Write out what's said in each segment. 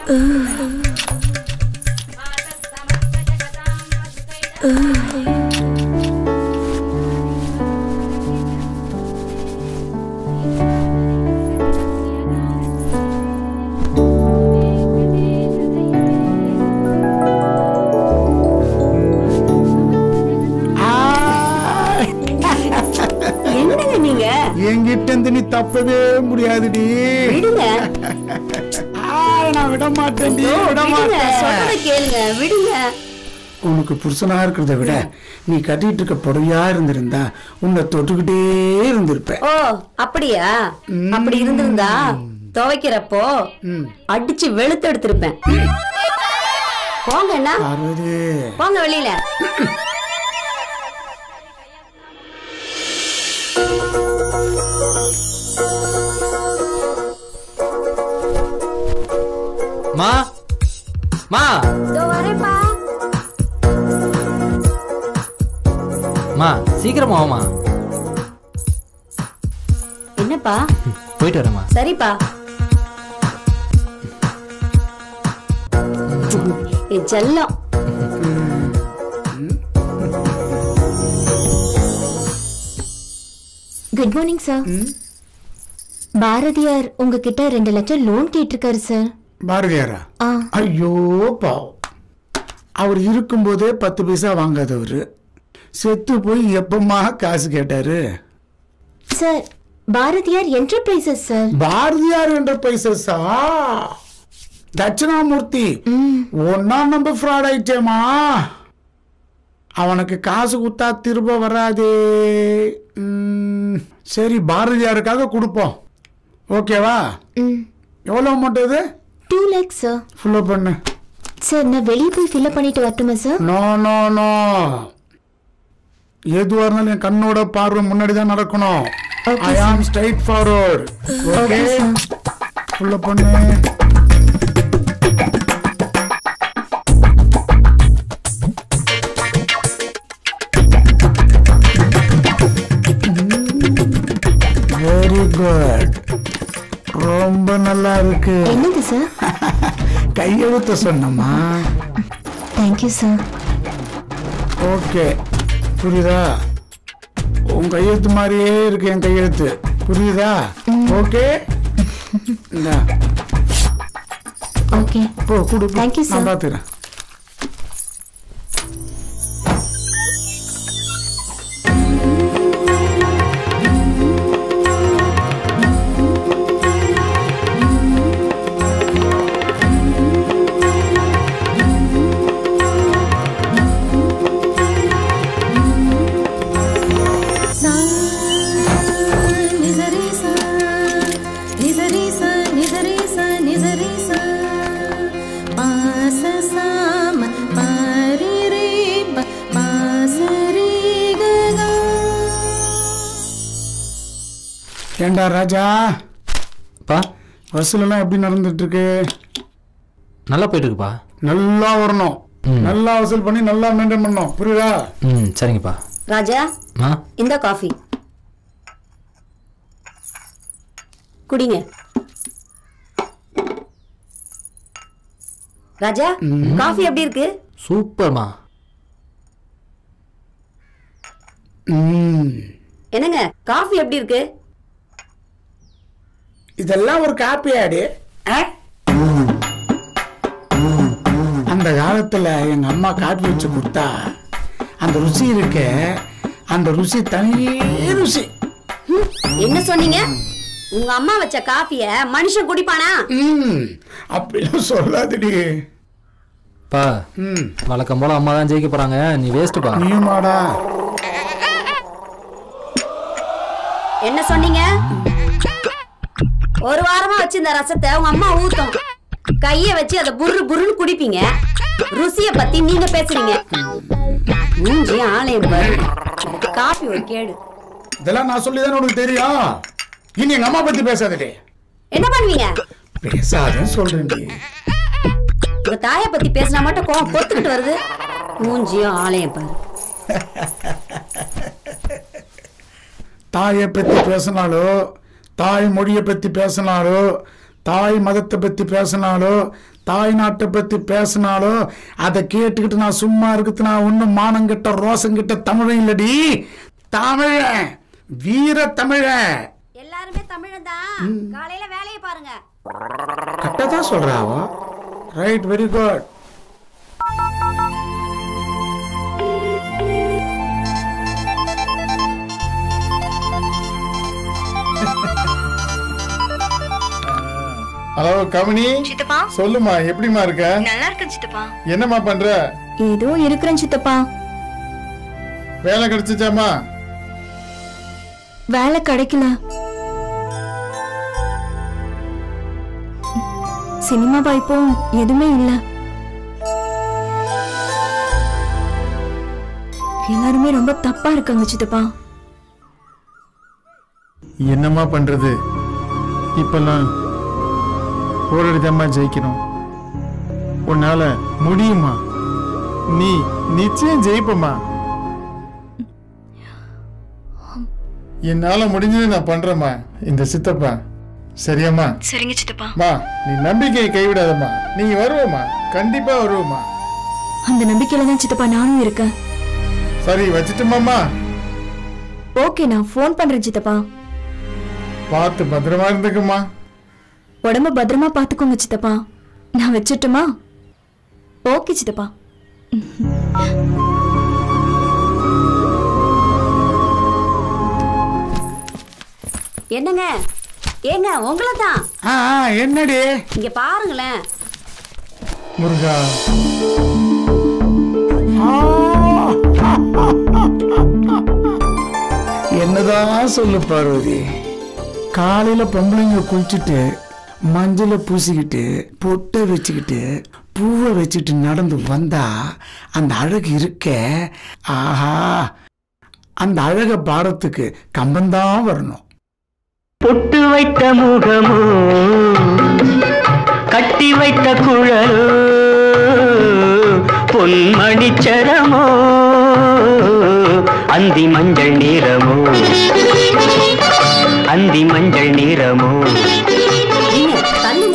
என்கிட்ட இருந்து நீ தப்பவே முடியாதுடி. விடுங்க. நான் விட மாட்டேன்டி, விட மாட்டேன். சொல்றத கேளுங்க, விடுங்க. உனக்கு புருஷனா இருக்கிறத விட நீ கட்டிட்டு இருக்க புடவையா இருந்திருந்தா உன்னை தொட்டுக்கிட்டே இருந்திருப்பேன். ஓ அப்படியா? அப்படி இருந்திருந்தா துவைக்கிறப்போ அடிச்சு வெளுத்து எடுத்திருப்பேன். போங்க என்ன போங்க வெளியில. மா மா இதோ வரேன்ப்பா. மா சீக்கிரமா வாமா. என்னப்பா? போயிட்டு வரேம்மா. சரிப்பா. செல்லம். Good morning sir. பாரதியார் உங்ககிட்ட 2 லட்சம் லோன் கேட்டிருக்காரு சார். பாரதியாரா? ஐயோ பாவம், அவர் இருக்கும்போதே 10 பைசா வாங்காதவரு செத்து போய் எப்பமா காசு கேட்டாரு? Sir Bharathiyar enterprises sir. Bharathiyar என்டர்பிரைசஸா? தட்சிணாமூர்த்தி ஒன்னா நம்ம ஃப்ராட் ஆயிட்டேமா. அவனுக்கு காசு கொடுத்தா திரும்ப வராதே. சரி பாரதியாருக்காக கொடுப்போம், ஓகேவா? எவ்வளவு அமௌண்ட் இது? 2 lakhs சார். ஃபுல்லா பண்ணு சார். நான் வெளியே போய் ஃபில் பண்ணிட்டு வரட்டுமா சார்? நோ நோ நோ, எதுவாக இருந்தாலும் என் கண்ணோட பார்வை முன்னாடி தான் நடக்கணும். ஐ ஆம் ஸ்ட்ரைட் ஃபார்வர்ட். ஓகே ஃபுல்லா பண்ணு. வெரி குட், ரொம்ப நல்லா இருக்கு. என்னது சார்? கையெழுத்த சொன்னமா. Thank you sir. ஓகே புரியுதா? உன் கையெழுத்து மாதிரியே இருக்கு என் கையெழுத்து, புரியுதா? ஓகே ஓகே போ கொடு. Thank you sir. நான் பார்த்துக்கிறேன். ஏண்டா ராஜா, வசூலெல்லாம் எப்படி நடந்துட்டு இருக்கு? நல்லா போயிட்டு இருக்குப்பா. நல்லா வரணும், நல்லா வசூல் பண்ணி நல்லா மெயின்டைன் பண்ணணும், புரியுதா? சரிங்கப்பா. ராஜா இந்த காஃபி குடிங்க. ராஜா காஃபி எப்படி இருக்கு? சூப்பர்மா. என்னங்க காஃபி எப்படி இருக்கு? இதெல்லாம் ஒரு காப்பி ஆடு. அந்த காலத்துல எங்க அம்மா காப்பி வச்சு கொடுத்தா அந்த ருசி இருக்கு, அந்த ருசி தனி ருசி. என்ன சொன்னீங்க? உங்க அம்மா வச்ச காப்பிய மனுஷன் குடிப்பானா? அப்படிலாம் சொல்லாதடி. பா வழக்கம் போல அம்மா தான் ஜெயிக்க போறாங்க, நீ வேஸ்ட் பா. நீ மாடா. என்ன சொன்னீங்க? ஒரு வாரமா வச்சு இந்த ரசத்தை உங்க அம்மா ஊத்தும், கைய வச்சு அதை புரு புருன்னு குடிப்பீங்க. ருசிய பத்தி நீங்க பேசுறீங்க. மூஞ்சி ஆலயம் பாரு, காப்பி ஒரு கேடு. இதெல்லாம் நான் சொல்லிதானே உனக்கு தெரியும். இனி எங்க அம்மா பத்தி பேசாதே. என்ன பண்ணுவீங்க? பேசாதேன்னு சொல்றேன். உங்க தாய பத்தி பேசினா மட்டும் கோவம் பொத்துக்கிட்டு வருது. மூஞ்சியும் ஆலயம் பாரு. தாயை பத்தி பேசினாலோ தாய் மொழியை பத்தி பேசினாலோ தாய் மதத்தை பத்தி பேசினாலோ தாய் நாட்டை பத்தி பேசினாலோ அதை கேட்டுக்கிட்டு நான் சும்மா இருக்குது. நான் ஒன்னும் மானங்கிட்ட ரோசங்கிட்ட தமிழன் இல்லடி, தமிழன், வீர தமிழன். எல்லாருமே தமிழன் தான். காலையில வேலையை பாருங்க. கரெக்டா தான் சொல்றாவோ. Right, very good. ஹலோ கமனி. சித்தப்பா சொல்லுமா, எப்படிமா இருக்க? நல்லா இருக்கேன் சித்தப்பா. என்னம்மா பண்ற? ஏதோ இருக்கிறேன் சித்தப்பா. வேலை கிடைச்சிச்சாமா? வேலை கிடைக்கல. சினிமா வாய்ப்பும் எதுவுமே இல்ல. எல்லாருமே ரொம்ப தப்பா இருக்காங்க சித்தப்பா. என்னம்மா பண்றது? இப்பெல்லாம் போராடிதாம்மா ஜெயிக்கணும். உன்னால முடியுமா? நீ நிச்சயம் ஜெயிப்பமா. என்னால முடிஞ்சது நான் பண்றேம்மா. இந்த சித்தப்பா சரியாம்மா? சரிங்க சித்தப்பா. மா, நீ நம்பிக்கையை கைவிடாதம்மா. நீ வருவமா, கண்டிப்பா வருவமா. அந்த நம்பிக்கையில தான் சித்தப்பா நானும் இருக்கேன். சரி, வச்சுட்டுமாம்மா? ஓகே, நான் ஃபோன் பண்றேன் சித்தப்பா. பார்த்து பத்திரமா இருந்துக்குமா. உடம்ப பத்திரமா பாத்துக்கோங்க சித்தப்பா. நான் வச்சிட்டுமா? ஓகே சித்தப்பா. என்னங்க? ஏங்க உங்களை தான். என்னடி? இங்க பாருங்களேன். முருகா, என்னதான் சொல்லு பார்வதி. காலையில பொம்பளைங்க குளிச்சுட்டு மஞ்சளை பூசிக்கிட்டு பொட்டை வச்சுக்கிட்டு பூவை வச்சுக்கிட்டு நடந்து வந்தா அந்த அழகு இருக்க, ஆஹா, அந்த அழக பாடத்துக்கு கம்பந்தான் வரணும். பொட்டு வைத்த முகமோ கட்டி வைத்த குழலோ பொன்மணிச்சரமோ அந்தி மஞ்சள் நிறமோ அந்தி மஞ்சள் நிறமோ. தள்ளுங்க.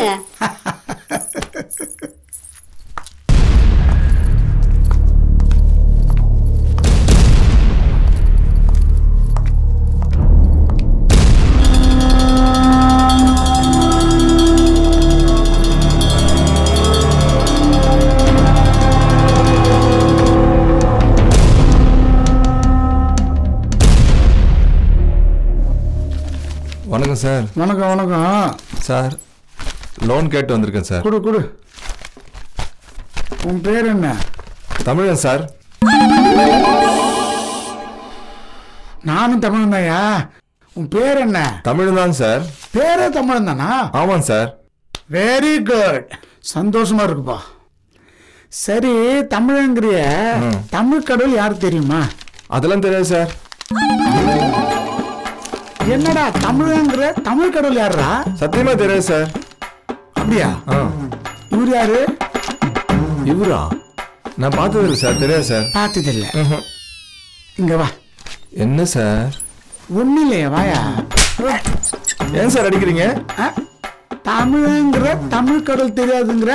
வணக்கம் சார். வணக்கம் வணக்கம் சார், லோன் கேட்டு வந்திருக்கேன் சார். கொடு கொடு. உன் பேர் என்ன? தமிழன் சார். நானும் தமிழன் தான்யா. உன் பேர் என்ன? தமிழன் தான் சார். பேரே தமிழன் தானா? ஆமாம் சார். வெரி குட், சந்தோஷமா இருக்குப்பா. சரி, தமிழங்கிறிய தமிழ் கடவுள் யாரு தெரியுமா? அதெல்லாம் தெரியாது சார். என்னடா தமிழங்கிற தமிழ் கடவுள் யாரா? சத்தியமா தெரியாது சார். அப்படியா? இவர் யாரு? இவரா? நான் பார்த்ததில்லை சார், தெரியாது சார். பார்த்ததில்லை. இங்க வா. என்ன சார்? ஒண்ணு இல்லையா, வாயா. ஏன் சார் அடிக்கிறீங்க? தமிழங்கிற தமிழ் கடவுள் தெரியாதுங்கிற?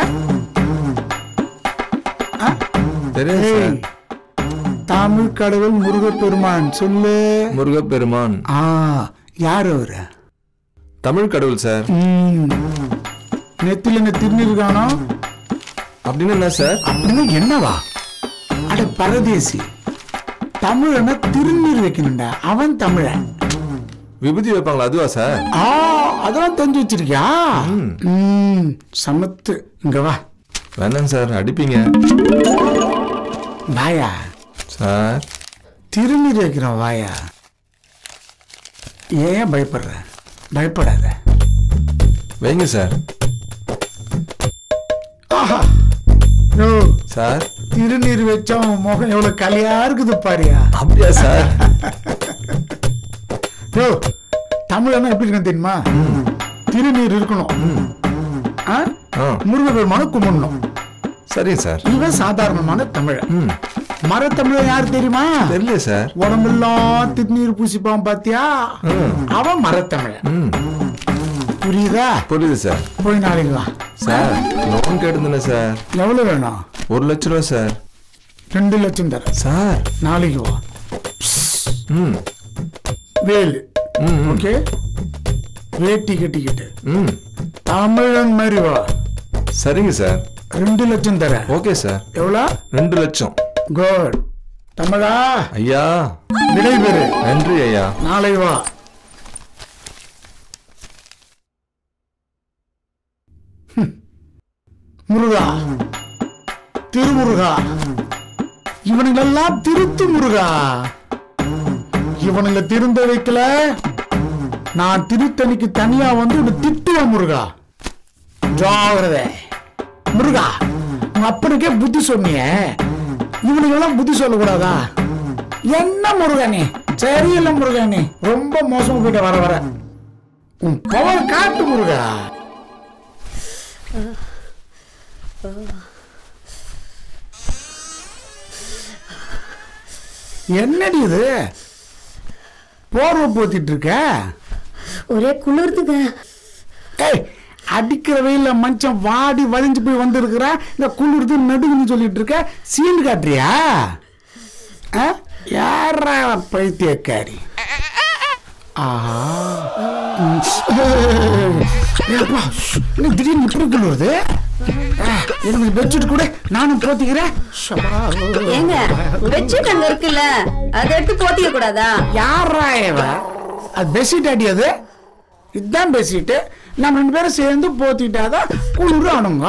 தெரியாது சார். தமிழ் கடவுள் முருகப்பெருமான். சொல்லு. முருகப்பெருமான். யார் அவரு? தமிழ் கடவுள் சார். நெத்தில என்ன திருநீர்கானோ? அப்படின்னு என்ன சார்? அப்படின்னு என்னவா? அட பரதேசி, தமிழனை திருநீர் வைக்கணும்டா. அவன் தமிழன். விபூதி வைப்பாங்களா, அதுவா சார்? அதெல்லாம் தெரிஞ்சு வச்சிருக்கியா? சமத்து. இங்க வா. வேணாம் சார், அடிப்பீங்க. வாயா சார். திருநீர் வைக்கிறோம், வாயா. ஏன் பயப்படுற? பயப்படாத. வைங்க சார். சார், திருநீர் வச்சா முகம் எவ்வளவு கலியா இருக்குது பாரியா. அப்படியா சார்? தமிழனா எப்படி இருக்கணும் தெரியுமா? திருநீர் இருக்கணும், முருகப்பெருமான கும்பிடணும். சரி சார். இவன் சாதாரணமான தமிழன். மரத்தமிழன் யாரு தெரியுமா? தெரியல சார். உடம்பெல்லாம் திருநீர் பூசிப்பான் பாத்தியா? அவன் மரத்தமிழன். புரியுதா? புரியுது சார். போய் நாளைக்கு வா சார். லோன் கேட்டிருந்தேன் சார். எவ்வளவு வேணும்? 1 லட்சம் ரூபா சார். 2 லட்சம் தரேன் சார். நாளைக்கு வா. வேலு. ஓகே. வேட்டி கட்டிக்கிட்டு தமிழன் மாதிரி வா. சரிங்க சார். 2 லட்சம் தரேன். Okay sir. எவ்வளோ? 2 லட்சம். குட். தமிழா ஐயா விடைபெறு. நன்றி ஐயா. நாளை வா. முருகா, திருமுருகா, இவனுங்களெல்லாம் திருத்து முருகா. இவனுங்க திருந்த வைக்கல, நான் திருத்தணிக்கு தனியா வந்து திட்டுவேன் முருகா. ஜாகிரதை முருகா. உங்க அப்பனுக்கே புத்தி சொன்னிய, இவனுங்கெல்லாம் புத்தி சொல்லக்கூடாதா? என்ன முருகனே, சரியில்லை முருகனே, ரொம்ப மோசமா போயிட்ட வர வர. உன் பவர் காட்டு முருகா. என்னடி இது போர்வை போத்திட்டு இருக்க? ஒரே குளிர்துங்க. அடிக்கிற வெயில மஞ்சம் வாடி வலிஞ்சு போய் வந்திருக்கிற, இந்த குளிர்து நடுங்குன்னு சொல்லிட்டு இருக்க. சீன் காட்டுறியா? யாரா பைத்தியக்காரி? திடீர்னு இப்படி குளிருது. எனக்கு பெட்ஷீட் கூட நானும் போத்திக்கிறேன். ஏங்க பெட்ஷீட் அங்க இருக்குல்ல, அதை எடுத்து போத்திக்க கூடாதா? யாரா அது பெட்ஷீட் அடியாது? இதுதான் பெட்ஷீட். நம்ம 2 பேரும் சேர்ந்து போத்திட்டாதான் குளிர் அணுங்க.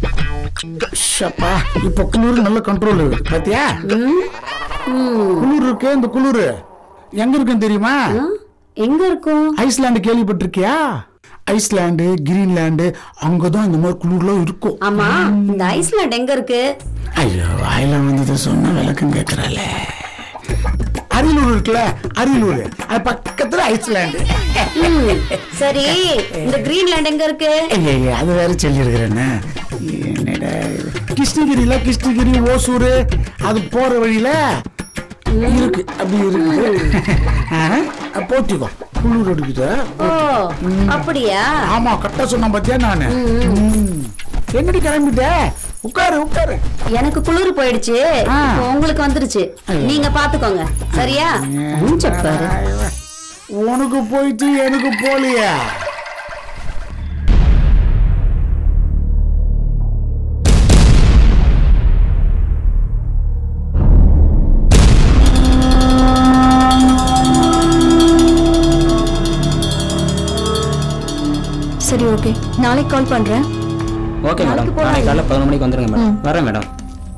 இப்ப குளிர் நல்ல கண்ட்ரோல் இருக்கு பாத்தியா? குளிர் இருக்கு. இந்த குளிர் எங்க இருக்குன்னு தெரியுமா? எங்க இருக்கும்? ஐஸ்லாந்து கேள்விப்பட்டிருக்கியா? ஐஸ்லாந்து, கிரீன்லாந்து, அங்கதான் இந்த மாதிரி குளிர்லாம் இருக்கும். ஆமா, இந்த ஐஸ்லாந்து எங்க இருக்கு? ஐயோ, வாயில வந்தது சொன்ன விளக்கம் கேட்கறால. அரியலூர் இருக்குல்ல, அரியலூர், அது பக்கத்துல ஐஸ்லாந்து. சரி, இந்த கிரீன்லாந்து எங்க இருக்கு? அது வேற சொல்லி இருக்கிறேன்னு. கிருஷ்ணகிரியில, கிருஷ்ணகிரி, ஓசூர், அது போற வழியில இருக்கு. அப்படி இருக்கு. போட்டிக்கோ, குளிர் அடிக்குது. அப்படியா? ஆமா, கரெக்டா சொன்ன பத்தியா நானு. எங்கடி கிளம்பிட்ட? உட்காரு உட்காரு. எனக்கு குளிர் போயிடுச்சு, உங்களுக்கு வந்துருச்சு. நீங்க பாத்துக்கோங்க, சரியா? உனக்கு போயிட்டு எனக்கு போலியா? சரி, ஓகே, நாளைக்கு கால் பண்றேன். ஓகே மேடம், நாளைக்கு காலைல 11 மணிக்கு வந்துருங்க மேடம். வரேன் மேடம்.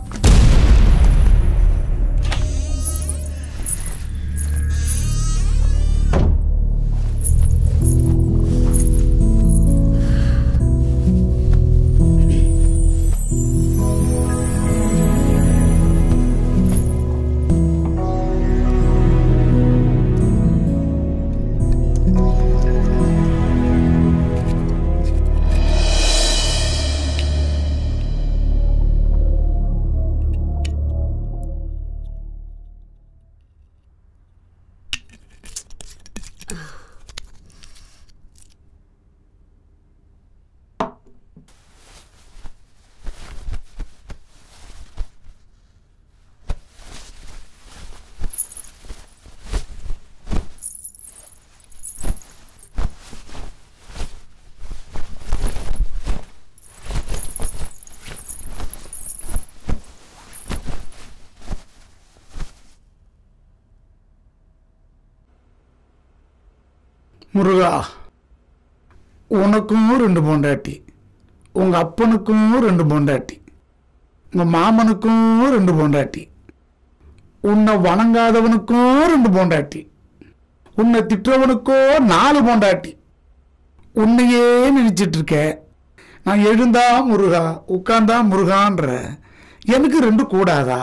முருகா, உனக்கும் 2 பொண்டாட்டி, உங்க அப்பனுக்கும் 2 பொண்டாட்டி, உங்க மாமனுக்கும் 2 பொண்டாட்டி, உன்னை வணங்காதவனுக்கும் 2 பொண்டாட்டி, உன்னை திட்டுறவனுக்கும் 4 பொண்டாட்டி. உன்னையே நினைச்சிட்டு இருக்க. நான் எழுந்தா முருகா, உட்கார்ந்தா முருகான்ற. எனக்கு 2 கூடாதா?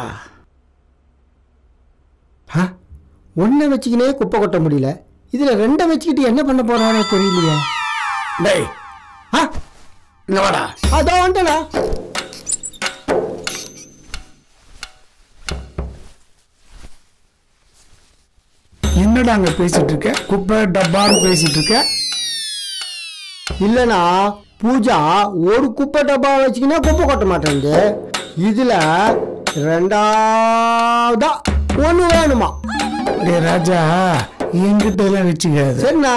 ஒன்றை வச்சுக்கினே குப்பை கொட்ட முடியல, இதுல 2 வச்சுக்கிட்டு என்ன பண்ண போறானோ தெரியலையே. டேய், இங்க வாடா. அதான் வந்துடா. என்னடா அங்க பேசிட்டு இருக்க? குப்பை டப்பான்னு பேசிட்டு இருக்க. இல்லனா பூஜா ஒரு குப்பை டப்பா வச்சுக்கினா குப்பை கொட்ட மாட்டேங்குது. இதுல ரெண்டாவதா ஒண்ணு வேணுமா? ராஜா என்கிட்ட எல்லாம் வச்சுக்காது. சரிண்ணா.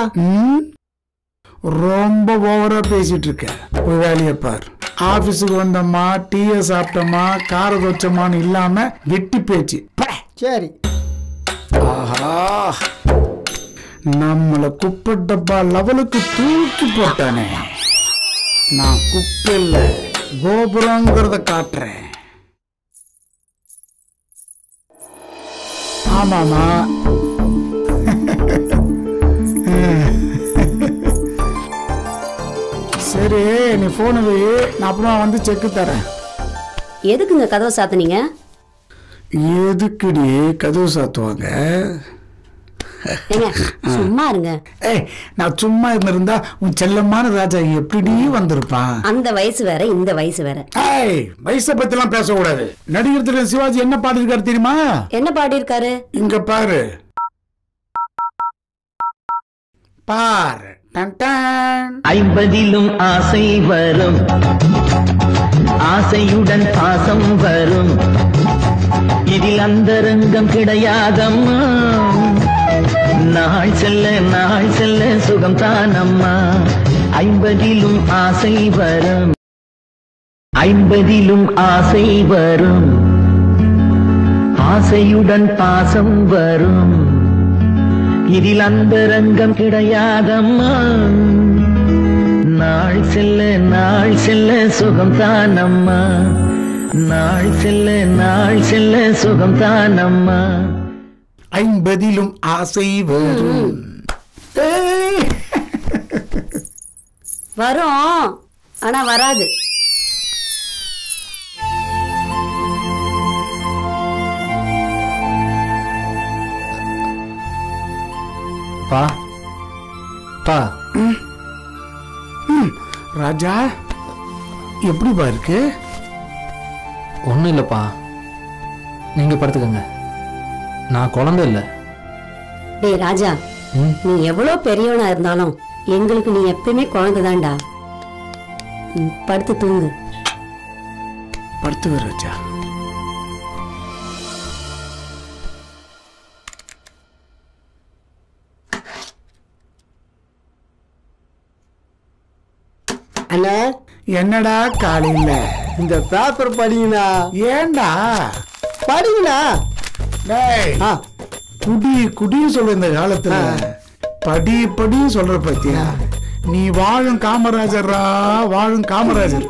ரொம்ப ஓவரா பேசிட்டு இருக்க. ஒரு வேலையை பார். ஆபீஸுக்கு வந்தோமா, டீயை சாப்பிட்டோமா, கார வச்சோமான்னு இல்லாம வெட்டி பேச்சு. சரி. ஆஹா, நம்மள குப்பை டப்பா லெவலுக்கு தூக்கி போட்டானே. நான் குப்பை இல்ல கோபுரங்கிறத காட்டுறேன். ஆமாமா, சரி நீ போன வை, நான் அப்புறமா வந்து செக்கு தரேன். எதுக்குங்க கதவை சாத்துனீங்க? எதுக்குடி கதவு சாத்துவாங்க? சும்மா இருங்க. நான் சும்மா இருந்திருந்தா உன் செல்லமான ராஜா எப்படி வந்திருப்பான்? அந்த வயசு வேற இந்த வயசு வேற. வயசை பத்தி எல்லாம் பேசக்கூடாது. நடிகர் திரு சிவாஜி என்ன பாடிருக்காரு தெரியுமா? என்ன பாடிருக்காரு? இங்க பாரு பாரு. 50லும் ஆசை வரும், ஆசையுடன் பாசம் வரும், இதில் அந்தரங்கம் கிடையாதம்மா, நாள் செல்ல சுகம் தானம்மா. 50லும் ஆசை வரும், 50லும் ஆசை வரும், ஆசையுடன் பாசம் வரும், இதில் அந்தரங்கம் கிடையாதம்மா, நாள் செல்ல சுகம் தானம்மா, நாள் செல்ல சுகம் தானம்மா. 50லும் ஆசை வரும். வரும், ஆனா வராது. பா பா. ராஜா எப்படிப்பா இருக்கு? ஒன்றும் இல்லைப்பா, நீங்க படுத்துக்கங்க, நான் குழந்தை இல்லை. டேய் ராஜா, நீ எவ்வளவு பெரியவனா இருந்தாலும் எங்களுக்கு நீ எப்பயுமே குழந்தைதான்டா. படுத்து தூங்கு. படுத்து ராஜா. அண்ணா, என்னடா காலையில இந்த பேப்பர் படிங்கண்ணா. ஏண்டா படிங்கண்ணா. குடி குடின்னு சொல்ற இந்த காலத்துல படி படி சொல்ற பத்தியா? நீ வாழும் காமராஜர்ரா, வாழும் காமராஜர்.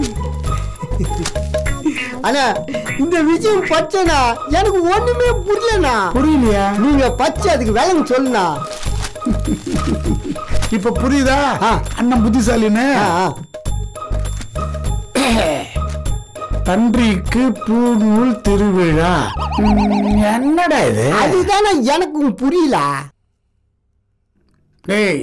அண்ணா, இந்த விஷயம் பச்சைனா எனக்கு ஒண்ணுமே புரியலண்ணா. புரியலையா? நீங்க பச்சை அதுக்கு வேலைன்னு சொல்லுண்ணா. இப்ப புரியுதா அண்ணன் புத்திசாலின்னு? தன்றிக்கு பூநூல் திருவிழா. என்னடா இது? அதுதானே எனக்கும் புரியல. டேய்,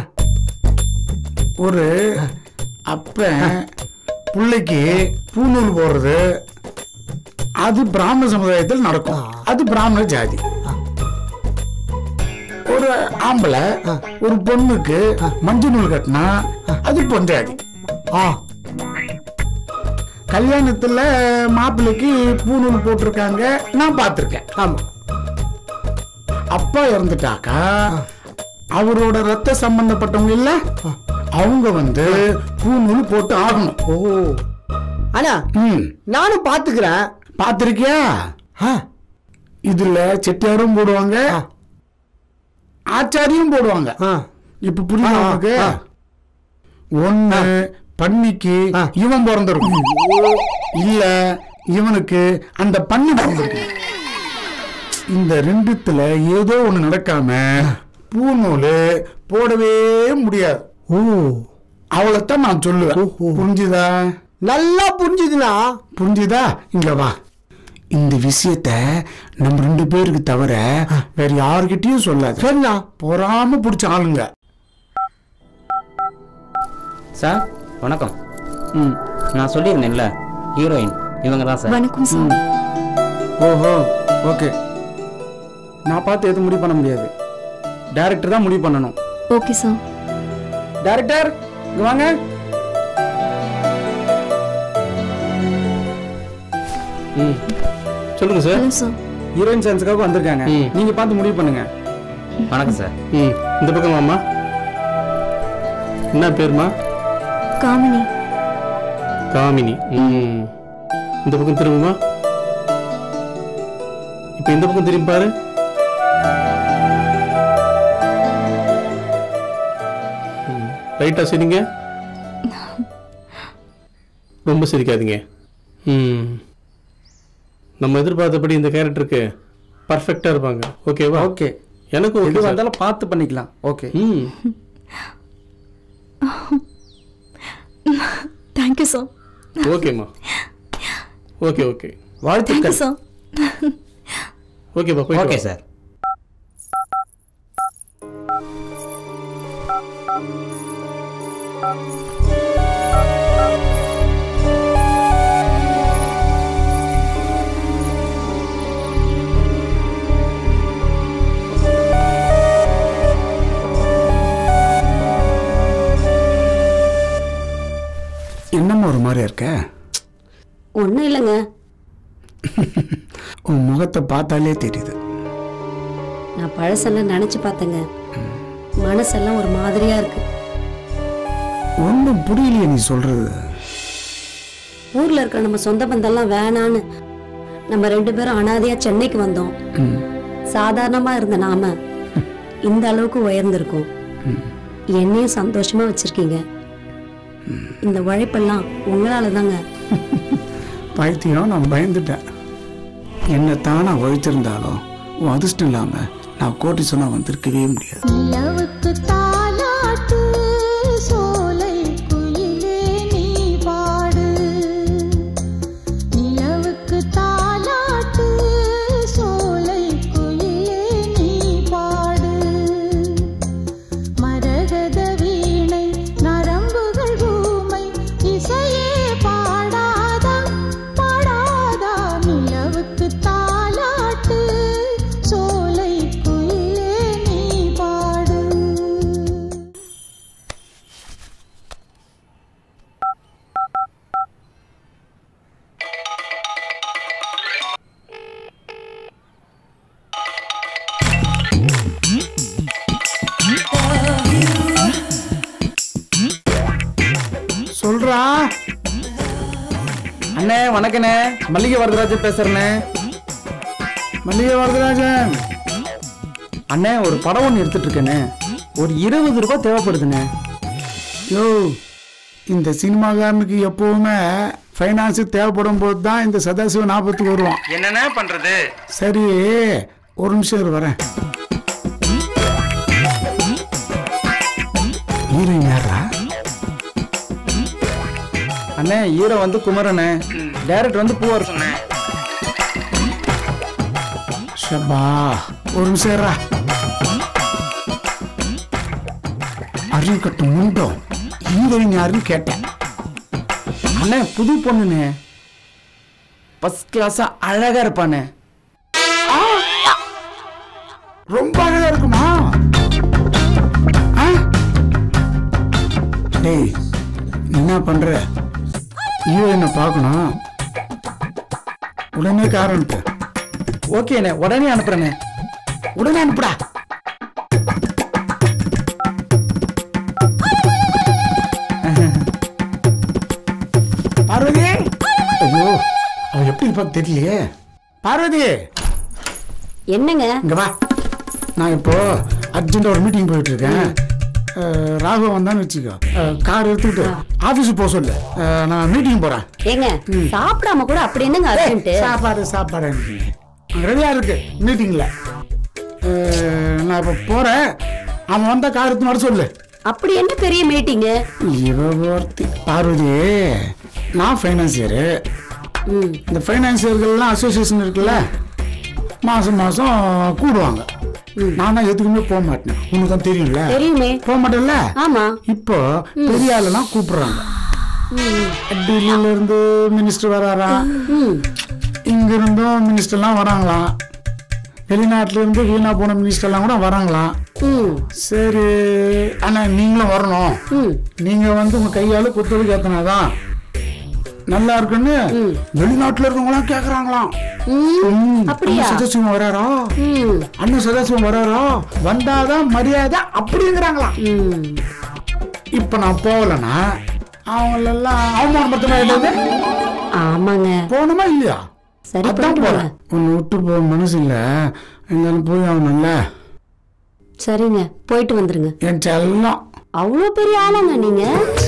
ஒரு அப்ப பிள்ளைக்கு பூநூல் போடுறது அது பிராமண சமுதாயத்தில் நடக்கும். அது பிராமண ஜாதி. ஒரு ஆம்பளை ஒரு பொண்ணுக்கு மஞ்சள் நூல் கட்டினா அது பொஞ்சாதி. கல்யாணத்துல மாப்பிள்ளைக்கு பூநூல் போட்டிருக்காங்க, நான் பார்த்திருக்கேன். ஆமா. அப்பா இறந்துட்டாக்கா அவரோட ரத்த சம்பந்தப்பட்டவங்க இல்ல, அவங்க வந்து பூநூல் போட்டு ஆகணும். ஓ அண்ணா, நானும் பாத்துக்கிறேன். பாத்திருக்கியா? இதுல செட்டியாரும் போடுவாங்க, ஆச்சாரியும் போடுவாங்க. இப்ப புரியுது உனக்கு? ஒண்ணு பண்ணிக்கு இவன் பிறந்திருக்கும், இல்ல இவனுக்கு அந்த பண்ணி பிறந்திருக்கும். இந்த ரெண்டுத்துல ஏதோ ஒண்ணு நடக்காம பூநூல் போடவே முடியாது. ஓ, அவளைத்தான் நான் சொல்லுவேன். புரிஞ்சுதா? நல்லா புரிஞ்சுதுண்ணா. புரிஞ்சுதா? இங்க வா. இந்த விஷயத்த நம்ம 2 பேருக்கு தவிர வேற யாருக்கிட்டையும் சொல்லாது. சரிண்ணா. பொறாம பிடிச்ச ஆளுங்க. சார் வணக்கம். நான் சொல்லியிருந்தேன்ல, ஹீரோயின் இவங்க தான் சார். வணக்கம் சார். ஓஹோ, ஓகே. நான் பார்த்து எதுவும் முடிவு பண்ண முடியாது, டைரக்டர் தான் முடிவு பண்ணணும். Okay sir. டைரக்டர் இங்க வாங்க. சொல்லுங்க சார். ஹீரோயின் சான்ஸுக்காக வந்திருக்காங்க. நீங்க பார்த்து முடிவு பண்ணுங்க. வணக்கம் சார். இந்த பக்கம் வாமா. என்ன பேருமா? காமினி. காமினி. இந்த பக்கம் திரும்புமா. இப்ப இந்த பக்கம் திரும்பி பாரு. ரைட்டா சரிங்க. ரொம்ப சிரிக்காதீங்க. நம்ம எதிர்பார்த்தபடி இந்த கேரக்டருக்கு பர்ஃபெக்டா இருப்பாங்க. ஓகேவா? ஓகே. எனக்கு எது ஓகே. வந்தாலும் பார்த்து பண்ணிக்கலாம். ஓகே. Thank you sir. ஓகேம்மா. Okay okay. வாழ்த்துக்கள் சார். ஓகேப்பா. Okay sir. என்னம்மா ஒரு மாதிரியா இருக்க? ஒன்றும் இல்லைங்க. உன் முகத்தை பார்த்தாலே தெரியுது. நான் பழசெல்லாம் நினைச்சு பார்த்தேங்க. மனசெல்லாம் ஒரு மாதிரியா இருக்கு. ஒன்றும் புரியலையே நீ சொல்றது. ஊர்ல இருக்கிற நம்ம சொந்த பந்தெல்லாம் வேணான்னு நம்ம 2 பேரும் அனாதையா சென்னைக்கு வந்தோம். சாதாரணமா இருந்த நாம இந்த அளவுக்கு உயர்ந்திருக்கோம். என்னையும் சந்தோஷமா வச்சிருக்கீங்க. இந்த உழைப்பெல்லாம் உங்களால தாங்க. பைத்தியம், நான் பயந்துட்டேன். என்ன தானா உழைச்சிருந்தாலும் உன் அதிர்ஷ்டம் இல்லாம நான் கோட்டி சொன்னா வந்திருக்கவே முடியாது. சொல்றா. அண்ணே வணக்கண்ணே. மல்லிகை வரதராஜன் பேசுறேண்ணே. மல்லிகை வரதராஜன். அண்ணே ஒரு படம் ஒன்று எடுத்துட்டு இருக்கேண்ணே. ஒரு 20 ரூபாய் தேவைப்படுதுண்ணே. யோ, இந்த சினிமாக்காரனுக்கு எப்பவுமே ஃபைனான்ஸ் தேவைப்படும் போது தான் இந்த சதாசிவ ஞாபகத்துக்கு வருவான். என்னண்ணே பண்றது? சரி, ஒரு நிமிஷம் வரேன். ஹீரோயின் யாரா? அண்ணே ஹீரோ வந்து குமரண்ணே. டைரக்டர் வந்து பூவர் சொன்னேன். ஷபா, ஒரு நிமிஷம். அருள் கட்டு முண்டம் ஹீரோயின் யாருன்னு கேட்டேன். அண்ணே புது பொண்ணுண்ணே. ஃபர்ஸ்ட் கிளாஸா அழகா இருப்பானே. ரொம்ப அழகா இருக்குமா? டேய், என்ன பண்ற? ஹீரோயினை பார்க்கணும். உடனே காரன்ட்டு. ஓகேண்ணே, உடனே அனுப்புறேண்ணே. உடனே அனுப்புடா. பார்வதி. ஐயோ, அவன் எப்படி இருப்பா தெரியலையே. பார்வதி, என்னங்க? இங்க வா. நான் இப்போ அர்ஜென்ட்டா ஒரு மீட்டிங் போயிட்டு இருக்கேன். ராகு வந்தான்னு வச்சுக்கோ, கார் எடுத்துக்கிட்டு ஆபீஸுக்கு போக சொல்லு. நான் மீட்டிங் போறேன். ஏங்க சாப்பிடாம கூட அப்படி என்னங்க அர்ஜென்ட்? சாப்பாடு ரெடியா இருக்கு மீட்டிங்ல. நான் இப்ப போறேன். அவன் வந்தா கார் எடுத்து வர சொல்லு. அப்படி என்ன பெரிய மீட்டிங்? பார்வதி, நான் ஃபைனான்சியரு. இந்த ஃபைனான்சியர்கள்லாம் அசோசியேஷன் இருக்குல்ல, மாசம் மாசம் கூடுவாங்க. நான் தான் எதுக்குமே போக மாட்டேன். உனக்கு தான் தெரியும்ல. தெரியுமே. போக மாட்டேன்ல. ஆமா. இப்போ பெரிய ஆளெல்லாம் கூப்பிடுறாங்க. டெல்லியில இருந்து மினிஸ்டர் வராரா, இங்க இருந்தும் மினிஸ்டர்லாம் வராங்களாம். வெளிநாட்டுல இருந்து வீணா போன மினிஸ்டர்லாம் கூட வராங்களாம். சரி ஆனா நீங்களும் வரணும். நீங்க வந்து உங்க கையால குத்துறதுக்கு ஏத்தனாதான் நல்லா இருக்குன்னு வெளிநாட்டுல இருக்கவங்களாம் கேக்குறாங்களாம். சதாசிவம் வராரா, அண்ணன் சதாசிவம் வராரா, வந்தாதான் மரியாதை அப்படிங்கிறாங்களாம். இப்ப நான் போகலன்னா அவங்களெல்லாம் அவமானப்படுத்த. ஆமாங்க, போகணுமா இல்லையா? சரி அதான் போறேன். உன்னை விட்டு போக மனசு இல்ல, எல்லாரும் போய் ஆகணும்ல. சரிங்க, போயிட்டு வந்துருங்க. என் செல்லம். அவ்வளோ பெரிய ஆளாங்க நீங்க.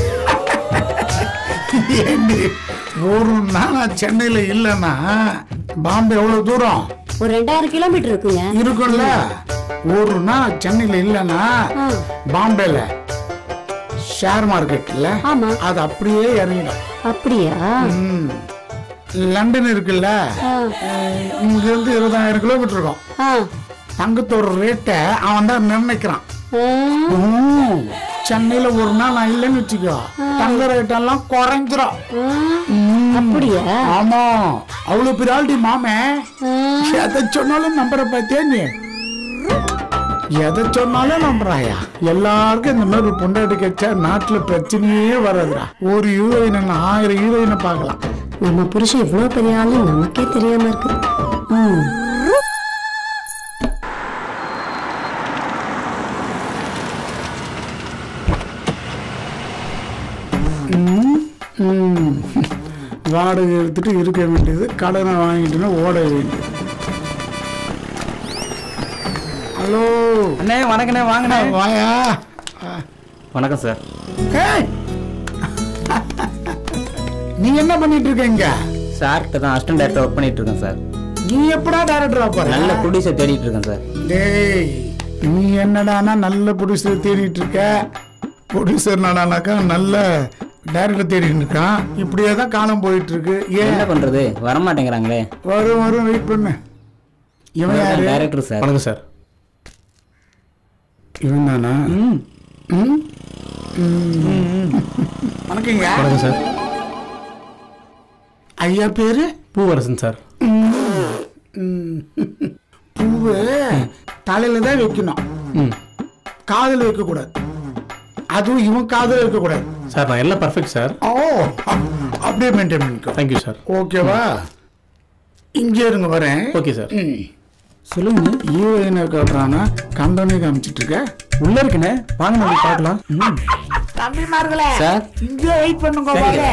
ஒரு நாள் சென்னையில இல்லன்னா பாம்பே எவ்வளவு தூரம்? ஒரு 2000 கிலோமீட்டர் இருக்குங்க. இருக்கும்ல. ஒரு நாள் சென்னையில இல்லன்னா பாம்பேல ஷேர் மார்க்கெட்ல அது அப்படியே இறங்கிடும். அப்படியா? லண்டன் இருக்குல்ல, இங்க இருந்து 20,000 கிலோமீட்டர் இருக்கும். தங்கத்தோட ரேட்டை அவன் தான் நிர்ணயிக்கிறான். சென்னையில ஒரு நாள் நான் இல்லைன்னு வச்சுக்கோ, தங்க ரேட்டெல்லாம் குறைஞ்சிரும். அப்படியா? ஆமா, அவ்வளவு பெரிய ஆள்டி மாமே. எதை சொன்னாலும் நம்புற பார்த்தியா நீ? எதை சொன்னாலும் நம்புறாயா? எல்லாருக்கும் இந்த மாதிரி பொண்டாட்டி கட்சா நாட்டுல பிரச்சனையே வராதுடா. ஒரு ஹீரோயின் 1000 ஹீரோயினை பார்க்கலாம். நம்ம புருஷன் இவ்வளவு பெரிய ஆளு நமக்கே தெரியாம இருக்கு. வாடகை எடுத்துட்டு இருக்க வேண்டியது, கடனை வாங்கிட்டுன்னா ஓட வேண்டியது. ஹலோ அண்ணே, வணக்கண்ணே. வாங்கண்ணே. வாயா. வணக்கம் சார். நீ என்ன பண்ணிட்டு இருக்கீங்க? சார்கிட்ட தான் அசிஸ்டன்ட் டைரக்டர் ஒர்க் பண்ணிட்டு இருக்கேன் சார். நீ எப்படா டைரக்டரா போற? நல்ல ப்ரொடியூசர் தேடிட்டு இருக்கேன் சார். டேய், நீ என்னடானா நல்ல ப்ரொடியூசர் தேடிட்டு இருக்க? ப்ரொடியூசர் நாடானாக்கா நல்ல டைரக்டர் தேடிட்டு இருக்கான். இப்படியே தான் காலம் போயிட்டு இருக்கு. ஏன் என்ன பண்றது, வர மாட்டேங்கிறாங்களே. வரும் வெயிட் பண்ணு. இவன் யாரு? Director sir. வணக்கம் சார். இவன் தானா? வணக்கங்க. வணக்கம் சார். ஐயா பேரு பூவரசன் சார். பூவு தலையில தான் வைக்கணும், காதல வைக்க கூடாது. அதுவும் இவன் காதல வைக்க கூடாது சார். நான் எல்லாம் பர்ஃபெக்ட் சார். ஓ, அப்படியே மெயின்டைன் பண்ணிக்கோ. Thank you sir. ஓகேவா? இங்கே இருங்க, வரேன். Okay sir. சொல்லுங்க. ஹீரோயினை காட்டுறானா கம்பெனி காமிச்சிட்டு இருக்க? உள்ள இருக்குண்ணே, வாங்க நம்ம பார்க்கலாம். தம்பிமார்களே சார், இங்கே வெயிட் பண்ணுங்க.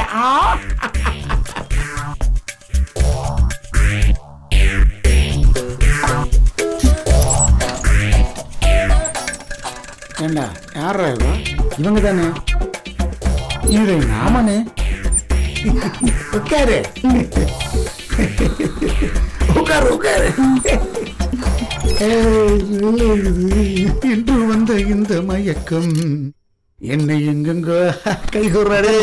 ஏண்டா, யாரா இவங்க தானே ஹீரோயின்? ஆமாண்ணே. உட்காரு உட்காரு உட்காரு. இன்று வந்த இந்த மயக்கம் என்னை எங்கெங்க கைகூறாரு.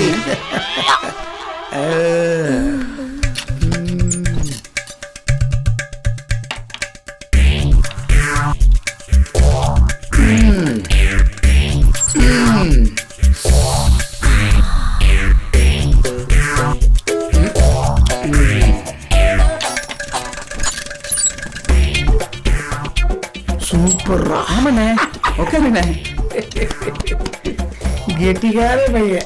சூப்பர். ஆமாண்ணே, உட்காருண்ணே. கெட்டிக்கார பையன்.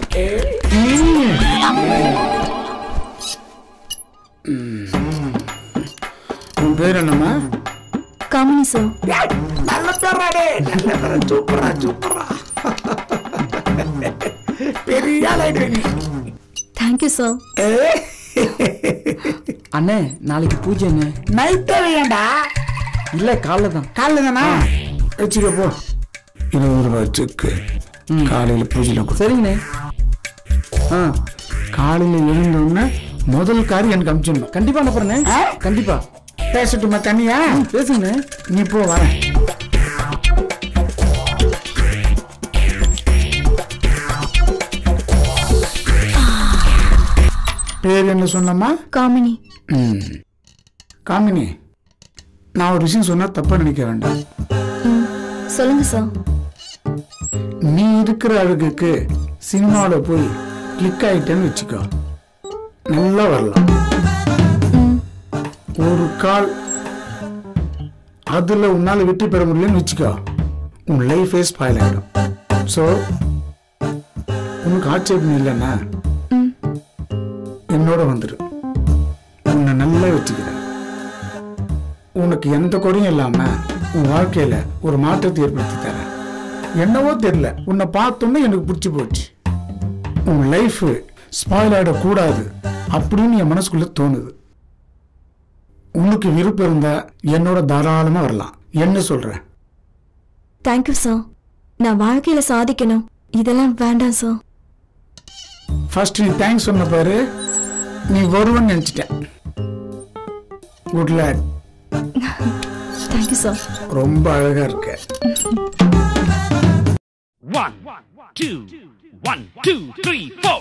உன் பேர் என்னம்மா? காமினி சார். நல்ல பேராடே, நல்ல பேர. சூப்பரா சூப்பரா. பெரிய ஆளாயிட்டு நீ. Thank you sir. அண்ணே, நாளைக்கு பூஜை அண்ணே. நைட்டே வேண்டா? இல்ல, காலைல தான். காலைல தானா? வச்சுக்க போ. 20 ரூபாய் செக்கு காலையில பூஜையில. சரிங்கண்ணே. காலையில எழுந்தோடனே முதல் காரியம் எனக்கு அனுப்பிச்சிடணும். கண்டிப்பா அனுப்புறேண்ணே. கண்டிப்பா. பேசட்டுமா தனியா? பேசுங்கண்ணே. நீ போ, வரேன். பேர் என்ன சொன்னம்மா? காமினி. காமினி, நான் ஒரு விஷயம் சொன்னா தப்பா நினைக்க வேண்டாம். சொல்லுங்க சார். நீ இருக்கிற அழகுக்கு சினிமாவில் போய் கிளிக் ஆயிட்டேன்னு வச்சுக்கோ, நல்லா வரலாம். ஒரு கால் அதுல உன்னால வெற்றி பெற முடியலன்னு வச்சுக்கோ, உன் லைஃபே ஸ்பாயில் ஆகிடும். ஸோ உனக்கு ஆட்சேபம் இல்லைன்னா என்னோட வந்துடு. உன்னை நல்லா வச்சுக்கிறேன். உனக்கு எந்த குறையும் இல்லாம உன் வாழ்க்கையில ஒரு மாற்றத்தை ஏற்படுத்தி தரேன். என்னவோ தெரியல, உன்னை பார்த்தோன்னே எனக்கு பிடிச்சி போச்சு. உன் லைஃப் ஸ்பாயில் ஆகிடக்கூடாது அப்படின்னு என் மனசுக்குள்ள தோணுது. உனக்கு விருப்பம் இருந்தா என்னோட தாராளமா வரலாம். என்ன சொல்ற? Thank you sir. நான் வாழ்க்கையில சாதிக்கணும், இதெல்லாம் வேண்டாம் சார். ஃபர்ஸ்ட் நீ தேங்க்ஸ் சொன்ன பாரு, நீ வருவன்னு நினைச்சிட்டேன். Good luck. Thank you sir. ரொம்ப அழகா இருக்க. 1 2 1 2 3 4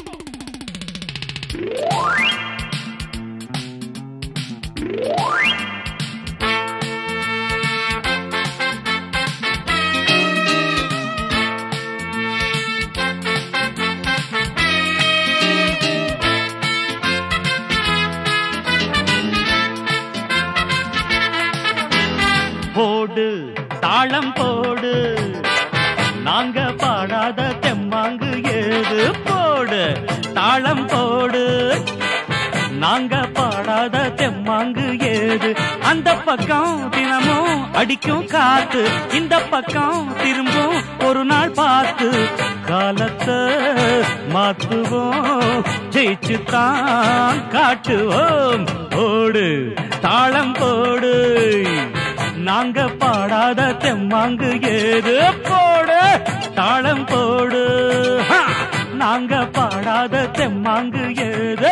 போடு தாளம் போடு, நாங்க பாடாத தெம்மாங்கு ஏது. போடு தாளம் போடு, நாங்க பாடாத தெம்மாங்கு ஏது. அந்த பக்கம் தினமும் அடிக்கும் காத்து, இந்த பக்கம் திரும்பும் ஒரு நாள் பார்த்து. காலத்தை மாத்துவோம், ஜெயிச்சுத்தான் காட்டுவோம். போடு தாளம் போடு, நாங்க பாடாத தெம்மாங்கு ஏது. போடு தாளம் போடு, நாங்க பாடாத தெம்மாங்கு ஏது.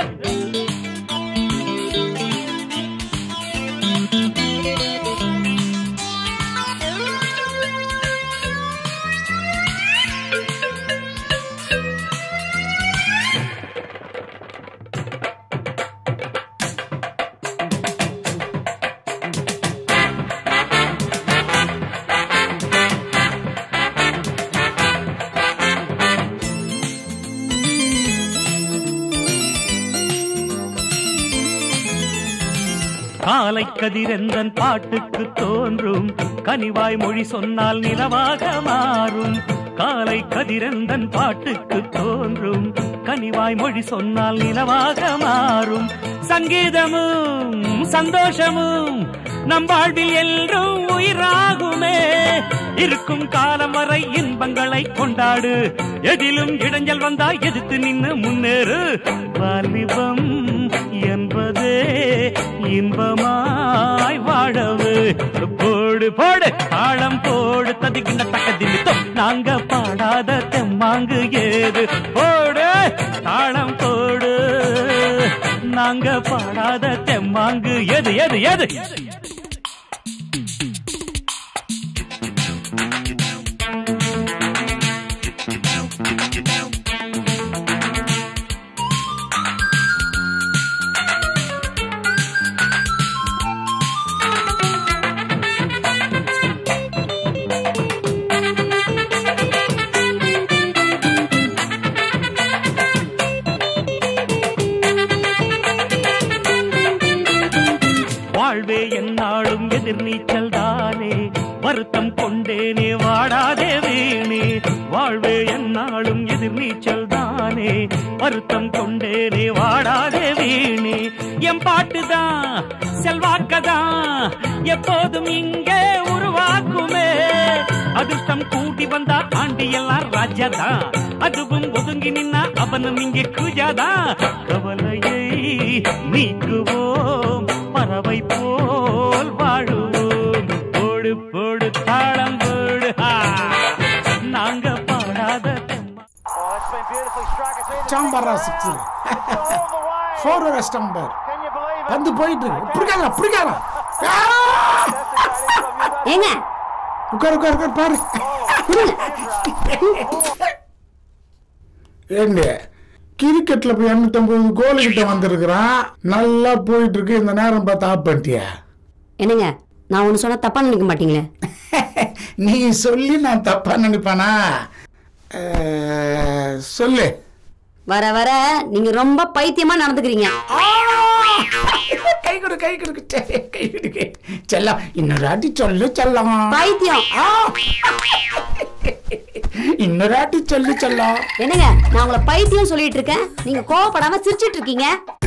காலை கதிரெந்தன் பாட்டுக்கு தோன்றும், கனிவாய் மொழி சொன்னால் நிலவாக மாறும். காலை கதிரெந்தன் பாட்டுக்கு தோன்றும், கனிவாய் மொழி சொன்னால் நிலவாக மாறும். சங்கீதமும் சந்தோஷமும் நம் வாழ்வில் என்றும் உயிராகுமே. இருக்கும் காலம் வரை இன்பங்களை கொண்டாடு, எதிலும் இடைஞ்சல் வந்தா எதிர்த்து நின்னு முன்னேறு. வாலிபம் என்பதே இன்பமாய் வாழவு. போடு போடு தாளம் போடு, ததிக்கின்ற தக்க திமித்தம், நாங்க பாடாத தெம்மாங்கு ஏது. போடு தாளம் போடு, நாங்க பாடாத தெம்மாங்கு எது எது எது. வாழ்வே என்னாலும் எதிர்நீச்சல் தானே, வருத்தம் கொண்டேனே வாடாதே வீணே. வாழ்வே என்னாலும் எதிர்நீச்சல் தானே, வருத்தம் கொண்டேனே வாடாதே வீணே. என் பாட்டுதான் செல்வாக்கதான் எப்போதும் இங்கே உருவாக்குமே. அதிர்ஷ்டம் கூட்டி வந்தா ஆண்டி எல்லாம் ராஜாதான், அதுவும் ஒதுங்கி நின்னா அவனும் இங்கே குஜாதான். கவலையை நீக்குவோம், பறவை போல் வாழுவோம். போடு போடு தாளம் போடு, நாங்க பாடாத சாம்பாரா சிக்ஸ் ஃபோர் ஸ்டம்பர் வந்து போயிட்டு பிடிக்காதா பிடிக்காதா. ஏங்க உட்கார் உட்கார் உட்கார் பாரு. ஏங்க கிரிக்கெட்ல போய் 250 கோல் கிட்ட வந்திருக்கிறான், நல்லா போயிட்டு இருக்கு. இந்த நேரம் பார்த்து ஆப் பண்ணிட்டியா? என்னங்க நான் ஒண்ணு சொன்னா தப்பா நினைக்க மாட்டீங்களே? நீ சொல்லி நான் தப்பா நினைப்பானா? சொல்லு. வர வர நீங்க ரொம்ப பைத்தியமா நடந்துக்கிறீங்க. கை கொடு செல்லம் இன்னொரு ஆட்டி சொல்லு செல்லம். பைத்தியம். இன்னொரு ஆட்டி சொல்லு செல்லம். என்னங்க நான் உங்களை பைத்தியம் சொல்லிட்டு இருக்கேன், நீங்க கோவப்படாம சிரிச்சிட்டு இருக்கீங்க.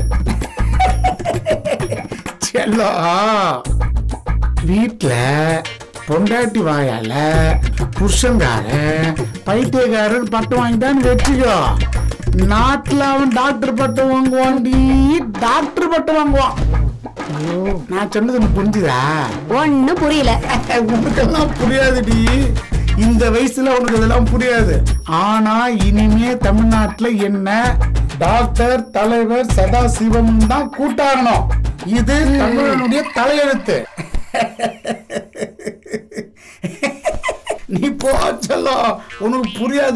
செல்லம் வீட்டுல பொண்டாட்டி வாயால புருஷங்காரன் பைத்தியக்காரன் பட்டம் வாங்கிட்டான்னு வச்சுக்கோ, நாட்டுல அவன் டாக்டர் பட்டம் வாங்குவான்டி, டாக்டர் பட்டம் வாங்குவான். நான் சொன்னது உனக்கு புரிஞ்சுதா? ஒன்னும் புரியல. உனக்கெல்லாம் புரியாதுடி, இந்த வயசுல உனக்கு இதெல்லாம் புரியாது. ஆனா இனிமே தமிழ்நாட்டுல என்ன டாக்டர் தலைவர் சதாசிவம் தான் கூட்டாகணும். இது தமிழனுடைய தலையெழுத்து. நீ போ செல்லம், உனக்கு புரியாது.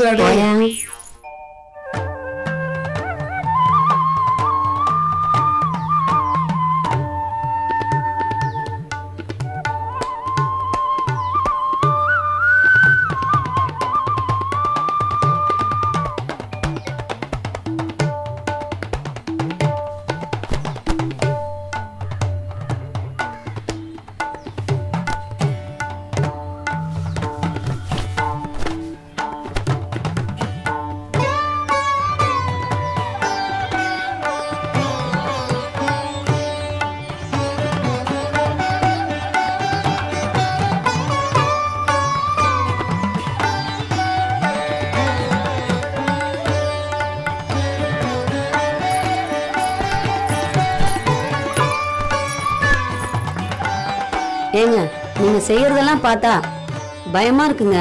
ஏங்க நீங்க செய்யறதெல்லாம் பார்த்தா பயமா இருக்குங்க.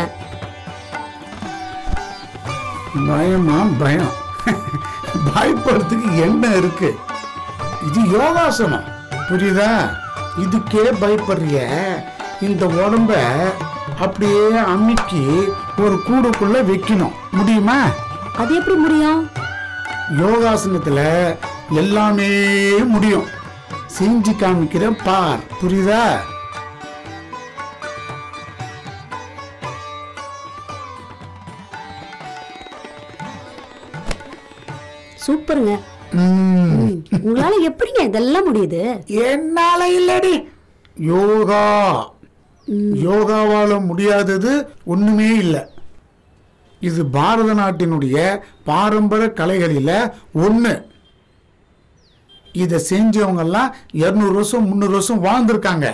பயமா? பயம் பயப்படுறதுக்கு என்ன இருக்கு? இது யோகாசனம், புரியுதா? இதுக்கே பயப்படுறிய? இந்த உடம்ப அப்படியே அமுக்கி ஒரு கூடுக்குள்ள வைக்கணும், முடியுமா? அது எப்படி முடியும்? யோகாசனத்துல எல்லாமே முடியும். செஞ்சு காமிக்கிற பார், புரியுதா? சூப்பருங்க. உங்களால எப்படிங்க இதெல்லாம் முடியுது? என்னால இல்லடி, யோகாவால முடியாதது ஒண்ணுமே இல்லை. இது பாரத நாட்டினுடைய பாரம்பரிய கலைகளில ஒண்ணு. இத செஞ்சவங்க எல்லாம் 200 வருஷம் 300 வருஷம் வாழ்ந்திருக்காங்க.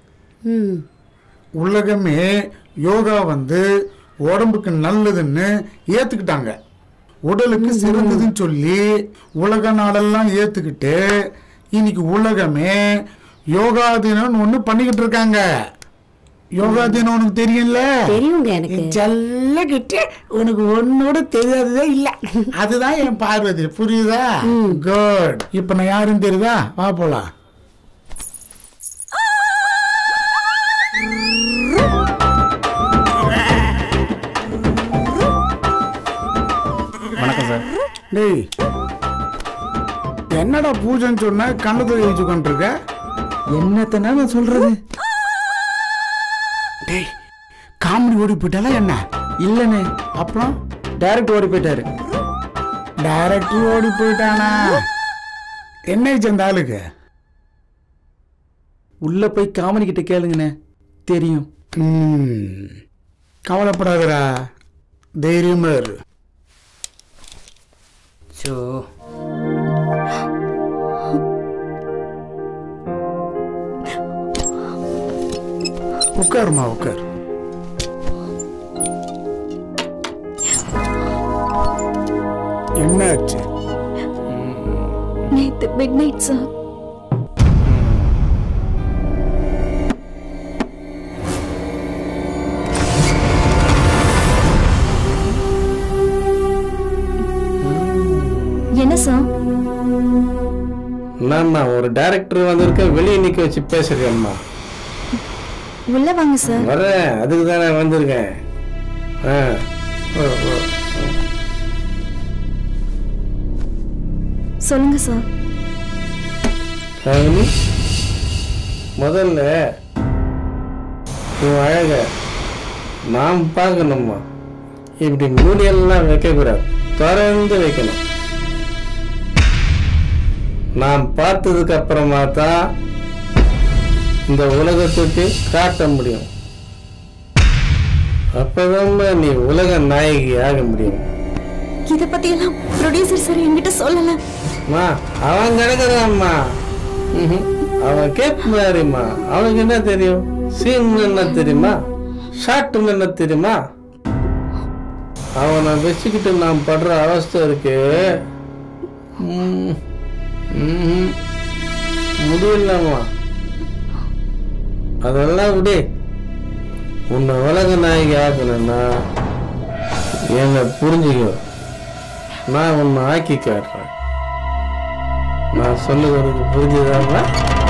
உலகமே யோகா உடம்புக்கு நல்லதுன்னு ஏத்துக்கிட்டாங்க, உடலுக்கு சிறந்ததுன்னு சொல்லி உலக நாடெல்லாம் ஏத்துக்கிட்டு இன்னைக்கு உலகமே யோகா தினம் ஒண்ணு பண்ணிக்கிட்டு இருக்காங்க. யோகா தினம் உனக்கு தெரியும்ல? தெரியுங்க எனக்கு. ஜல்லகிட்டு உனக்கு ஒன்னோட தெரியாததே இல்ல. அதுதான் என் பார்வதி, புரியுதா? குட். இப்ப நான் யாருன்னு தெரியுதா? வா போலாம். வணக்கம் சார். டேய் என்னடா பூஜைன்னு சொன்ன கண்ணத்தை வச்சு கொண்டிருக்க? என்னத்தனா நான் சொல்றது? டேய் காமெடி ஓடி போயிட்டாலா என்ன? இல்லனே. அப்புறம் டைரக்ட் ஓடி போயிட்டாரு. டைரக்டர் ஓடி போயிட்டானா? என்ன அந்த ஆளுக்கு? உள்ள போய் காமெடி கிட்ட கேளுங்கண்ணே, தெரியும். கவலைப்படாதடா, தைரியமா இரு. உட்காருமா, உட்காரு. என்னாச்சு? நேத்து மிட் நைட் சார். என்ன சார்? நான் ஒரு டைரக்டர் வந்திருக்க, வெளியே நிக்க வச்சு பேசுறேன்மா. உள்ள வாங்க சார். வரேன், அதுக்கு தான் நான் வந்திருக்கேன். சொல்லுங்க சார். முதல்ல உன் அழக நாம் பார்க்கணுமா? இப்படி மூடியெல்லாம் வைக்க கூடாது, திறந்து வைக்கணும். நான் பார்த்ததுக்கு அப்புறமா தான் இந்த உலகத்துக்கு காட்ட முடியும். அப்பதான் நீ உலக நாயகி ஆக முடியும். இத பத்தி எல்லாம் ப்ரொடியூசர் சார் என்கிட்ட சொல்லல. அவன் கிடக்குறான்மா. அவன் கேப் மாதிரிமா. அவனுக்கு என்ன தெரியும்? சீன் என்ன தெரியுமா? ஷார்ட் என்ன தெரியுமா? அவனை வச்சுக்கிட்டு நான் படுற அவஸ்தை இருக்கு. முடியலம்மா. அதெல்லாம் விடு. உன்னை உலக நாயகி ஆக்கணும்னா என்னை புரிஞ்சுக்கோ. நான் உன்னை ஆக்கி காட்டுறேன். நான் சொன்னது உனக்கு புரிஞ்சுதாமா?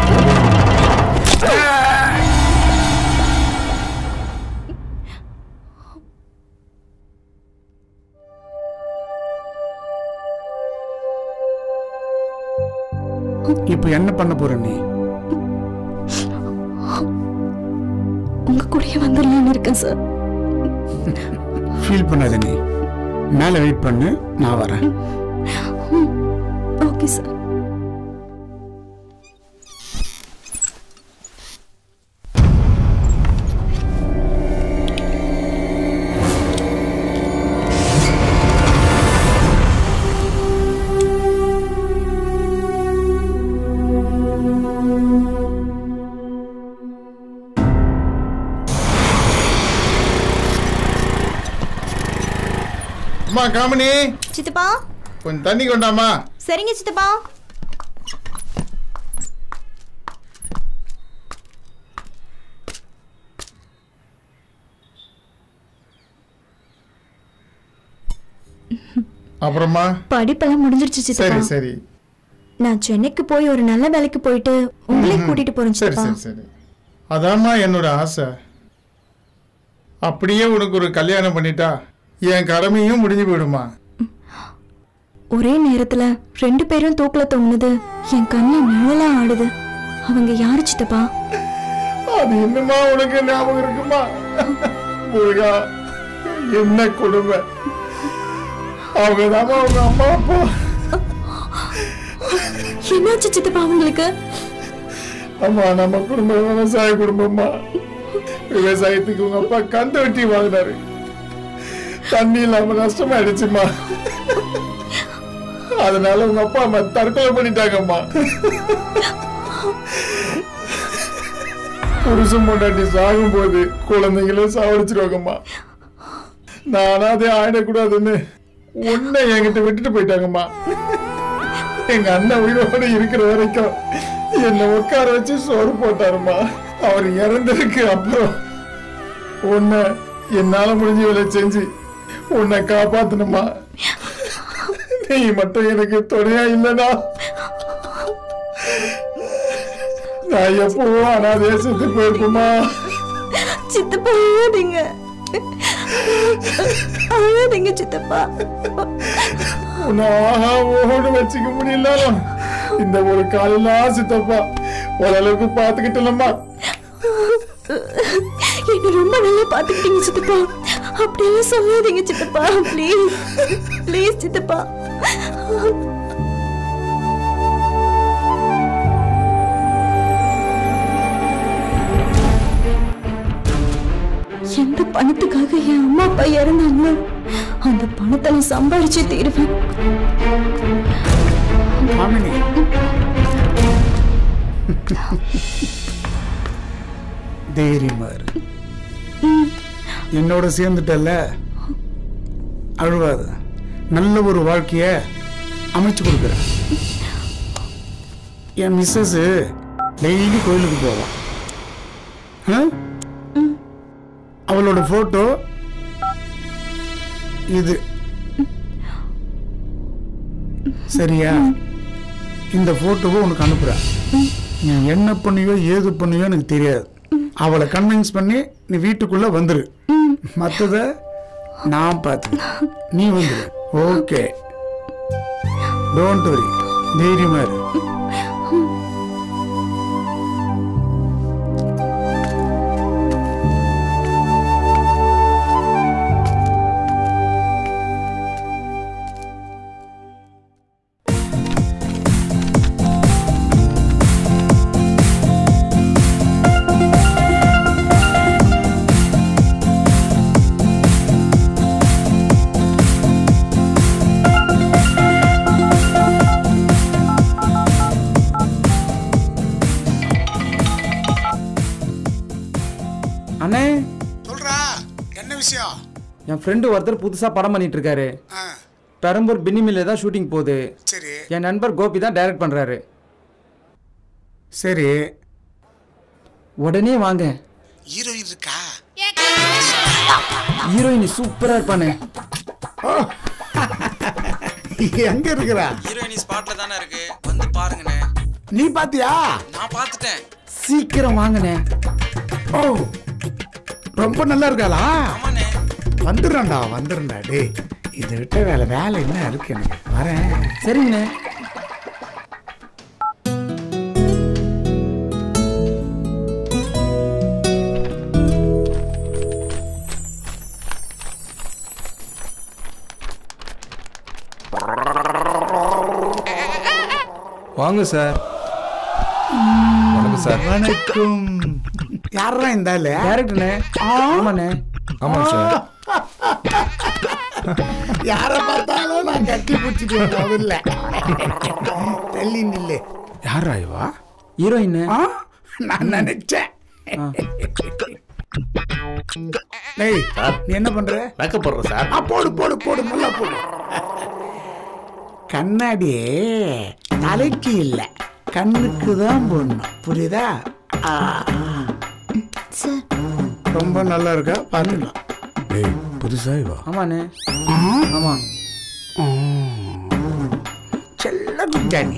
இப்ப என்ன பண்ண போற நீ? உங்க கூடயே வந்துடலான்னு இருக்கேன் சார். ஃபீல் பண்ணாத நீ. மேல வெயிட் பண்ணு, நான் வரேன். Okay sir. அம்மா காமினி. சித்தப்பா கொஞ்சம் தண்ணி கொண்டாமா. சரிங்க சித்தப்பா. அப்புறமா படிப்பெல்லாம் முடிஞ்சிருச்சு சித்தப்பா. சரி சரி. நான் சென்னைக்கு போய் ஒரு நல்ல வேலைக்கு போயிட்டு உங்களை கூட்டிட்டு போறேன் சரி சித்தப்பா. சரி சரி. அதாம்மா என்னோட ஆசை. அப்படியே உனக்கு ஒரு கல்யாணம் பண்ணிட்டா என் கடமையும் முடிஞ்சு போயிடுமா. ஒரே நேரத்துல 2 பேரும் தூக்கல தொங்குனது என் கண்ணு நிழலா ஆடுது. அவங்க யாரு சித்தப்பா? அது என்னமா உனக்கு ஞாபகம் இருக்குமா? முருகா, என்ன கொடுமை. அவங்கதாமா அவங்க அம்மா அப்பா. என்னாச்சு சித்தப்பா அவங்களுக்கு? அம்மா, நம்ம குடும்பம் விவசாய குடும்பம்மா. விவசாயத்துக்கு உங்க அப்பா கந்து வெட்டி வாங்கினாரு. தண்ணி இல்லாம நஷ்டமாயிடுச்சுமா. அதனால உங்க அப்பா அம்மா தற்கொலை பண்ணிட்டாங்கம்மா. புருஷன் பொண்டாட்டி சாகும் போது குழந்தைங்களும் சாவடிச்சிருவாங்கம்மா. நானா அதே ஆயிடக்கூடாதுன்னு உன்னை என்கிட்ட விட்டுட்டு போயிட்டாங்கம்மா. எங்க அண்ணன் உயிரோடு இருக்கிற வரைக்கும் என்னை உட்கார வச்சு சோறு போட்டாருமா. அவர் இறந்ததுக்கு அப்புறம் உன்னை என்னால முடிஞ்ச வேலை செஞ்சு உன்னை காப்பாத்தணுமா. நீ மட்டும் எனக்கு துணையா இல்லனா நான் எப்பவும் அனாதையா செத்து போயிருக்குமா. சித்தப்பா அழாதீங்க, அழாதீங்க சித்தப்பா. உன்னை ஆஹா ஓடு வச்சுக்க முடியலாலும் இந்த ஒரு காலெல்லாம் சித்தப்பா ஓரளவுக்கு பாத்துக்கிட்டலம்மா. என்ன ரொம்ப நல்லா பாத்துக்கிட்டீங்க சித்தப்பா. அப்படியெல்லாம் சொல்லாதீங்க சித்தப்பா. ப்ளீஸ் ப்ளீஸ் சித்தப்பா. எந்த பணத்துக்காக என் அம்மா அப்பா இறந்தாங்களோ அந்த பணத்தை நான் சம்பாரிச்சே தீருவேன். தைரியமா இரு. என்னோட சேர்ந்துட்டல்ல, அழுவாத. நல்ல ஒரு வாழ்க்கைய அமைச்சு கொடுக்குறேன். என் மிஸ்ஸஸ் டெய்லி கோயிலுக்கு போவான். அவளோட போட்டோ இது. சரியா? இந்த போட்டோவை உனக்கு அனுப்புறேன். நீ என்ன பண்ணியோ ஏது பண்ணியோ எனக்கு தெரியாது. அவளை கன்வின்ஸ் பண்ணி நீ வீட்டுக்குள்ள வந்துரு. மற்றத நான் பார்த்து நீ வந்துரு. Okay, don't worry. தைரியமா இரு. அண்ணே சொல்றா, என்ன விஷயம்? என் ஃப்ரெண்டு ஒருத்தர் புதுசா படம் பண்ணிட்டு இருக்காரு. பெரம்பூர் பின்னி மில்ல தான் ஷூட்டிங் போகுது. சரி. என் நண்பர் கோபி தான் டைரக்ட் பண்றாரு. சரி, உடனே வாங்க. ஹீரோயின் இருக்கா? ஹீரோயின் சூப்பரா இருப்பானே. எங்க இருக்கிறா? ஹீரோயின் ஸ்பாட்ல தானே இருக்கு, வந்து பாருங்கண்ணே. நீ பாத்தியா? நான் பார்த்துட்டேன். சீக்கிரம் வாங்கண்ணே. ஓ, ரொம்ப நல்லா இருக்காளா? வந்துடுறேன்டா வந்துடுறேன்டா. டேய், இதை விட்ட வேலை என்ன இருக்கு எனக்கு. வரேன். சரிங்கண்ணே. வாங்க சார். வணக்கம் சார். வணக்கம். யாரா இந்த ஆளு? டைரக்டர்ண்ணே. ஆமாண்ணே. ஆமாம் சார். யாரை பார்த்தாலும் நான் கட்டி பிடிச்சிட்டு இல்ல. தள்ளி நில்லு. யாரா இவா? ஹீரோயின். நான் நினைச்சேன். டேய், நீ என்ன பண்ற? மேக்கப் போடுற சார். போடு போடு போடு, நல்லா போடு. கண்ணாடி தலைக்கு இல்ல, கண்ணுக்கு தான் போடணும், புரியுதா? ரொம்ப நல்லா இருக்கா, பார்த்துக்கலாம். டேய், புதுசா இவா? ஆமாண்ணே. ஆமா. செல்ல குஞ்சானி.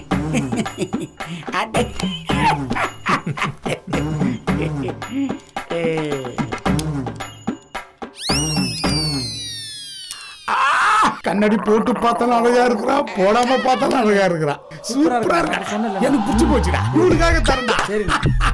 கண்ணாடி போட்டு பார்த்தாலும் அழகா இருக்கிறா, போடாம பார்த்தாலும் அழகா இருக்கிறா. சூப்பரா இருக்கா. எனக்கு பிடிச்சி போச்சுடா. இவனுக்காக தரண்டா. சரி.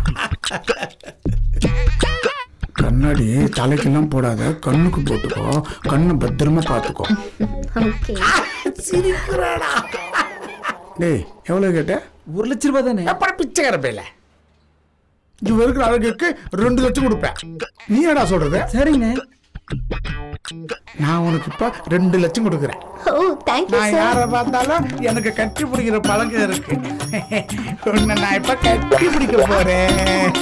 கண்ணாடி தலைக்கெல்லாம் போடாத, கண்ணுக்கு போட்டுக்கோ. கண்ணு பத்திரமா பார்த்துக்கோ. சிரிக்கிறாடா. டேய், எவ்வளவு கேட்ட? 1 லட்ச ரூபாய் தானே. எப்படி பிச்சைக்கார பேல? இது இருக்கிற அழகுக்கு 2 லட்சம் கொடுப்பேன். நீ என்னடா சொல்றது? சரிங்கண்ணே. நான் உனக்கு இப்ப 2 லட்சம் கொடுக்குறேன். நான் யாரை பார்த்தாலும் எனக்கு கட்டி பிடிக்கிற பழக்கம் இருக்கு. உன்னை நான் இப்ப கட்டி பிடிக்க போறேன்.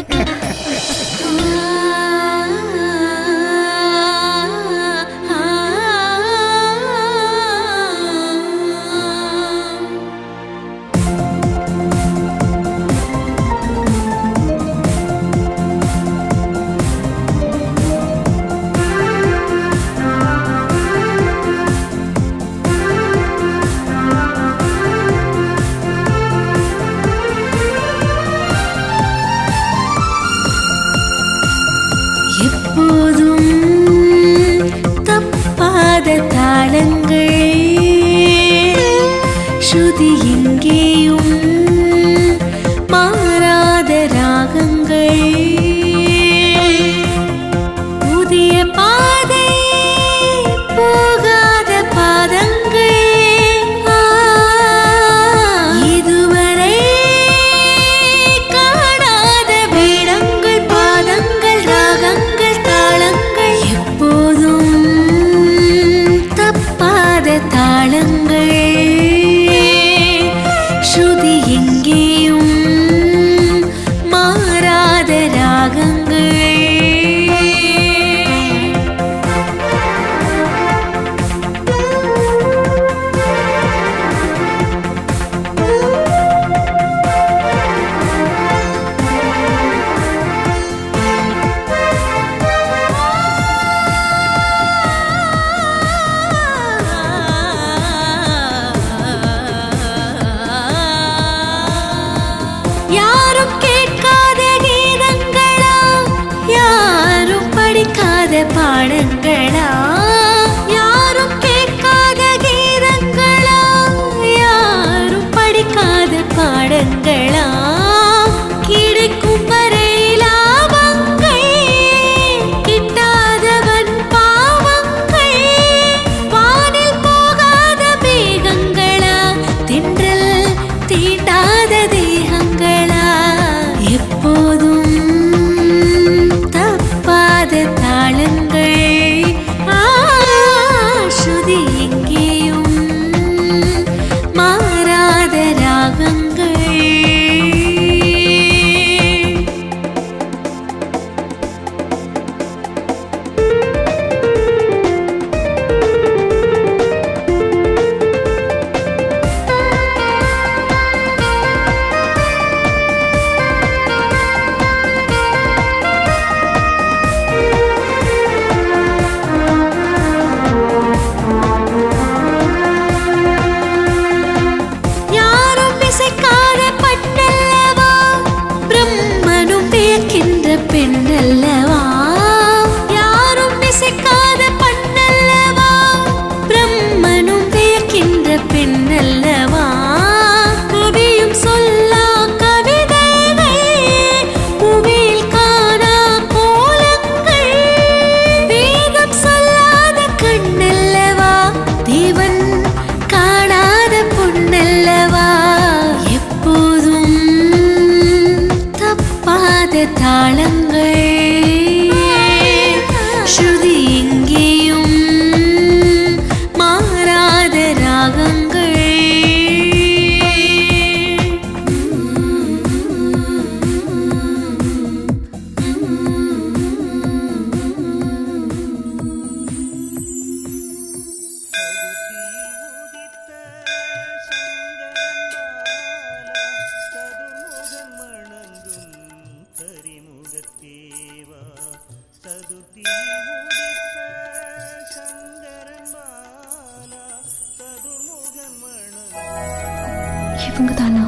தாளங்கள் ஸ்ருதி எங்கேயும் மாறாத ராகங்கள் புதிய பாதை போகாத பாதங்கள் இதுவரை காணாத வேடங்கள் பாதங்கள் ராகங்கள் தாளங்கள் எப்போதும் தாளங்கள் ஸ்ருதி எங்கேயும் மாறாத ராகங்கள் பாடங்களா யாரும் கேட்காத கீதங்களா யாரும் படிக்காத பாடங்களா கிடைக்கும் வரை லாபங்கள் கிட்டாதவன் பாவங்கள் வானில் போகாத மேகங்களா தென்றல் தீண்டாத தேகங்களா எப்போதும் தாளங்கள் பெண்ணல்லவா யாரும் இசைக்காத பண்ணல்லவா பிரம்மனும் வியக்கின்ற பெண்ணல்லவா கவியும் சொல்லா கவிதைகள் புவியில் காணா கோலங்கள் வேதம் சொல்லாத கண்ணல்லவா தேவன் காணாத பொன்னல்லவா எப்போதும் தப்பாத தாளங்கள் ஸ்ருதி எங்கேயும் மாறாத ராகங்கள் இவங்க தானா?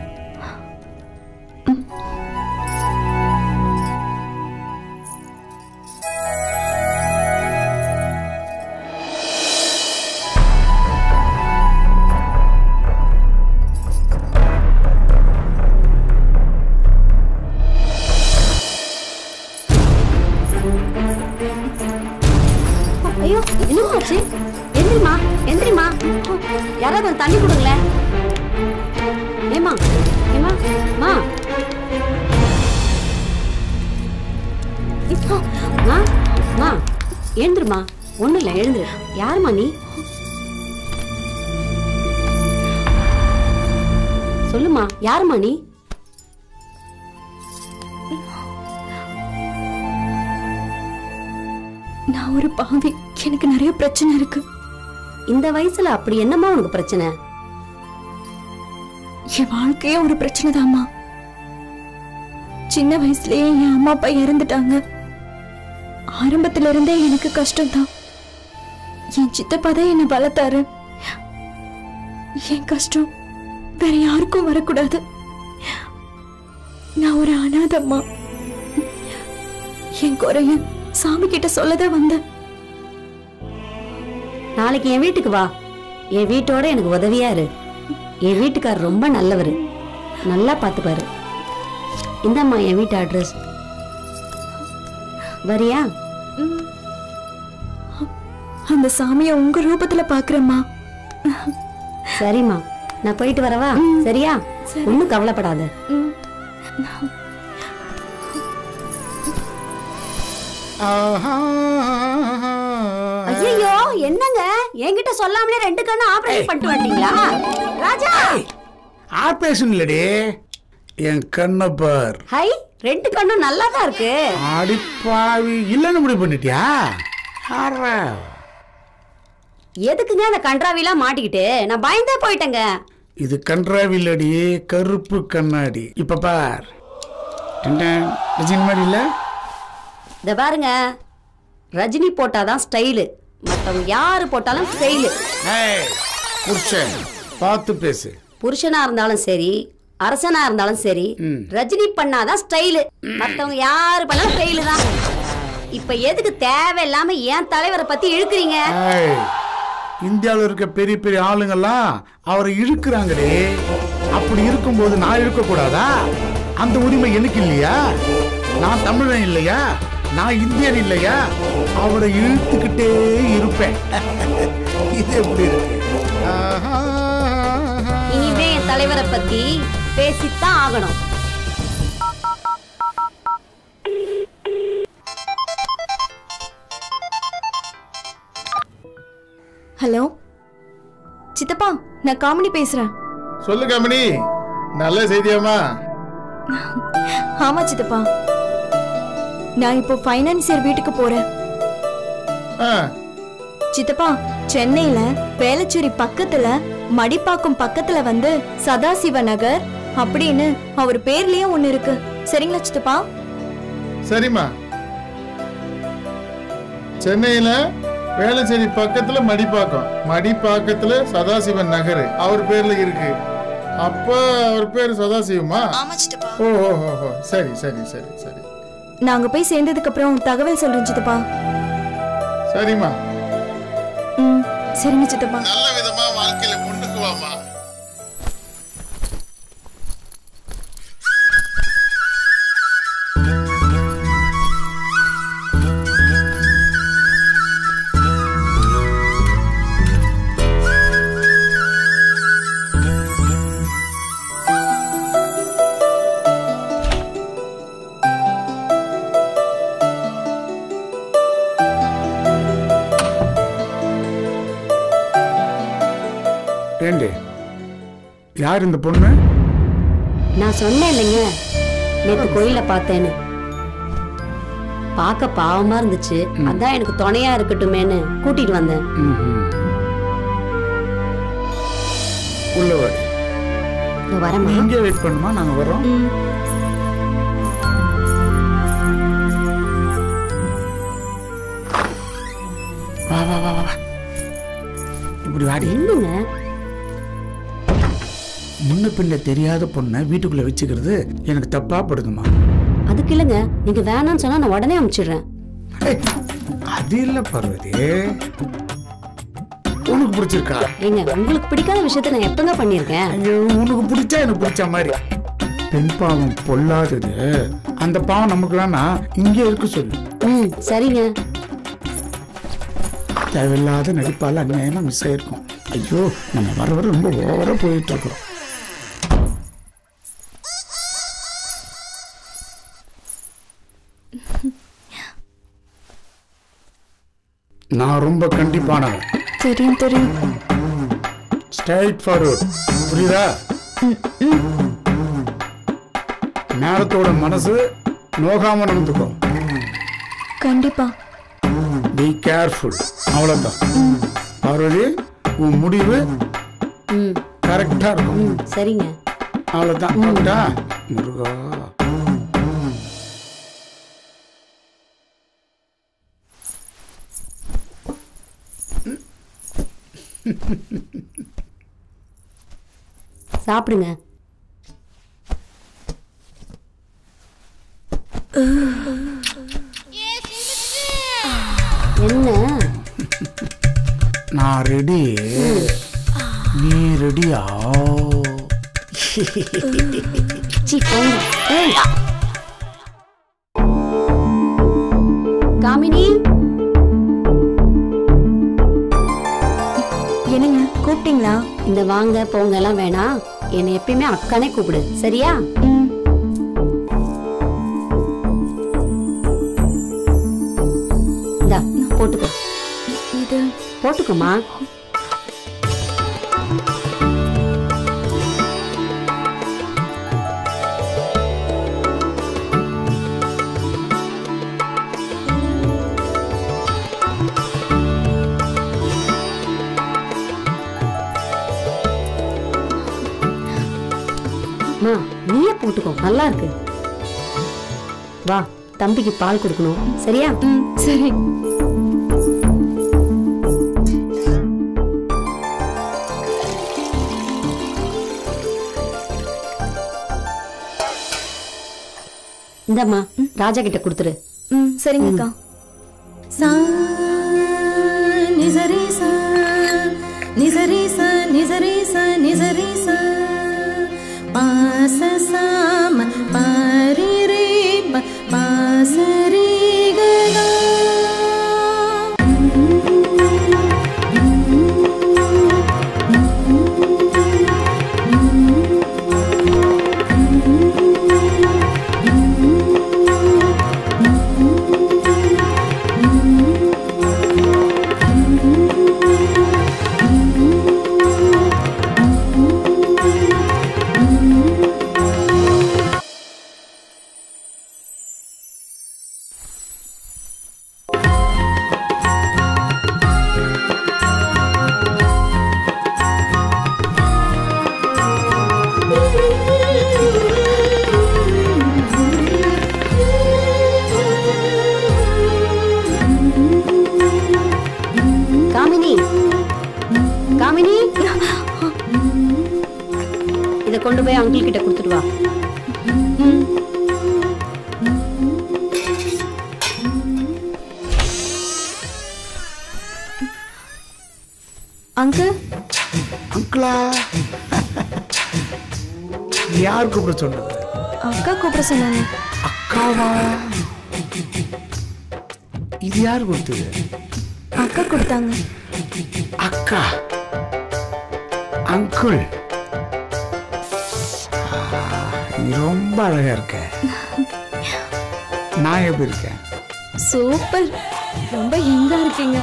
ஐயோ என்னமாச்சு? எந்திரிமா எந்திரிமா, யாராவது வந்து தண்ணி கொடுங்களேன். ஏமா ஏமா மா இப்போ மா மா எழுந்துருமா. ஒண்ணும் இல்லை, எழுந்துரு. யாருமா நீ? சொல்லுமா, யாருமா நீ? நான் ஒரு பாவி, எனக்கு நிறைய பிரச்சனை இருக்கு. இந்த வயசுல அப்படி என்னமா உனக்கு பிரச்சனை? என் வாழ்க்கையே ஒரு பிரச்சனை தாம்மா. சின்ன வயசுலயே என் அம்மா அப்பா இறந்துட்டாங்க. ஆரம்பத்துல இருந்தே எனக்கு கஷ்டம்தான். என் சித்தப்பா தான் என்னை வளர்த்தாரு. என் கஷ்டம் வேற யாருக்கும் வரக்கூடாது. நான் ஒரு அனாதம்மா. என் குறைய சாமி கிட்ட சொல்லதான் வந்தேன். நாளைக்கு என் வீட்டுக்கு வா. என் வீட்டோட எனக்கு உதவியா இரு. என் வீட்டுக்காரர் ரொம்ப நல்லவர், நல்லா பார்த்துப்பாரு. இந்தம்மா என் வீட்டு அட்ரஸ். வரியா? அந்த சாமியை உங்க ரூபத்துல பாக்குறேம்மா. சரிம்மா, நான் போயிட்டு வரவா? சரியா? ஒன்னும் கவலைப்படாத. ஐயோ என்னங்க, என்கிட்ட சொல்லாமலே 2 கண்ணு ஆபரேஷன் பண்ணிட்டு வந்துட்டீங்களா ராஜா? ஆபரேஷன் இல்லடி, என் கண்ணை பார். ஹை, 2 கண்ணும் நல்லா தான் இருக்கு. அடிப்பாவி, இல்லன்னு முடிவு பண்ணிட்டியா? எதுக்குங்க அந்த கன்றாவிலாம் மாட்டிக்கிட்டு? நான் பயந்தே போயிட்டேங்க. இது கன்றாவி இல்லடி, கருப்பு கண்ணாடி. இப்ப பார். ரஜினி மாதிரி இல்ல? இத பாருங்க, ரஜினி போட்டாதான் ஸ்டைலு, மத்தவங்க யாரு போட்டாலும் ஸ்டைலு. புருஷன் பார்த்து பேசு. புருஷனா இருந்தாலும் சரி, அரசனா இருந்தாலும் சரி, ரஜினி பண்ணாதான் ஸ்டைலு, மத்தவங்க யாரு பண்ணாலும் ஸ்டைலு தான். இப்ப எதுக்கு தேவையில்லாம ஏன் தலைவரை பத்தி இழுக்குறீங்க? இந்தியாவில் இருக்க பெரிய பெரிய ஆளுங்கெல்லாம் அவரை இழுக்கிறாங்களே. அப்படி இருக்கும்போது நான் இழுக்க கூடாதா? அந்த உரிமை எனக்கு இல்லையா? நான் தமிழன் இல்லையா? நான் இந்தியன் இல்லையா? அவரை இழுத்துக்கிட்டே இருப்பேன். இது எப்படி இருக்கு? இனிமே என் தலைவரை பத்தி பேசித்தான் ஆகணும். ஹலோ சித்தப்பா, நான் காமெடி பேசுறேன். சொல்லு காமெடி, நல்ல செய்தியாமா? ஆமா சித்தப்பா, நான் இப்போ ஃபைனான்சியர் வீட்டுக்கு போறேன். சித்தப்பா, சென்னையில வேளச்சேரி பக்கத்துல மடிப்பாக்கம் பக்கத்துல வந்து சதாசிவ நகர் அப்படின்னு அவர் பேர்லயே ஒண்ணு இருக்கு. சரிங்களா சித்தப்பா? சரிம்மா. சென்னையில வேளச்சேரி பக்கத்துல மடிப்பாக்கம், மடிப்பாக்கத்துல சதாசிவன் நகர் அவர் பேர்ல இருக்கு. அப்ப அவர் பேர் சதாசிவமா? ஆமா சித்தப்பா. ஓஹோ, சரி சரி சரி சரி. நாங்க போய் சேர்ந்ததுக்கு அப்புறம் தகவல் சொல்றேன் சித்தப்பா. சரிம்மா. சரிங்க சித்தப்பா. நல்ல விதமா வாழ்க்கையில முன்னுக்கு வாமா. ஏண்டி யார் இந்த பொண்ணு? நான் சொன்னேன் இல்லைங்க, நேற்று கோயில பார்த்தேன்னு. பார்க்க பாவமா இருந்துச்சு, அதான் எனக்கு துணையா இருக்கட்டுமேன்னு கூட்டிட்டு வந்தேன். உள்ள வாடி. வரமா? இங்கே வெயிட் பண்ணுமா, நாங்க வரோம். வா வா வா வா. இப்படி வாடி. என்னங்க முன்ன பின்ன தெரியாத பொண்ணை வீட்டுக்குள்ள வச்சுக்கிறது எனக்கு தப்பா படுதுமா. அதுக்கு இல்லைங்க, நீங்க வேணாம்னு சொன்னா நான் உடனே அனுப்பிச்சிடுறேன். அது இல்ல பார்வதி, உனக்கு பிடிச்சிருக்கா? ஏங்க, உங்களுக்கு பிடிக்காத விஷயத்த நான் எப்பங்க பண்ணிருக்கேன்? ஐயோ, உனக்கு பிடிச்சா எனக்கு பிடிச்ச மாதிரி. பெண் பாவம் பொல்லாதது, அந்த பாவம் நமக்கு வேணா இங்கே இருக்கு சொல்லு. சரிங்க. தேவையில்லாத நடிப்பால அநியாயமா மிஸ் ஆயிருக்கும். ஐயோ, நம்ம வர வர ரொம்ப ஓவரா போயிட்டு இருக்கிறோம். நான் ரொம்ப கண்டிப்பானவன். தெரியும் தெரியும். ஸ்ட்ரைட் ஃபார்வர்ட், புரியுதா? நேரத்தோட மனசு நோகாம நடந்துக்கும். கண்டிப்பா. பி கேர்ஃபுல், அவ்வளவுதான். பார்வதி, உன் முடிவு கரெக்டா இருக்கும். சரிங்க. அவ்வளவுதான். முருகா. சாப்பிடுங்க. என்ன? நான் ரெடி, நீ ரெடியா? காமினி, என்னங்க கூப்பிட்டீங்களா? இந்த வாங்க போங்க எல்லாம் வேணாம், என்னை எப்பயுமே அக்கானே கூப்பிடு, சரியா? இந்தா போட்டுக்கோ. இது போட்டுக்கோமா. நீயே போட்டுக்கோ, நல்லா இருக்கு. வா, தம்பிக்கு பால் கொடுக்கணும், சரியா? சரி. இந்தம்மா, ராஜா கிட்ட கொடுத்துரு. சரிங்க அக்கா. சா நிசரி சா நிசரி சா நிசரி சா நிசரி சா பாச சாம பாரி ரே பாசரி கா. கொண்டு போய் அங்கிள் கிட்ட கொடுத்துட்டு வா. அங்கிள். அங்கிளா? யார் கூப்பிட சொன்னது? அக்கா கூப்பிட சொன்னாங்க. அக்காவா? இது யார் கொடுத்தது? அக்கா கொடுத்தாங்க. அக்கா, அங்கிள், நீ ரொம்ப அழகா இருக்க. நான் எப்படி இருக்கேன்? சூப்பர், ரொம்ப யங்கா இருக்கீங்க.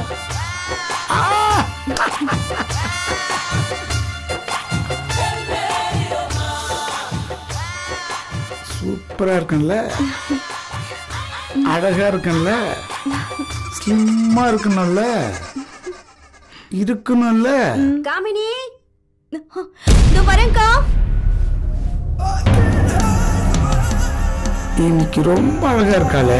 சூப்பரா இருக்குல்ல, அழகா இருக்குல்ல, ஸ்லிம்மா இருக்கணும்ல, இருக்கணும்ல. காமினி, இதோ வரேன்க்கா. இன்னைக்கு ரொம்ப அழகா இருக்காளே.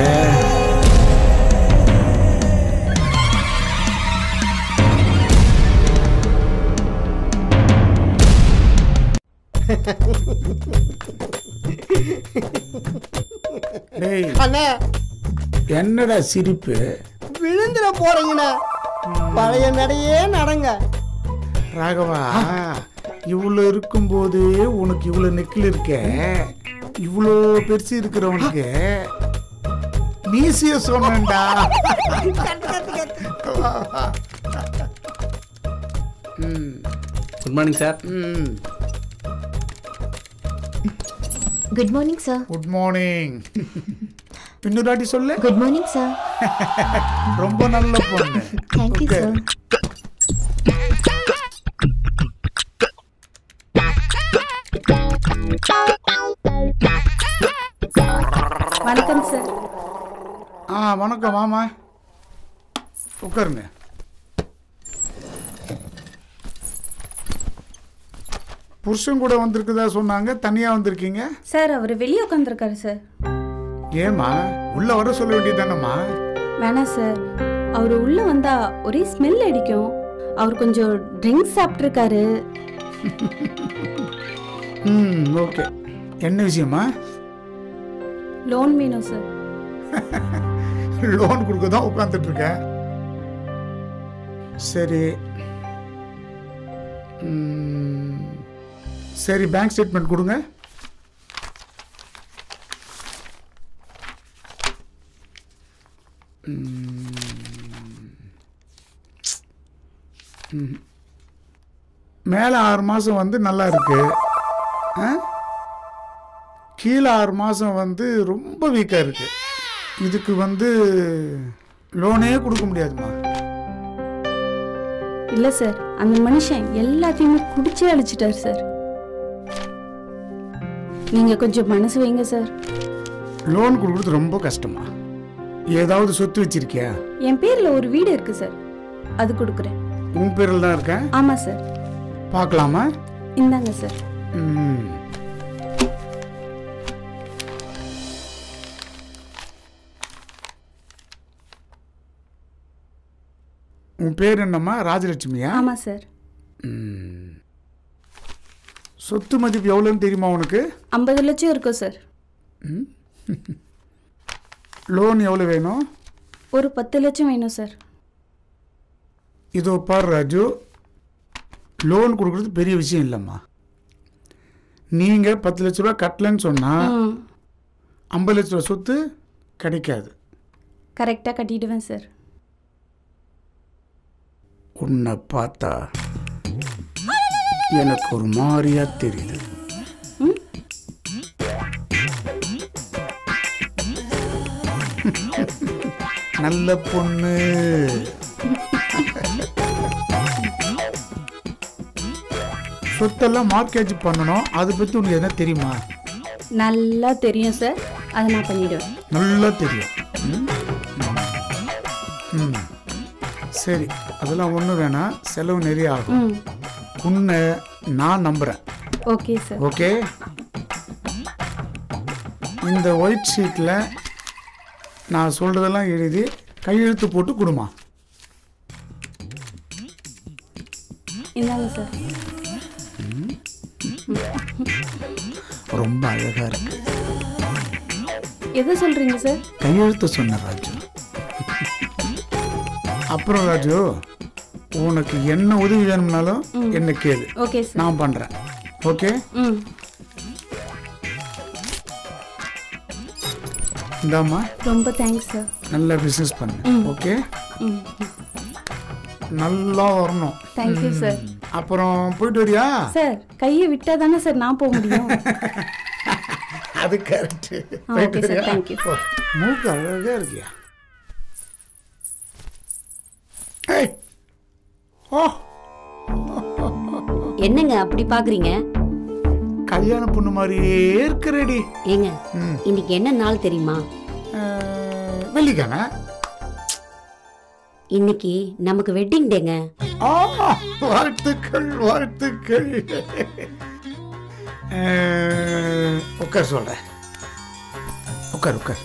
அண்ணா, என்னடா சிரிப்பு? விழுந்துட போறீங்கண்ணா. பழைய நடையே நடங்க. ராகவா, இவ்வளவு இருக்கும்போது உனக்கு இவ்வளவு நெக்கில் இருக்க, இவ்வளோ பெருசு இருக்கிறவனுக்கு மீசிய சொன்னேன்டா. Good morning sir. Good morning sir. Good morning. இன்னொரு சொல்லு. Good morning sir. ரொம்ப நல்ல பொண்ணு. Thank you sir. வணக்கம் சார். வணக்கம். மாமா உட்காருங்க. புருஷன் கூட வந்திருக்குதா சொன்னாங்க, தனியா வந்திருக்கீங்க? சார், அவர் வெளியே உட்காந்துருக்காரு சார். ஏமா, உள்ள வர சொல்ல வேண்டியதானம்மா? வேணாம் சார், அவர் உள்ள வந்தா ஒரே ஸ்மெல் அடிக்கும். அவர் கொஞ்சம் ட்ரிங்க்ஸ் சாப்பிட்ருக்காரு. ஓகே. என்ன விஷயமா? லோன் வேணும் சார். லோன் கொடுக்க தான் உட்காந்துட்டு இருக்க. சரி சரி, பேங்க் ஸ்டேட்மெண்ட் கொடுங்க. மேலே 6 மாதம் வந்து நல்லா இருக்கு, கீழே 6 மாதம் வந்து ரொம்ப வீக்காக இருக்கு. இதுக்கு வந்து லோனே கொடுக்க முடியாதுமா. இல்லை சார், அந்த மனுஷன் எல்லாத்தையுமே குடிச்சே அழிச்சிட்டார் சார். நீங்கள் கொஞ்சம் மனசு வைங்க சார். லோன் கொடுக்குறது ரொம்ப கஷ்டமா? ஏதாவது சொத்து வச்சிருக்கியா? என் பேரில் ஒரு வீடு இருக்கு சார், அது கொடுக்குறேன். உன் பேரில் தான் இருக்கேன்? ஆமாம் சார். பார்க்கலாமா? இந்தாங்க சார். உன் பேர் என்னம்மா? ராஜலட்சுமியா? ஆமாம் சார். சொத்து மதிப்பு எவ்வளோன்னு தெரியுமா உனக்கு? 50 லட்சம் இருக்கும் சார். லோன் எவ்வளோ வேணும்? ஒரு 10 லட்சம் வேணும் சார். இதோ பார் ராஜு, லோன் கொடுக்குறது பெரிய விஷயம் இல்லைம்மா. நீங்கள் 10 லட்ச ரூபா கட்டலன்னு சொன்னால் 50 லட்ச ரூபா சொத்து கிடைக்காது. கரெக்டாக கட்டிடுவேன் சார். உன்னை பார்த்தா எனக்கு ஒரு மாதிரியா தெரியுது. நல்ல பொண்ணு. சொத்தெல்லாம் மார்க்கேஜ் பண்ணணும், அதை பற்றி உனக்கு என்ன தெரியுமா? நல்லா தெரியும் சார், அதை நான் பண்ணிடுவேன். நல்லா தெரியும். சரி, அதெல்லாம் ஒன்றும் வேணாம், செலவு நிறைய ஆகும். உன்னை நான் நம்புகிறேன். Okay sir. ஓகே, இந்த ஒயிட் ஷீட்டில் நான் சொல்கிறதெல்லாம் எழுதி கையெழுத்து போட்டு கொடுமா. இந்தாங்க சார். ரொம்ப அழகாக இருக்கு. எதை சொல்கிறீங்க சார்? கையெழுத்து சொன்ன ராஜு. அப்புறம் ராஜு, உனக்கு என்ன உதவி வேணும்னாலும் என்ன கேளு. Okay sir. நான் பண்றேன். ஓகே. இந்தாம்மா. ரொம்ப தேங்க்ஸ் சார். நல்லா பிசினஸ் பண்ணு. ஓகே. நல்லா வரணும். Thank you sir. அப்புறம் போயிட்டு வரியா? சார் கையை விட்டா தானே சார் நான் போக முடியும். அது கரெக்ட். Okay sir, thank you. மூக்கு அழகா இருக்கியா? என்னங்க அப்படி பாக்குறீங்க? கல்யாண பொண்ணு மாதிரியே இருக்கிறடி. ஏங்க இன்னைக்கு என்ன நாள் தெரியுமா? வெள்ளிக்கிழமை. இன்னைக்கு நமக்கு வெட்டிங் டேங்க. வாழ்த்துக்கள் வாழ்த்துக்கள். உட்கார் சொல்றேன். உட்கார் உட்கார்.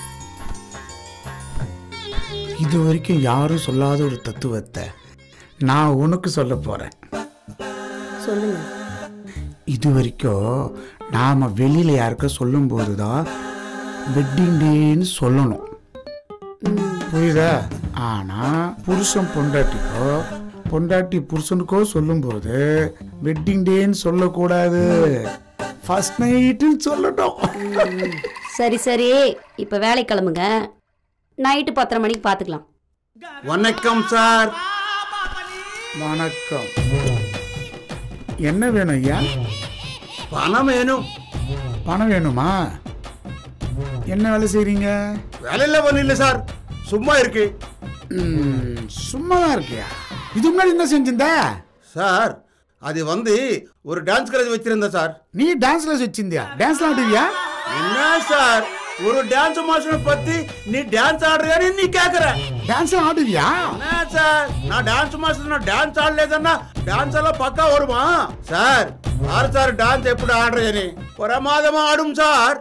இது வரைக்கும் யாரும் சொல்லாத ஒரு தத்துவத்தை நான் உனக்கு சொல்ல போறேன். சொல்லுங்க. இது வரைக்கும் நாம வெளியில யாருக்கும் சொல்லும் போதுதான் வெட்டிங் டேன்னு சொல்லணும். புரியுதா? ஆனா புருஷன் பொண்டாட்டிக்கோ பொண்டாட்டி புருஷனுக்கோ சொல்லும் போது வெட்டிங் டேன்னு சொல்லக்கூடாது, ஃபர்ஸ்ட் நைட்டுன்னு சொல்லணும். சரி சரி, இப்ப வேலை கிளம்புங்க. நைட்டு 10:30 மணிக்கு பாத்துக்கலாம். வணக்கம் சார். வணக்கம். என்ன வேணும் ஐயா? பணம் வேணும். பணம் வேணுமா? என்ன வேலை செய்றீங்க? வேலையில பண்ணல சார், சும்மா இருக்கு. சும்மா தான் இருக்கியா? இது முன்னாடி என்ன செஞ்சிருந்த? சார் அது ஒரு டான்ஸ் கிளாஸ் வச்சிருந்த சார். நீ டான்ஸ் கிளாஸ் வச்சிருந்தியா? டான்ஸ் ஆடுவியா? என்ன சார் ஒரு டான்ஸ் மாஸ்டர் பத்தி நீ டான்ஸ் ஆடுறியான்னு நீ கேக்குற? டான்ஸ் ஆடுவியா? என்ன சார் நான் டான்ஸ் மாஸ்டர், நான் டான்ஸ் ஆடலேதன்னா டான்ஸ் எல்லாம் பக்கா வருமா சார்? ஆறு சார் டான்ஸ் எப்படி ஆடுறேன்னு பிரமாதமா ஆடும் சார்.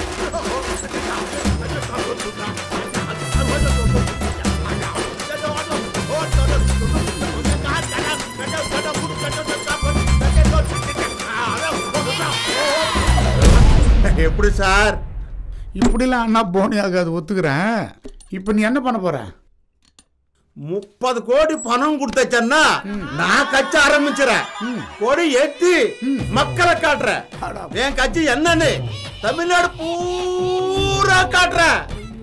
எப்படி சார்? இப்படிலாம் அண்ணா போனி ஆகாது, ஒத்துக்கிறேன். இப்ப நீ என்ன பண்ண போற? 30 கோடி பணம் கொடுத்தச்சன்னா நான் கட்சி ஆரம்பிச்சுறேன். கொடி ஏத்தி மக்களை காட்டுறேன். என் கட்சி என்னன்னு தமிழ்நாடு பூரா காட்டுறேன்.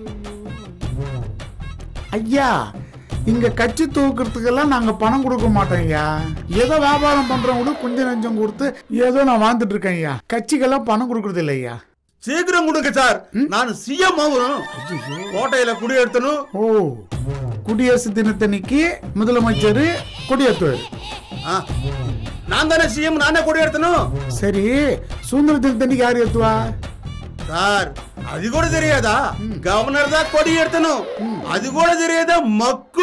ஐயா, இங்க கட்சி தூக்குறதுக்கெல்லாம் நாங்க பணம் கொடுக்க மாட்டோம் ஐயா. ஏதோ வியாபாரம் பண்றவங்க கொஞ்சம் நஞ்சம் கொடுத்து ஏதோ நான் வாழ்ந்துட்டு இருக்கேன் ஐயா. கட்சிக்கெல்லாம் பணம் கொடுக்கறது இல்லை ஐயா. சீக்கிரம் கொடுங்க சார், நான் சிஎம் ஆகணும். கோட்டையில குடியேற்றணும். ஓ, குடியரசு தினத்தன்னைக்கு முதலமைச்சர் கொடியேற்றுவாரு. நான் தானே சிஎம், நானே கொடியேற்றணும். சரி, சுதந்திர தினத்தன்னைக்கு யார் ஏற்றுவா? சார் அது கூட தெரியாதா? கவர்னர் தான் கொடி ஏற்றணும். அது கூட தெரியாதா மக்கு?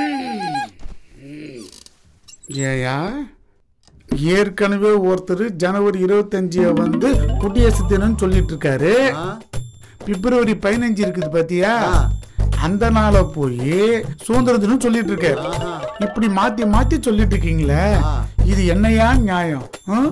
ஏயா, ஏற்கனவே ஒருத்தர் ஜனவரி 25 குடியரசு தினம் சொல்லிட்டு இருக்காரு. பிப்ரவரி 15 இருக்குது பாத்தியா? அந்த நாள போய் சுதந்திர தினம் சொல்லிட்டு இருக்காரு. இப்படி மாத்தி மாத்தி சொல்லிட்டு இருக்கீங்களே, இது என்னையா நியாயம்?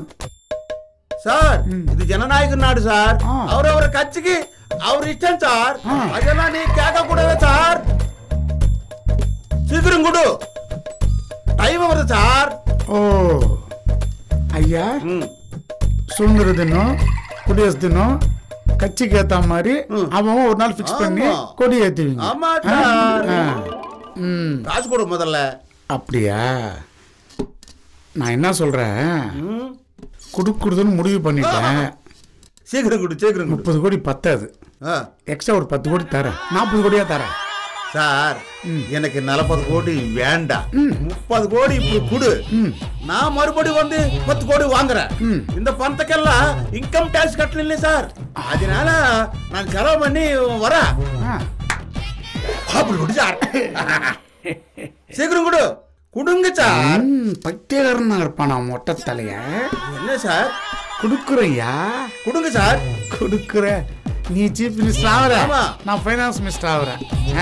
சார் இது ஜனநாயக நாடு சார். அவர் கட்சிக்கு அவர் இஷ்டம் சார். அதெல்லாம் நீ கேட்க கூடாது சார். சீக்கிரம் கொடு, டைம் வருது சார். ஓ ஐயா, சுதந்திர தினம் குடியரசு தினம் கட்சிக்கு ஏத்த மாதிரி அவன் ஒரு நாள் பிக்ஸ் பண்ணி கொடி ஏத்துவீங்க. ஆமா சார். காசு கொடு முதல்ல. அப்படியா? நான் என்ன சொல்றேன், குடுக்குறதுன்னு முடிவு பண்ணிட்டேன். சீக்கிரம் கொடு, சீக்கிரம். 30 கோடி பத்தாது, எக்ஸ்ட்ரா ஒரு 10 கோடி தரேன். 40 கோடியா தரேன் சார். எனக்கு 40 கோடி வேண்டாம், 30 கோடி இப்படி கொடு. நான் மறுபடியும் 10 கோடி வாங்குறேன். இந்த பணத்துக்கெல்லாம் இன்கம் டாக்ஸ் கட்டல இல்ல சார். அதனால நான் செலவு பண்ணி வரேன். அப்படி கொடு சார். சீக்கிரம் கொடு, கொடுங்க சார். பைத்தியக்காரனா இருப்பானா மொட்டை தலைய? என்ன சார்? கொடுக்குறையா? கொடுங்க சார். கொடுக்குற. நீ சீஃப் மினிஸ்டர் ஆவற, நான் ஃபைனான்ஸ் மினிஸ்டர் ஆவறேன்.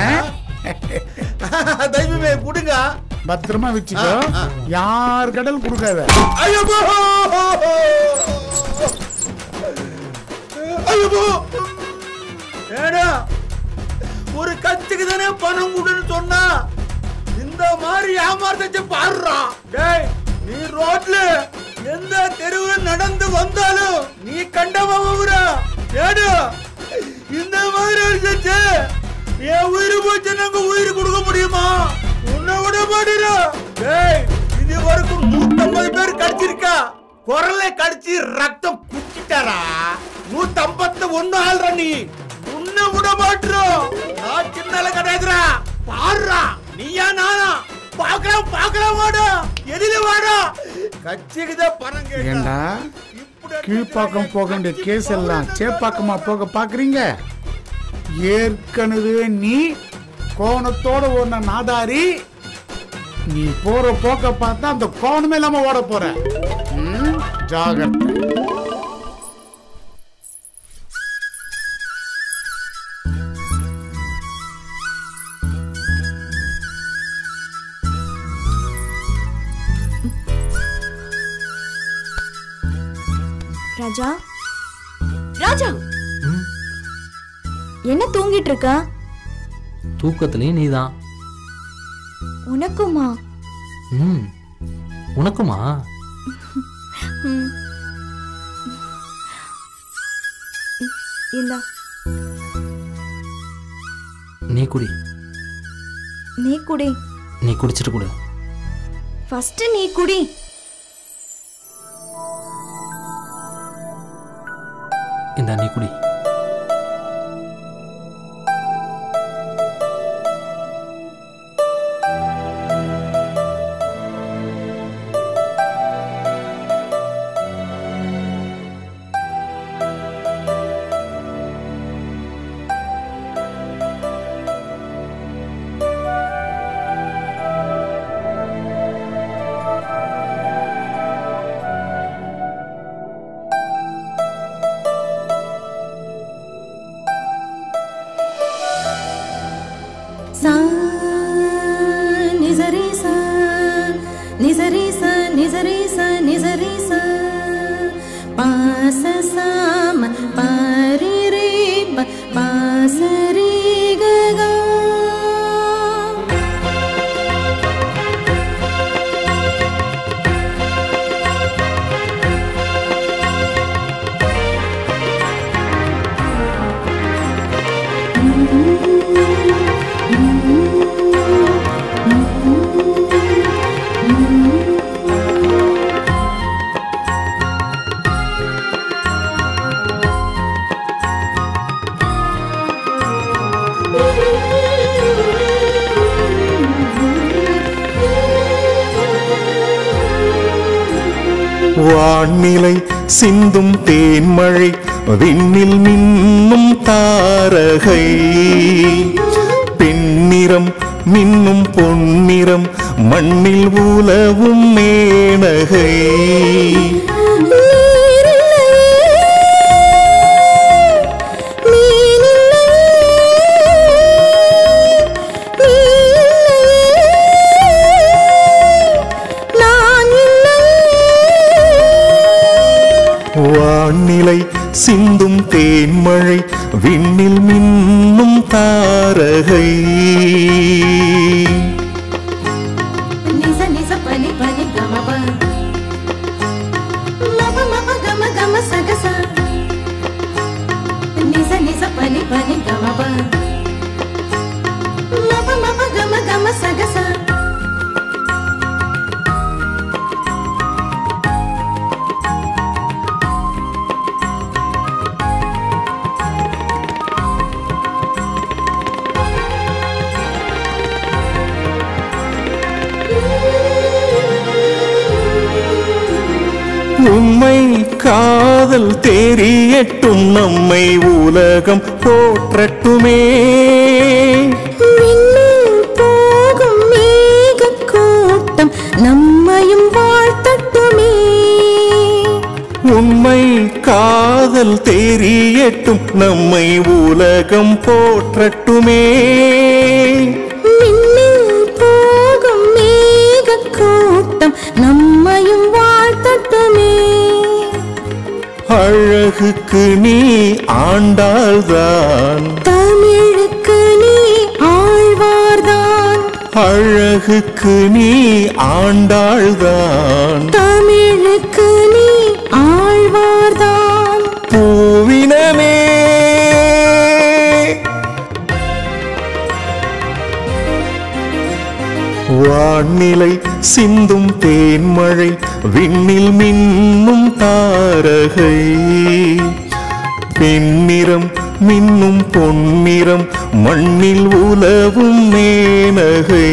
தெய்வமே கொடுங்க. பத்திரமா வச்சுக்கோ, யார் கடல் கொடுக்காத. ஐயோ ஐயோ, ஏடா ஒரு கட்சிக்கு தானே பணம் கொடுன்னு சொன்னா, இந்த இந்த மாதிரி ஏமாறத பாடுறா. டேய் நீ ரோட்ல எந்த தெருவில் நடந்து வந்தாலும் நீ கண்டவரா ஏடு இந்த மாதிரி அடிச்சு என் உயிர் போச்சு நாங்க உயிர் கொடுக்க முடியுமா? உன்னை விட மாட்டேறா. டேய் இது வரைக்கும் 150 பேர் கடிச்சிருக்கா. குரலை கடிச்சு ரத்தம் குச்சிட்டாரா. 151 ஆள்ரா நீ. உன்னை விட மாட்டோம். நான் சின்னல கிடையாதுரா. பாடுறா நீயா நானா பாக்கலாம் வாடா எதில வாடா கச்சிக்குதே பணம் கேட்டா. ஏண்டா கீழ்ப்பாக்கம் போக வேண்டிய கேஸ் எல்லாம் சேப்பாக்கமா போக பாக்குறீங்க? ஏற்கனவே நீ கோணத்தோட ஓடின நாதாரி. நீ போற போக்க பார்த்தா அந்த கோணமே இல்லாம ஓட போற. ஜாகிரதை. ராஜா ராஜா என்ன தூங்கிட்டு இருக்க? தூக்கத்துலயும் நீதான். உனக்குமா? உனக்குமா? இல்ல நீ குடி. நீ குடி. நீ குடிச்சிட்டு குடு. ஃபர்ஸ்ட் நீ குடி. இந்த நீ குடி. வான்நிலை சிந்தும் தேன்மழை விண்ணில் மின்னும் தாரகை பெண்ணிறம் மின்னும் பொன்னிறம் மண்ணில் உலவும் மேனகை வான்நிலை சிந்தும் தேன்மழை விண்ணில் மின்னும் தாரகை உண்மை காதல் தெரியட்டும் நம்மை உலகம் போற்றட்டுமே போகும் மேக கூட்டம் நம்மையும் வாழ்த்தட்டுமே உண்மை காதல் தெரியட்டும் நம்மை உலகம் போற்றட்டுமே போகும் மேக கூட்டம் நம்மையும் வாழ்த்தட்டுமே அழகுக்கு நீ ஆண்டாள்தான் தமிழுக்கு நீ ஆழ்வார்தான் அழகுக்கு நீ ஆண்டாள்தான், தமிழுக்கு நீ ஆழ்வார்தான். பூவினமே வானிலை சிந்தும் தேன்மழை, விண்ணில் மின்னும் தாரகை, பெண்ணிறம் மின்னும் பொன்னிறம், மண்ணில் உலவும் மேனகை.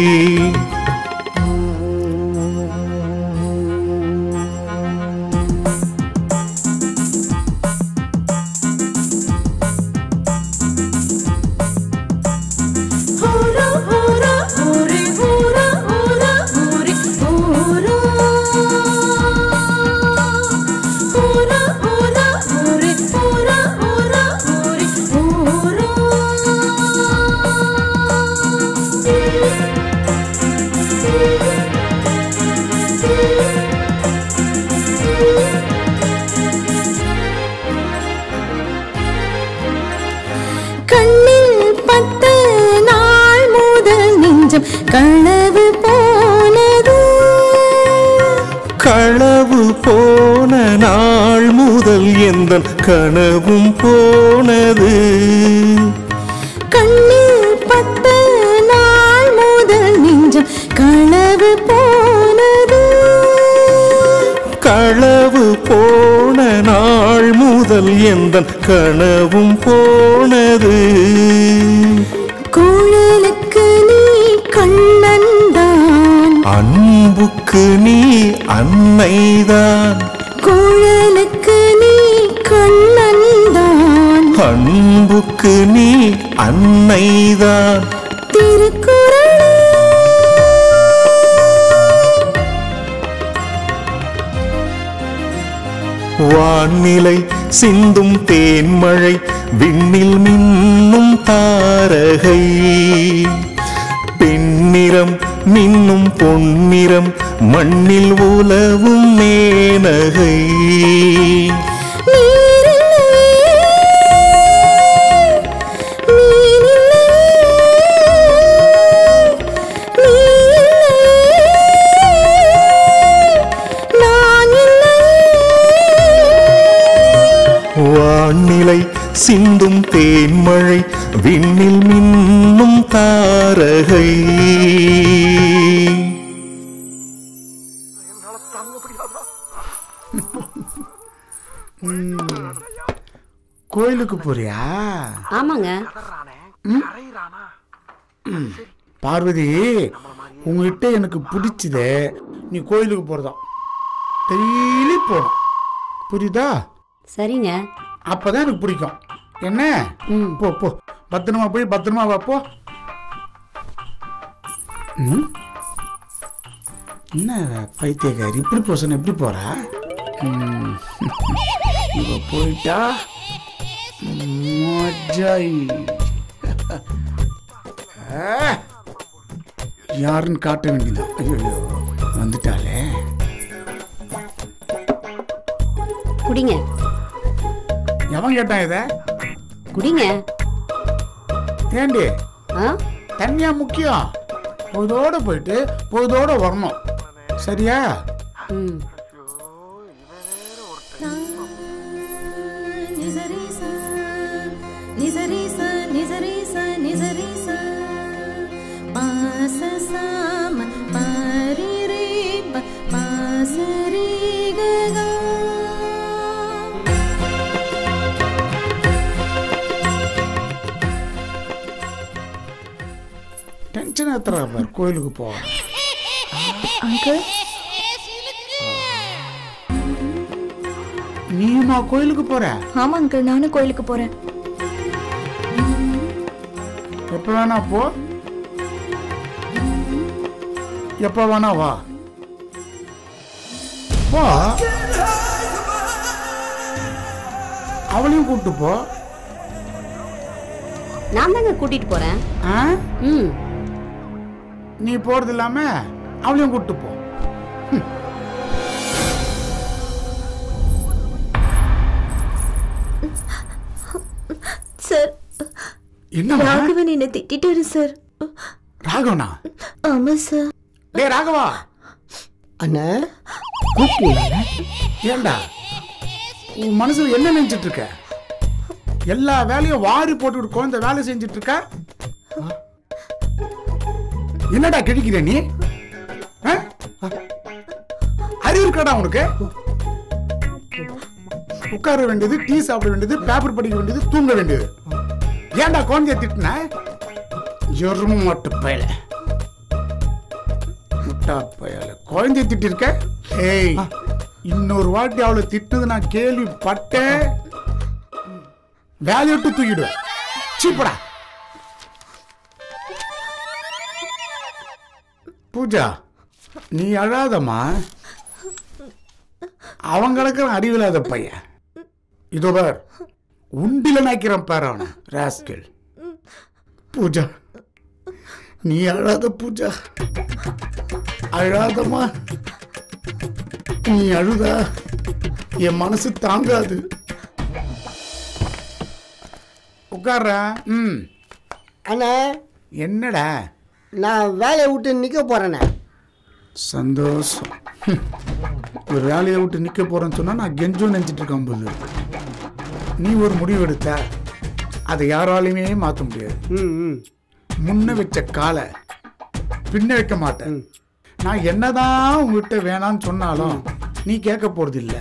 களவு போனது, களவு போன நாள் முதல் எந்தன் கனவும் போனது. கண்ணில் பட்ட நாள் முதல் நெஞ்சம் களவு போனது, களவு போன நாள் முதல் எந்தன் கனவும் போனது. குழலுக்கு நீ கண்ணன்தான், அன்புக்கு நீ அன்னைதான், குழலுக்கு நீ கண்ணன்தான், அன்புக்கு நீ அன்னைதான். திருக்குறளே வானிலை சிந்தும் தேன்மழை, விண்ணில் மின்னும் தாரகை, பெண்ணிறம் மின்னும் பொன்னிறம், மண்ணில் உலவும் மேனகை. வானிலை சிந்தும் தேன்மழை, விண்ணில் மின்னும் தாரகை. கோயிலுக்கு போறியா? ஆமாங்க. பார்வதி, உங்ககிட்ட எனக்கு பிடிச்சது நீ கோயிலுக்கு போறதா. டெய்லி போகணும், புரியுதா? சரிங்க. அப்பதான் எனக்கு பிடிக்கும். என்ன? போ போ, பத்திரமா போய் பத்திரமா வா. போ. என்ன பைத்தியக்காரி இப்படி போசன எப்படி போறா? இவ போயிட்டா மஜாய். யாருன்னு காட்ட வேண்டியது. ஐயோ வந்துட்டாலே. குடிங்க. எவன் கேட்டான் இத? குடிங்க. ஏண்டி தண்ணியா முக்கியம்? பொழுதோட போயிட்டு பொழுதோட வரணும், சரியா? டென்ஷன் ஏத்துறா பார். கோயிலுக்கு போ. நீமா கோயிலுக்கு போற? ஆமா அங்கிள், நானும் கோயிலுக்கு போறேன். எப்ப வேணா போ, எப்ப வேணா வா. போ. அவளையும் கூப்பிட்டு போ. நான் தாங்க கூட்டிட்டு போறேன். நீ போறது இல்லாம அவளையும் கூப்பிட்டு போ. சார், என்ன ராகவன் என்ன திட்டாரு சார். ராகவனா? ஆமா சார். டேய் ராகவா. அண்ணா கூப்பிட்டீங்களா? ஏண்டா உன் மனசுல என்ன நினைச்சிட்டு இருக்க? எல்லா வேலையும் வாரி போட்டு குழந்தை வேலை செஞ்சிட்டு இருக்க. என்னடா கிழிக்கிற நீ? அறிவு இருக்கடா உனக்கு? உட்கார வேண்டியது, டீ சாப்பிட வேண்டியது, பேப்பர் படிக்க வேண்டியது, தூங்க வேண்டியது. ஏன்டா குழந்தைய திட்டின? எரும மாட்டு பயல, முட்டா பயல, குழந்தைய திட்டி இருக்க. ஏய், இன்னொரு வாட்டி அவளை திட்டுது நான் கேள்விப்பட்டேன், வேலையை விட்டு தூக்கிடுவேன். சீப்படா. பூஜா, நீ அழாதம்மா. அவன் கிடக்கிற அறிவில்லாத பையன். இதோ பார், உண்டில நாய்க்கிறான் பாரு அவன ராஸ்கல். பூஜா, நீ அழாத பூஜா, அழாதம்மா. நீ அழுதா என் மனசு தாங்காது. உட்கார்ற. அண்ணா. என்னடா? நான் வேலையை விட்டு நிக்க போறேண்ணே. சந்தோஷம். ஒரு வேலையை விட்டு நிக்க போறேன்னு சொன்னா நான் கெஞ்சு நினைச்சிட்டு இருக்கேன் போது. நீ ஒரு முடிவு எடுத்த, அதை யாராலையுமே மாற்ற முடியாது. முன்ன வச்ச காலை பின்ன வைக்க மாட்டேன். நான் என்னதான் உங்ககிட்ட வேணான்னு சொன்னாலும் நீ கேட்க போறது இல்லை.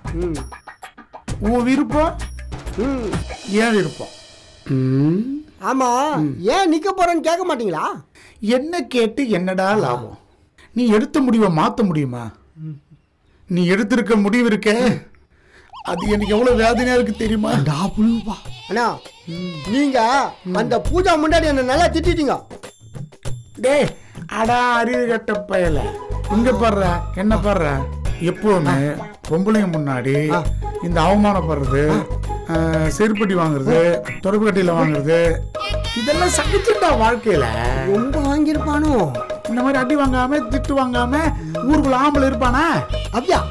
உன் விருப்பம் ஏன் விருப்பம். ஆமா, ஏன் நிக்க போறேன்னு கேட்க மாட்டீங்களா? என்ன கேட்டு என்னடா லாபம்? நீ எடுத்த முடிவை மாற்ற முடியுமா? நீ எடுத்திருக்க முடிவு இருக்க, அது எனக்கு எவ்வளவு வேதனையா இருக்கு தெரியுமா? அண்ணா, நீங்க அந்த பூஜா முன்னாடி என்ன நல்லா திட்டிட்டீங்க. டேய் அடா அறிவு கட்ட பயல, இங்க பாடுற என்ன பாடுற? எப்பவுமே பொம்பளைங்க முன்னாடி இந்த அவமானப்படுறது, செருப்பட்டி வாங்குறது, தொடர்பு கட்டியில வாங்குறது, இதெல்லாம் சகிச்சுட்டா வாழ்க்கையில. ரொம்ப வாங்கியிருப்பானோ? இந்த மாதிரி அடி வாங்காம திட்டு வாங்காம ஊருக்குள்ள ஆம்பளை இருப்பானா? அப்படியா?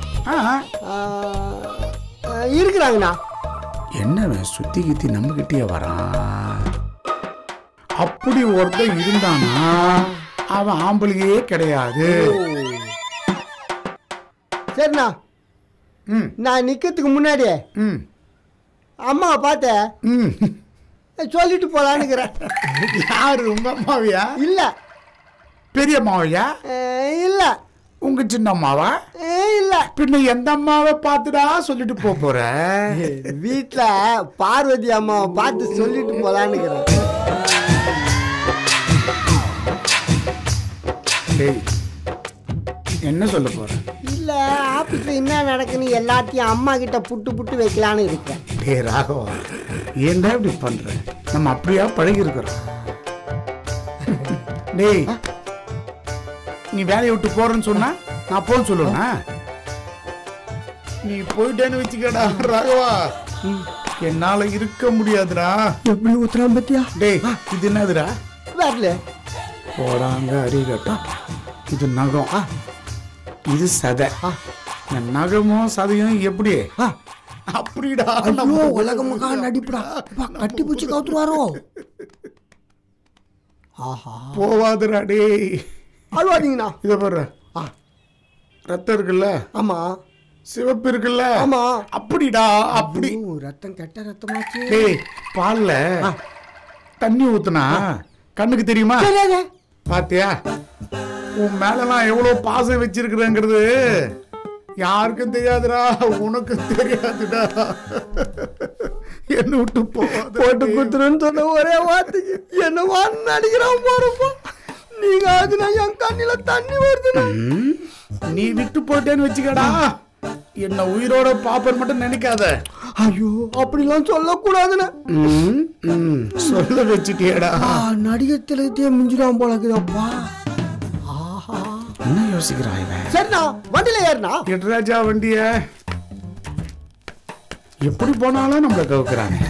இருக்கிறாங்கண்ணா. என்ன சுத்தி கித்தி நம்ம கிட்டே வரான்? அப்படி ஒருத்தன் இருந்தானா அவன் ஆம்பளையே கிடையாது. சரிண்ணா, நான் நிக்கிறதுக்கு முன்னாடியே அம்மாவை பார்த்தேன், சொல்லிட்டு போலான்னுக்கிறேன். யாரு, உங்க அம்மாவையா? இல்ல. பெரிய அம்மாவையா? இல்ல. உங்க சின்ன அம்மாவா? இல்ல. பின்ன எந்த அம்மாவை பார்த்துடா சொல்லிட்டு போற? வீட்டுல பார்வதி அம்மாவை பார்த்து சொல்லிட்டு போலான்னுக்கிறேன். என்ன சொல்ல போற? இல்ல, ஆபீஸ்ல என்ன நடக்குன்னு எல்லாத்தையும் அம்மா கிட்ட புட்டு புட்டு வைக்கலான்னு இருக்கேன். டேய் ராகவா, ஏன்டா இப்படி பண்ற? நம்ம அப்படியா பழகி இருக்கிறோம். டேய், நீ வேலையை விட்டு போறேன்னு சொன்னா நான் போன்னு சொல்லுவேனா? நீ போயிட்டேன்னு வச்சுக்கடா ராகவா, என்னால இருக்க முடியாதுடா. எப்படி ஊத்துறான் பத்தியா? டேய், இது என்னதுடா? வரல போடாங்க அறிகட்டா. இது நகம், இது சதை. நகமும் சதையும் எப்படி? அப்படிடா. உலகமாக நடிப்புடா. கட்டி பூச்சி கவுத்துருவாரோ? போவாதுடா டேய். அழுவாதீங்கண்ணா. இதை பாரு, ரத்தம் இருக்குல்ல? ஆமா. சிவப்பு இருக்குல்ல? ஆமா. அப்படிடா, அப்படி. ரத்தம் கெட்ட ரத்தமாச்சு. டேய், பால்ல தண்ணி ஊத்துனா கண்ணுக்கு தெரியுமா? பாத்தியா? உன் மேலலாம் எவ்வளவு பாசம் வச்சிருக்கிறேங்கிறது யாருக்கும் தெரியாதுடா, உனக்கு தெரியாதுடா. என்ன விட்டு போட்டு குத்துறன்னு சொன்ன ஒரே வார்த்தைக்கு என்ன நடிக்கிறான் போறப்போ. நீங்க அதுனா என் கண்ணில தண்ணி வருதுடா. நீ விட்டு போட்டேன்னு வச்சுக்கடா, என்ன உயிரோட பாப்பர் மட்டும் நினைக்காத. ஐயோ, அப்படிலாம் சொல்லக்கூடாதுன்னு சொல்ல வச்சுட்டியடா. நடிகத்திலே மிஞ்சிடாம போலக்குதப்பா. என்ன யோசிக்கிறாய்? சரிண்ணா, வண்டியில ஏறினா எட்ராஜா வண்டிய எப்படி போனாலும் நம்மள கவுக்குறாங்க.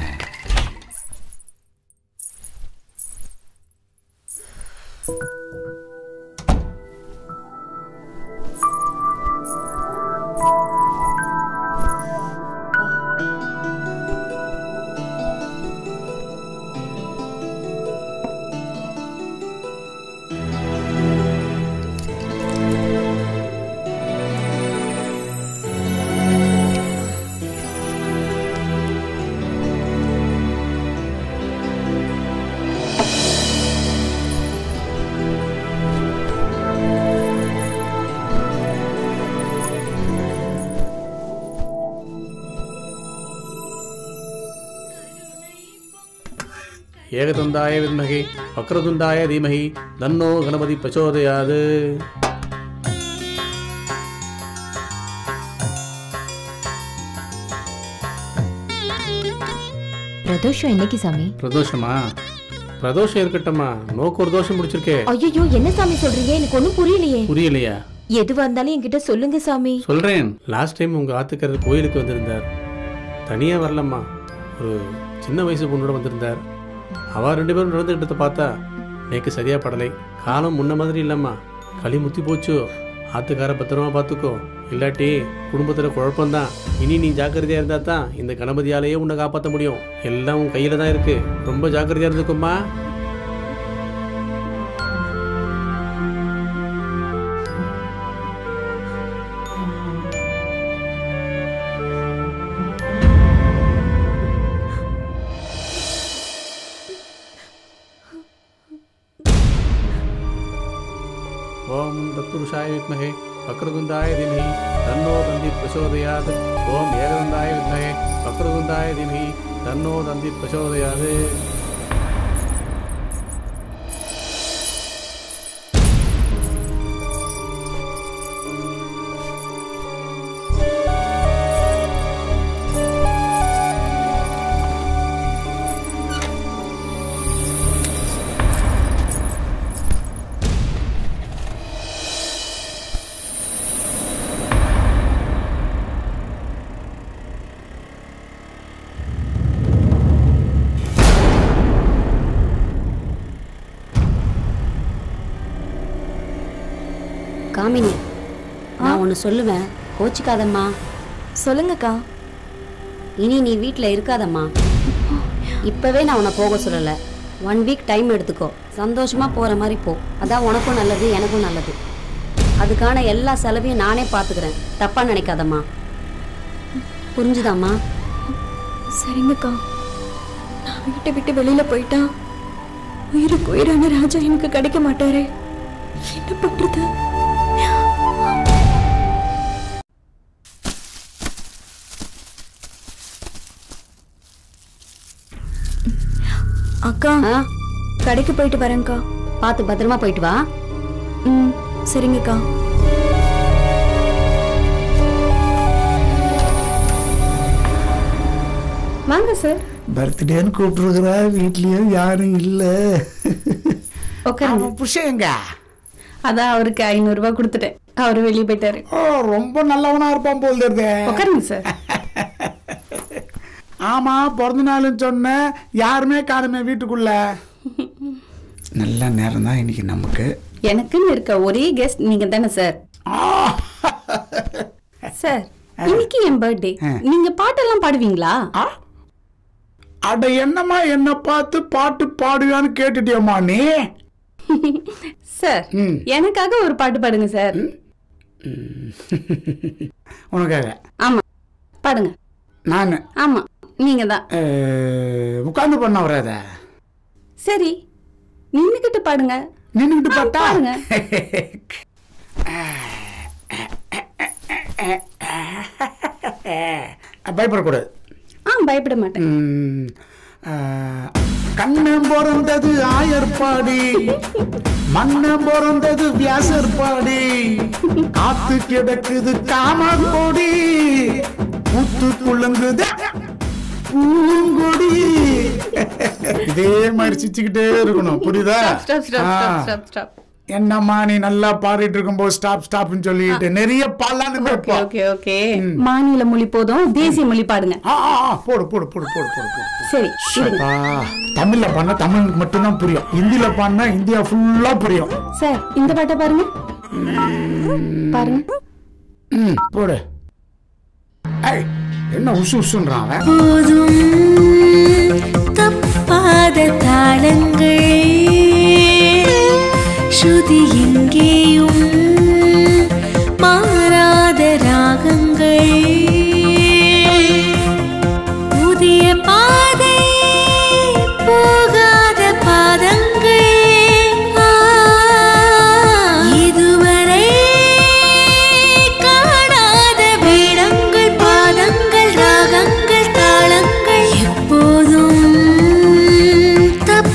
ஏகதந்தாய வித்மகே வக்ரதுண்டாய தீமஹி தன்னோ கணபதி பிரச்சோதயாது. பிரதோஷம் என்னைக்கு சாமி? பிரதோஷமா? பிரதோஷம் இருக்கட்டம்மா, நோக்கு ஒரு தோஷம் முடிச்சிருக்கே. ஐயோ, என்ன சாமி சொல்றீங்க? எனக்கு ஒண்ணும் புரியலையே. புரியலையா? எதுவா இருந்தாலும் என்கிட்ட சொல்லுங்க சாமி. சொல்றேன். லாஸ்ட் டைம் உங்க ஆத்துக்காரர் கோயிலுக்கு வந்திருந்தார். தனியா வரலம்மா, ஒரு சின்ன வயசு பொண்ணோட வந்திருந்தார். அவ 2 பேரும் நடந்துகிட்டத பார்த்தா எனக்கு சரியா படலை. காலம் முன்ன மாதிரி இல்லம்மா, களி முத்தி போச்சு. ஆத்துக்கார பத்திரமா பார்த்துக்கோ, இல்லாட்டி குடும்பத்துல குழப்பம்தான். இனி நீ ஜாக்கிரதையா இருந்தா தான் இந்த கணபதியாலேயே உன்னை காப்பாற்ற முடியும். எல்லாம் உன் கையில தான் இருக்கு. ரொம்ப ஜாக்கிரதையா இருந்துக்கும்மா. ஓம் தத்புருஷாய வித்மஹே வக்ரதுண்டாய தீமஹி தன்னோ தந்தி பிரச்சோதயாத். ஓம் ஏகதந்தாய வித்மஹே வக்ரதுண்டாய தீமஹி தன்னோ தந்தி பிரச்சோதயாத். காமினி, நான் ஒன்று சொல்லுவேன், கோச்சிக்காதம்மா. சொல்லுங்கக்கா. இனி நீ வீட்டில் இருக்காதம்மா. இப்போவே நான் உன்னை போக சொல்லலை. 1 வீக் டைம் எடுத்துக்கோ. சந்தோஷமாக போகிற மாதிரி போ. அதான் உனக்கும் நல்லது, எனக்கும் நல்லது. அதுக்கான எல்லா செலவையும் நானே பார்த்துக்கிறேன். தப்பாக நினைக்காதம்மா. புரிஞ்சுதாம்மா? சரிங்கக்கா. நான் வீட்டை விட்டு வெளியில போயிட்டா உயிருக்கு உயிரான ராஜா எனக்கு கிடைக்க மாட்டாரே. என்ன பண்றது? அக்கா, கடைக்கு போயிட்டு வரேன்க்கா. பார்த்து பத்திரமா போயிட்டு வா. சரிங்கக்கா. வாங்க சார். பர்த்டேன்னு கூப்பிட்டுருக்குறா, வீட்லயும் யாரும் இல்ல. புஷங்க அதான் அவருக்கு 500 ரூபாய் கொடுத்துட்டேன். அவரு வெளியே போயிட்டாரு. ரொம்ப நல்லவனா இருப்பான் போல் தெரியுதே. உட்காருங்க சார். ஆமா, பிறந்த நாள்னு சொன்ன யாருமே காணுமே வீட்டுக்குள்ள. நல்ல நேரம் தான் இன்னைக்கு நமக்கு. எனக்குன்னு இருக்க ஒரே கெஸ்ட் நீங்க தானே சார். சார், இன்னைக்கு என் பர்த்டே. நீங்க பாட்டெல்லாம் பாடுவீங்களா? அட என்னம்மா, என்ன பார்த்து பாட்டு பாடுவான்னு கேட்டுட்டியம்மா நீ? சார், எனக்காக ஒரு பாட்டு பாடுங்க சார். உனக்காக? ஆமா, பாடுங்க. நான்? ஆமா, நீங்க தான். உட்கார்ந்து பண்ண வராத. சரி, நின்னுக்கிட்டு பாடுங்க. நின்னுக்கிட்டு பாட்டா? பாடுங்க. பயப்படக்கூடாது. பயப்பட மாட்டேன். கண்ணன் பிறந்தது ஆயர்பாடி, மண்ணன் பிறந்தது வியாசர்பாடி, காத்து கிடக்குது காமக்கொடி, பூத்து குழுங்குது பூங்கொடி. இதே மாதிரி சிச்சுக்கிட்டே இருக்கணும், புரியுதா? என்னம்மா நீ நல்லா பாடிட்டு இருக்கும்போது ஸ்டாப் ஸ்டாப்னு சொல்லிட்டு நிறைய பாடலான்னு. ஓகே ஓகே, மாநில மொழி போதும், தேசிய மொழி பாடுங்க. போடு போடு போடு போடு போடு போடு. சரி, தமிழ்ல பாடினா தமிழுக்கு மட்டும்தான் புரியும், ஹிந்தில பாடினா இந்தியா ஃபுல்லா புரியும். சார், இந்த பாட்டை பாருங்க. பாருங்க. போடு. என்ன உசு உசுன்றான்? போதும் தப்பாத தாளங்கள், ஸ்ருதி எங்கேயும் மாறாத ராகங்கள், புதிய பாதை போகாத பாதங்கள், இதுவரை காணாத வேடங்கள், பாதங்கள், ராகங்கள், தாளங்கள், எப்போதும்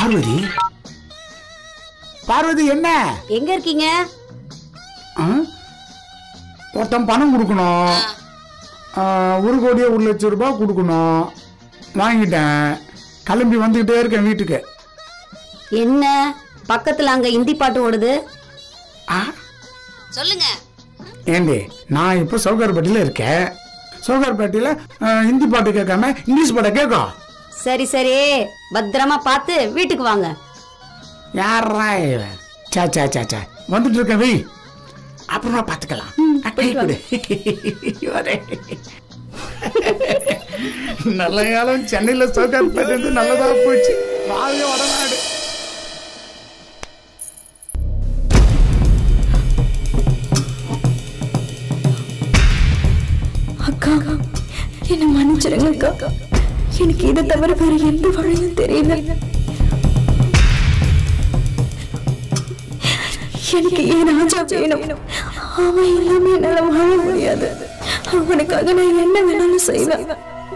பார்வதி பார்வதி என்ன எங்க இருக்கீங்க? ஒருத்தன் பணம் கொடுக்கணும், 1 கோடியே 1 லட்சம் ரூபாய் கொடுக்கணும். வாங்கிட்டேன், கிளம்பி வந்துகிட்டே இருக்கேன் வீட்டுக்கு. என்ன பக்கத்துல அங்க ஹிந்தி பாட்டு ஓடுது? சொல்லுங்க. ஏண்டி நான் இப்ப சவுகார்பேட்டையில இருக்கேன். சவுகார்பேட்டையில ஹிந்தி பாட்டு கேட்காம இங்கிலீஷ் பாட்டை கேட்கும். சரி சரி, பத்திரமா பார்த்து வீட்டுக்கு வாங்க. யாரா சா சா சா சா வந்துட்டு இருக்கேன், வை அப்புறமா பார்த்துக்கலாம். நல்ல காலம் சென்னையில சவுகார்பேட்டை நல்லதா போச்சு. வாழ்க வடநாடு. அக்கா என்ன மன்னிச்சிருங்க அக்கா, எனக்கு இதை தவிர வேற எந்த வழியும் தெரியல. எனக்கு ஏன் ராஜா வேணும், அவன் எல்லாமே என்னால வாழ முடியாது. அவனுக்காக நான் என்ன வேணாலும் செய்வேன்.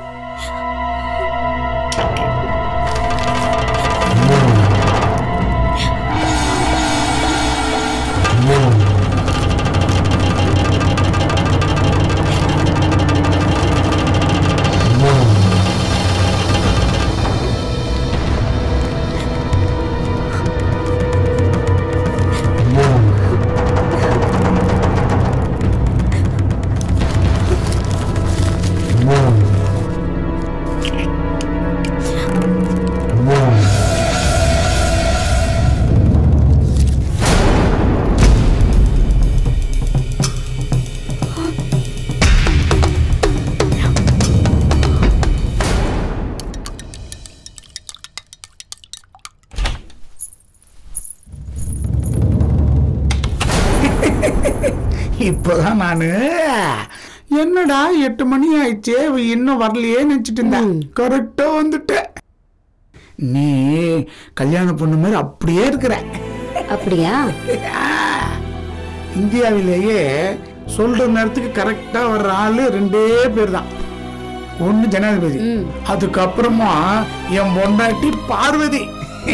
இப்பதான் நானு என்னடா 8 மணி ஆயிடுச்சே இன்னும் வரலையே நினைச்சிட்டு இருந்தேன். கரெக்டா வந்துட்டேன். நீ கல்யாணம் பொண்ணு மாதிரி அப்படியே இருக்கிற. அப்படியா? இந்தியாவிலேயே சொல்ற நேரத்துக்கு கரெக்டா வர்ற ஆளு 2 பேர் தான். ஒண்ணு ஜனாதிபதி, அதுக்கப்புறமா என் பொண்டாட்டி பார்வதி.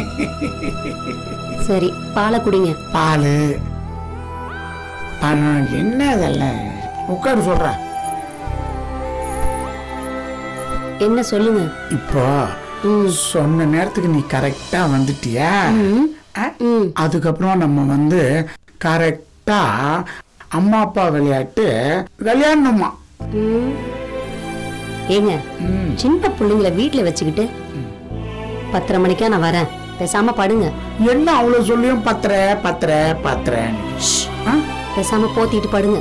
சரி பாலை குடிங்க. பாலு என்ன அதெல்லாம் உட்காரு சொல்ற. என்ன சொல்லுங்க. இப்போ சொன்ன நேரத்துக்கு நீ கரெக்டா வந்துட்டியா? அதுக்கப்புறம் நம்ம வந்து கரெக்டா அம்மா அப்பா விளையாட்டு கல்யாணமா. ஏங்க சின்ன பிள்ளைங்களை வீட்டுல வச்சுக்கிட்டு 10:30 மணிக்கா நான் வரேன், பேசாம படுங்க. என்ன அவ்வளவு சொல்லியும் பத்திர பேசாம போத்திட்டு படுங்க.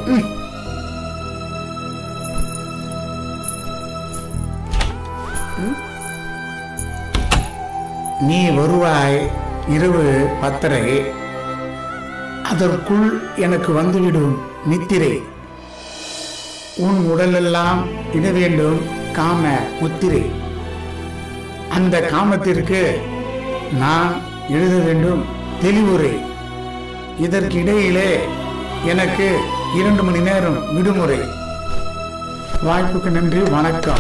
நீ வருவாய் இரவு 10:30, அதற்குள் எனக்கு வந்துவிடும் நித்திரை. உன் உடலெல்லாம் இட வேண்டும் காம முத்திரை. அந்த காமத்திற்கு நான் எழுத வேண்டும் தெளிவுரை. இதற்கிடையிலே எனக்கு 2 மணி நேரம் விடுமுறை. வாய்ப்புக்கு நன்றி, வணக்கம்.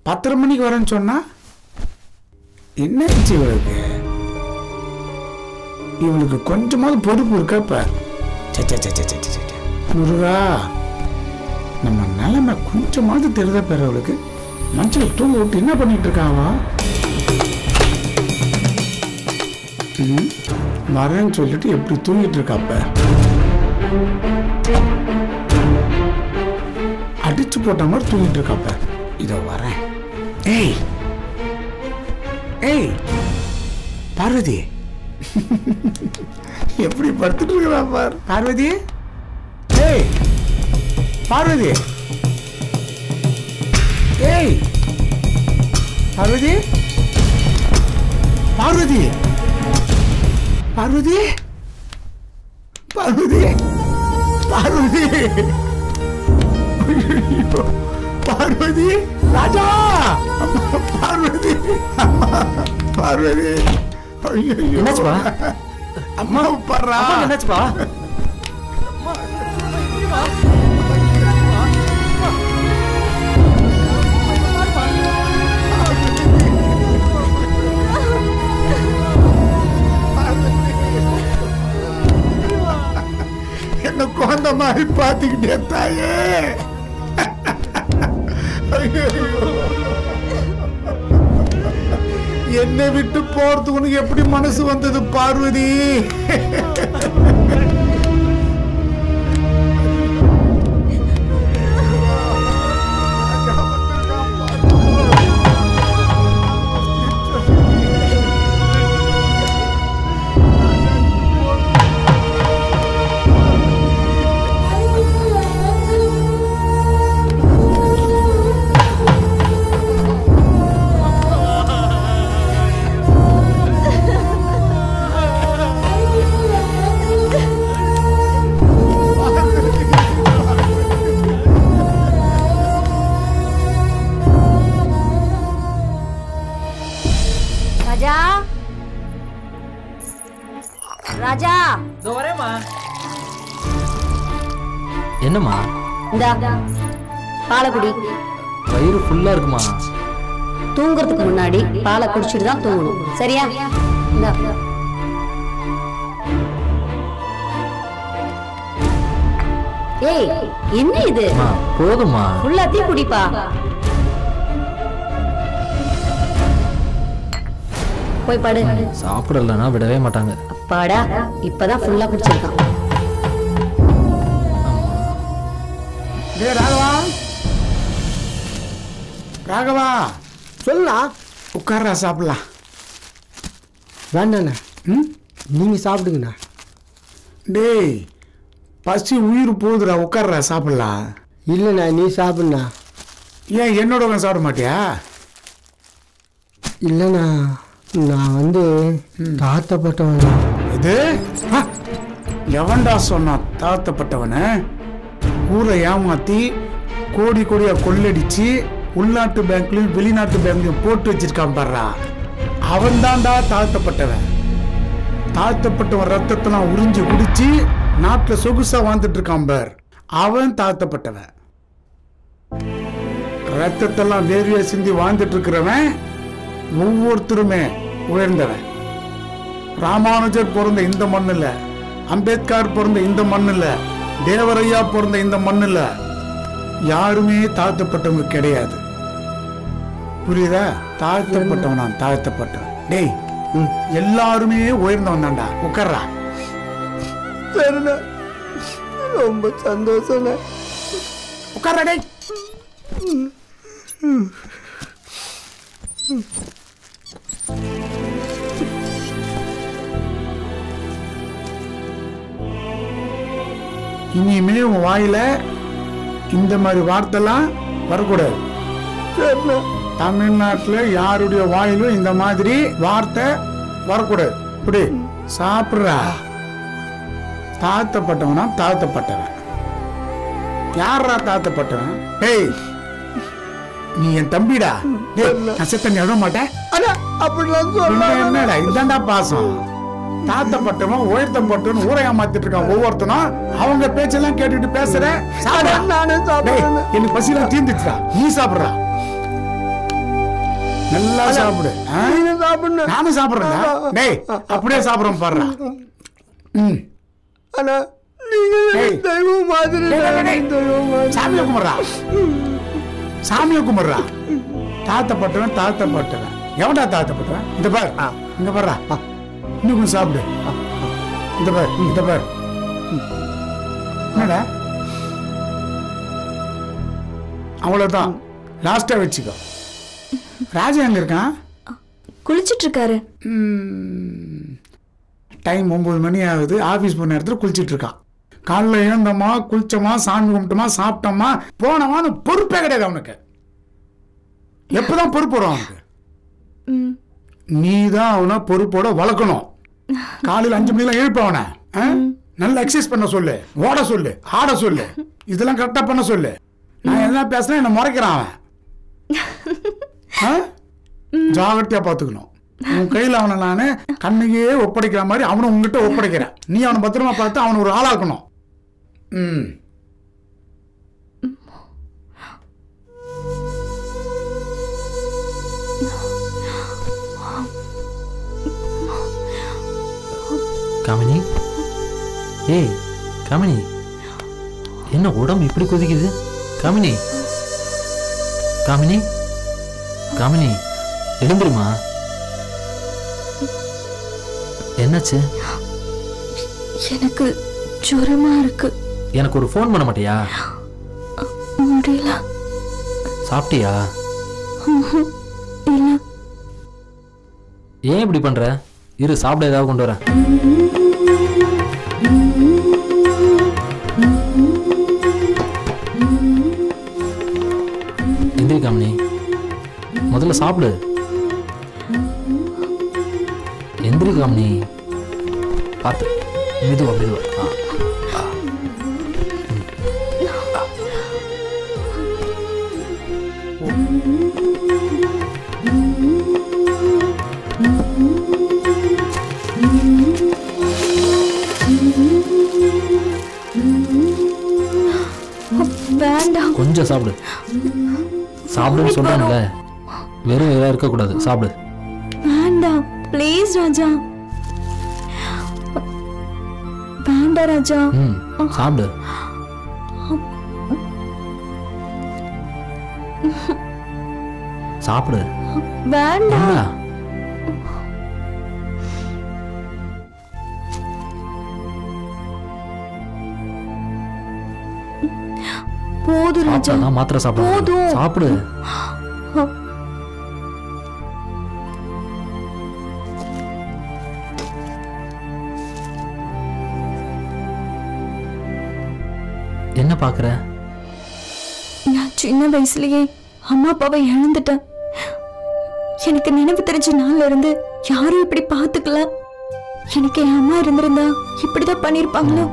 10:30 மணிக்கு வரேன்னு சொன்னா என்ன ஆச்சு இவளுக்கு கொஞ்சமாவது பொறுப்பு இருக்கப்ப. முருகா, நம்ம நிலைமை கொஞ்சமாவது தெரித பேர் அவளுக்கு. மஞ்சள் தூங்க விட்டு என்ன பண்ணிட்டு இருக்காவா? வரேன்னு சொல்லிட்டு எப்படி தூங்கிட்டு இருக்காப்ப? அடிச்சு போட்ட மாதிரி தூங்கிட்டு இருக்காப்ப. இதோ வரேன். ஏய் ஏய் பார்வதி, எப்படி படுத்துட்டு இருக்கிறா பார். பார்வதி, ஏய் பார்வதி, ஏய் பார்வதி, பார்வதி, பார்வதி, பார்வதி, பார்வதி, பார்வதி, ராஜா, பார்வதி, பார்வதி, என்னாச்சுப்பா? அம்மா பாடுறா. என்னாச்சுப்பா? என்ன குழந்தை மாதிரி பார்த்துக்கிட்டே தாயே. என்னை விட்டு போறதுக்கு உனக்கு எப்படி மனசு வந்தது பார்வதி? ராஜா, என்னம்மா? இந்தா பாலை குடி. வயிறு ஃபுல்லா இருக்குமா? தூங்குறதுக்கு முன்னாடி பாலை குடிச்சிட்டு தான் தூங்கணும், சரியா? இந்தா. ஏய், என்ன இது? போதுமா? ஃபுல்லாத்தையும் குடிப்பா. போய் படு. சாப்பிடலன்னா விடவே மாட்டாங்க. அப்பாடா, இப்பதான் ஃபுல்லா குடிச்சிருக்கான். ராகவா, ராகவா, சொல்லலாம். உட்கார்றா, சாப்பிடலாம். வேண்டாண்ணா, நீங்க சாப்பிடுங்கண்ணா. டேய், பசி உயிர் போகுதுடா, உட்கார்றா, சாப்பிடலாம். இல்லைண்ணா, நீ சாப்பிடுண்ணா. ஏன் என்னோட சாப்பிட மாட்டியா? இல்லைண்ணா, நான் தாழ்த்தப்பட்டவன். இது எவன்டா சொன்னா தாழ்த்தப்பட்டவன? ஊரை ஏமாத்தி கோடி கோடியா கொள்ளடிச்சு உள்நாட்டு பேங்க்லயும் வெளிநாட்டு பேங்க்லயும் போட்டு வச்சிருக்கான் பாடுறா. அவன் தான்டா தாழ்த்தப்பட்டவன். தாழ்த்தப்பட்டவன் ரத்தத்தெல்லாம் உறிஞ்சி குடிச்சு நாட்டுல சொகுசா வாழ்ந்துட்டு இருக்கான் பார், அவன் தாழ்த்தப்பட்டவன். ரத்தத்தெல்லாம் வேர்வையா சிந்தி வாழ்ந்துட்டு இருக்கிறவன் ஒவ்வொருத்தருமே உயர்ந்தவன். ராமானுஜர் பிறந்த இந்த மண்ணுல, அம்பேத்கர் பிறந்த இந்த மண்ணுல, தேவரையா பிறந்த இந்த மண்ணுல யாருமே தாழ்த்தப்பட்டவங்க கிடையாது. புரியுதா? தாழ்த்தப்பட்டவன் நான் தாழ்த்தப்பட்டவன். டேய், எல்லாருமே உயர்ந்தவன் தான்டா. உட்கார்றா. சரிண்ணா, ரொம்ப சந்தோஷம். உட்கார்றா. டேய், இனிமே உன் வாயில இந்த மாதிரி வார்த்தைலாம் வரக்கூடாது. தமிழ்நாட்டுல யாருடைய வாயிலும் இந்த மாதிரி வார்த்தை வரக்கூடாது. இப்படி சாப்பிடுறா. தாழ்த்தப்பட்டவனா தாழ்த்தப்பட்டவன். யாரா தாழ்த்தப்பட்டவன்? டேய், நீ என் தம்பிடா. நான் செத்த நீ எழுத மாட்டேன். என்னடா இதாண்டா பாசம்? தாழ்த்தப்பட்டவன் உயர்த்தப்பட்டவன் ஊரை ஏமாத்திட்டு இருக்கான் ஒவ்வொருத்தனும். அவங்க பேச்செல்லாம் கேட்டுட்டு பேசுற. எனக்கு பசியெல்லாம் தீர்ந்துச்சுடா, நீ சாப்பிடுறா. நல்லா சாப்பிடு. நானும் சாப்பிடுறேன். டேய் அப்படியே சாப்பிடுறோம் பாரு. சாமியை கும்பிட்றா, சாமியை கும்பிட்றா. தாத்தப்பட்டவன் தாத்தப்பட்டவன். எவன்டா தாத்தப்பட்டவன்? இந்த பாரு, இங்க பாரு. இன்னும் கொஞ்சம் சாப்பிடு. இந்த பாரு, இந்த பாரு. என்னடா அவ்வளவுதான், லாஸ்டா வச்சுக்கோ. ராஜா எங்க இருக்கான்? குளிச்சிட்டு இருக்காரு. டைம் 9 மணி ஆகுது. ஆபீஸ் போன நேரத்தில் குளிச்சிட்டு இருக்கான். காலைல எழுந்தோமா, குளிச்சோமா, சாமி கும்பிட்டோமா, சாப்பிட்டோமா, போனோமான்னு பொறுப்பே கிடையாது அவனுக்கு. எப்பதான் பொறுப்பு வரும் அவனுக்கு? நீ தான் அவனை பொறுப்போட வளர்க்கணும். காலையில் 5 மணிக்கெல்லாம் எழுப்ப அவனை. நல்லா எக்ஸசைஸ் பண்ண சொல்லு, ஓட சொல்லு, ஆட சொல்லு, இதெல்லாம் கரெக்டா பண்ண சொல்லு. நான் என்ன பேசுறேன், என்ன முறைக்கிறான் அவன். ஜாகிரதையா பாத்துக்கணும். உன் கையில் அவனை நான் கண்ணையே ஒப்படைக்கிற மாதிரி அவனை உங்ககிட்ட ஒப்படைக்கிறேன். நீ அவனை பத்திரமா பார்த்து அவனை ஒரு ஆளாக்கணும். காமினி, ஏய் காமினி, என்ன உடம்பு இப்படி கொதிக்குது? காமினி, காமினி, காமினி, எழுந்துருமா. என்னாச்சு? எனக்கு ஜுரமா இருக்கு. எனக்கு ஒரு ஃபோன் பண்ண மாட்டியா? முடியல. சாப்பிட்டியா? இல்ல. ஏன் இப்படி பண்ற? இரு, சாப்பிட ஏதாவது கொண்டு வரேன். எந்திரி காமினி, முதல்ல சாப்பிடு. எந்திரி காமினி, பார்த்து மெதுவா மெதுவா. வேண்டாம். கொஞ்சம் சாப்பிடு. சாப்பிடுன்னு சொல்றாங்கல்ல, வெறும் இதா இருக்கக்கூடாது. சாப்பிடு. வேண்டாம் ப்ளீஸ் ராஜா. வேண்டாம் ராஜா. சாப்பிடு. சாப்பிடு. வேண்டாம். போதும் ராஜா. மாத்திரை சாப்பிடு. சாப்பிடு. என்ன பாக்குற? நான் சின்ன வயசுலயே அம்மா அப்பாவை இழந்துட்டேன். எனக்கு நினைவு தெரிஞ்ச நாள்ல இருந்து யாரும் இப்படி பாத்துக்கல. எனக்கு என் அம்மா இருந்திருந்தா இப்படிதான் பண்ணிருப்பாங்களோ.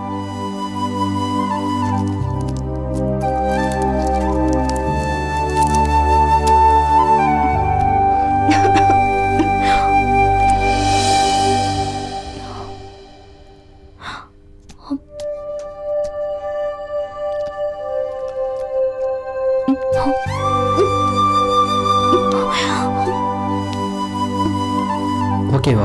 ஓகேவா?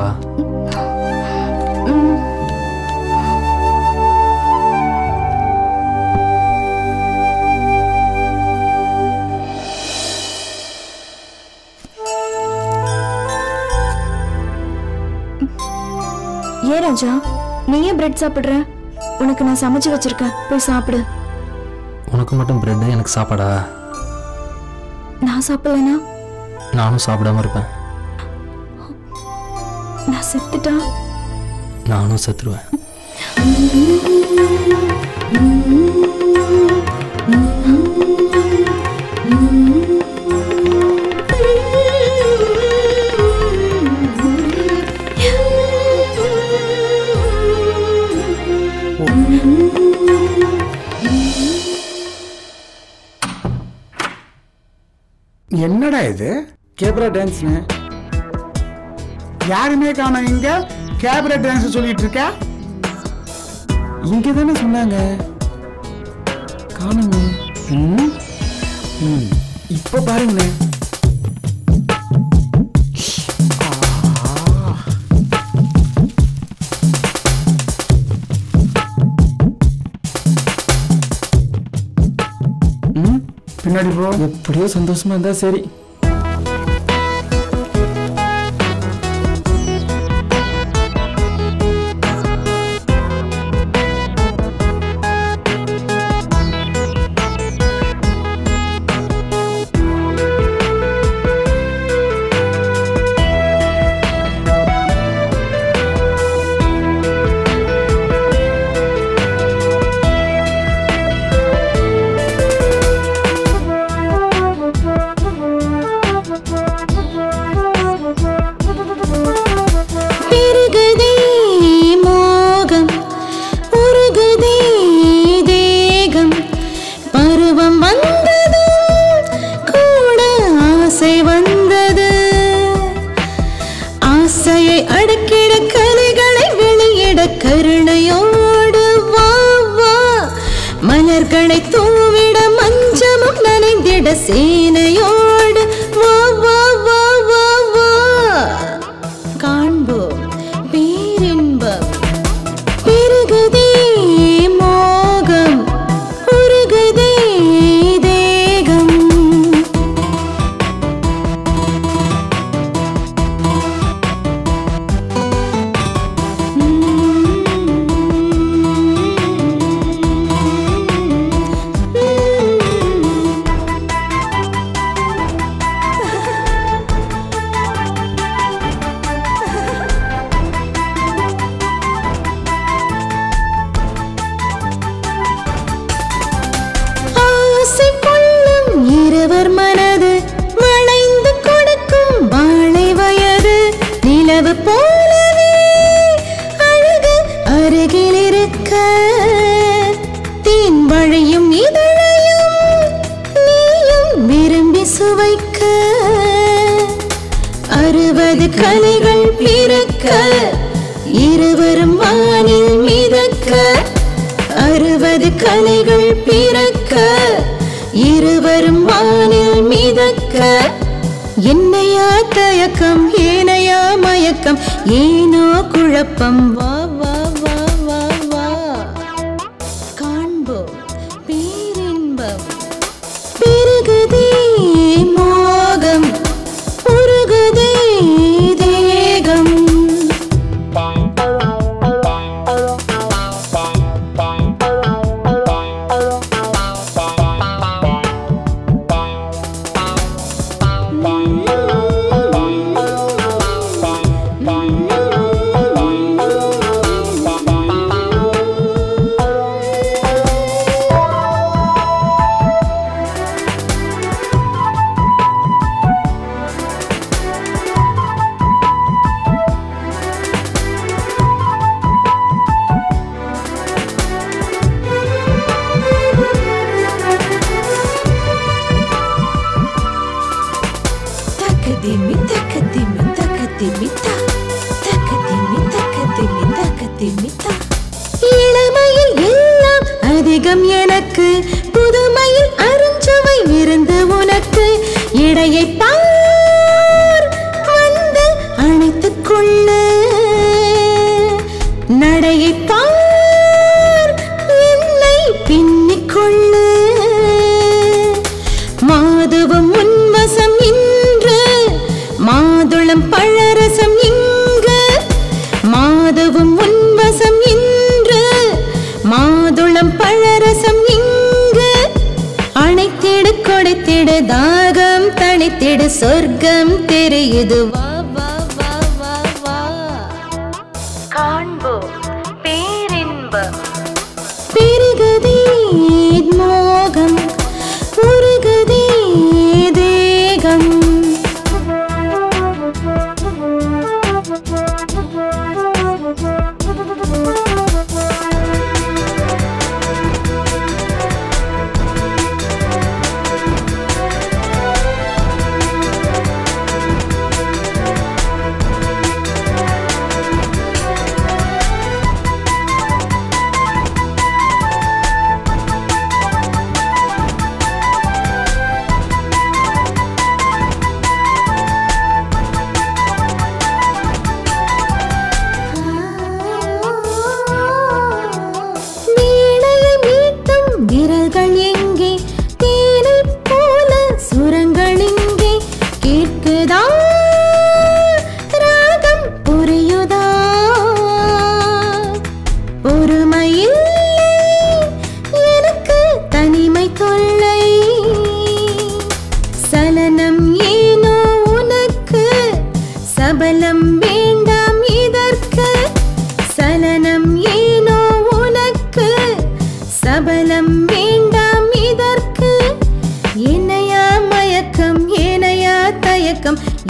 ஏன் ராஜா, நீயே பிரெட் சாப்பிடுற? உனக்கு நான் சமைச்சு வச்சிருக்கேன், போய் சாப்பிடு. உனக்கு மட்டும் பிரெட், எனக்கு சாப்பாடா? நான் சாப்பிடலனா நானும் சாப்பிடாம இருப்பேன். நான் செத்துட்டா நானும் செத்துருவேன். என்னடா இது? கேப்ரா டான்ஸ்னு யாருமே காணோம். இங்க கேப்ரா டான்ஸ் சொல்லிட்டு இருக்க? இங்க தானே சொன்னாங்க, காணுங்க. இப்ப பாருங்களேன். பின்னாடி போ. எப்படியோ சந்தோஷமா இருந்தா சரி. மலர்களை தூவிட மஞ்சமும் நனைந்திட சேனையோடு வா வா வா வா வா காண்போம் பேரின்பம் பெருகுதே மோகம் உருகுதே தேகம் இருவர் மனது வளைந்து கொடுக்கும் வாழை வயது நிலவு போலவே அழகு அருகில் இருக்க தேன் வழியும் இதழையும் நீயும் விரும்பி சுவைக்க 60 கலைகள் பிறக்க இருவரும் வானில் மிதக்க 60 கலைகள் பிறக்க இருவரும் வானில் மிதக்க என்னையா தயக்கம் ஏனையா மயக்கம் ஏனோ குழப்பம் வா வா வா வா வா காண்போம் பேரின்பம் பெருகுதே மோகம் உருகுதே தேகம் இளமையில் எல்லாம் அதிகம் எனக்கு புதுமையில் அருஞ்சுவை விருந்து உனக்கு இடையை பார் வந்து அணைத்துக் கொள்ள நடையை பார் என்னை பின்னிக் கொள்ள மாதுவும் உன்வசம் இன்று மாதுளம் பழரசம் இங்கு மாதுவும் உன்வசம் இன்று மாதுளம் பழரசம் இங்கு அணைத்திடு கொடுத்திடு தாகம் தணித்திடு சொர்க்கம் தெரியுது வா வா வா வா வா காண்போம் பேரின்பம் பெருகுதே மோகம் உருகுதே தேகம்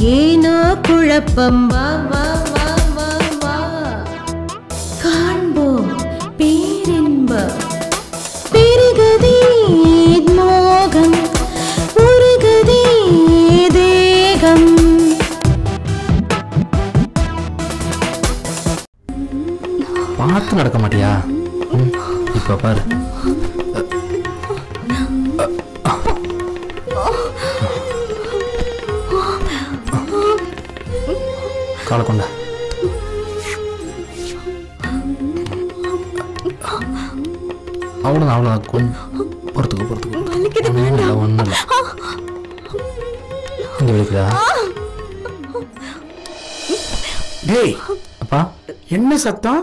ஏனோ குழப்பம் வா வா வா வா வா காண்போம் பேரின்பம் பெருகுதே மோகம் உருகுதே தேகம் பார்த்து நடக்க மாட்டியா? இப்ப பாரு. காலை கொண்டா. அவ்வளோதான் கொஞ்சம் பொறுத்துக்கு ஒன்றும் இல்லை இங்கே வலிக்குதா? டேய் அப்பா என்ன சத்தம்?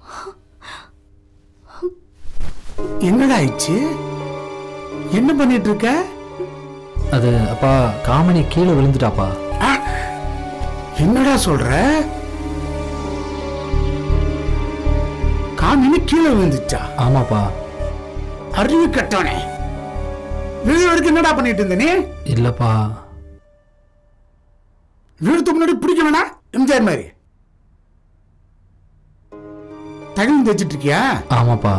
என்னடா ஆயிடுச்சு? என்ன பண்ணிட்டு இருக்க? அது அப்பா காமினி கீழே விழுந்துட்டாப்பா. என்னடா சொல்ற? காமினி கீழே விழுந்துச்சா? ஆமாப்பா. அறிவு கட்டவனே, வீடு வரைக்கும் என்னடா பண்ணிட்டு இருந்த நீ? இல்லப்பா, வீடுக்கு முன்னாடி பிடிக்க வேணா எம்ஜிஆர் மாதிரி தகுதி தைச்சிட்டு இருக்கியா? ஆமாப்பா.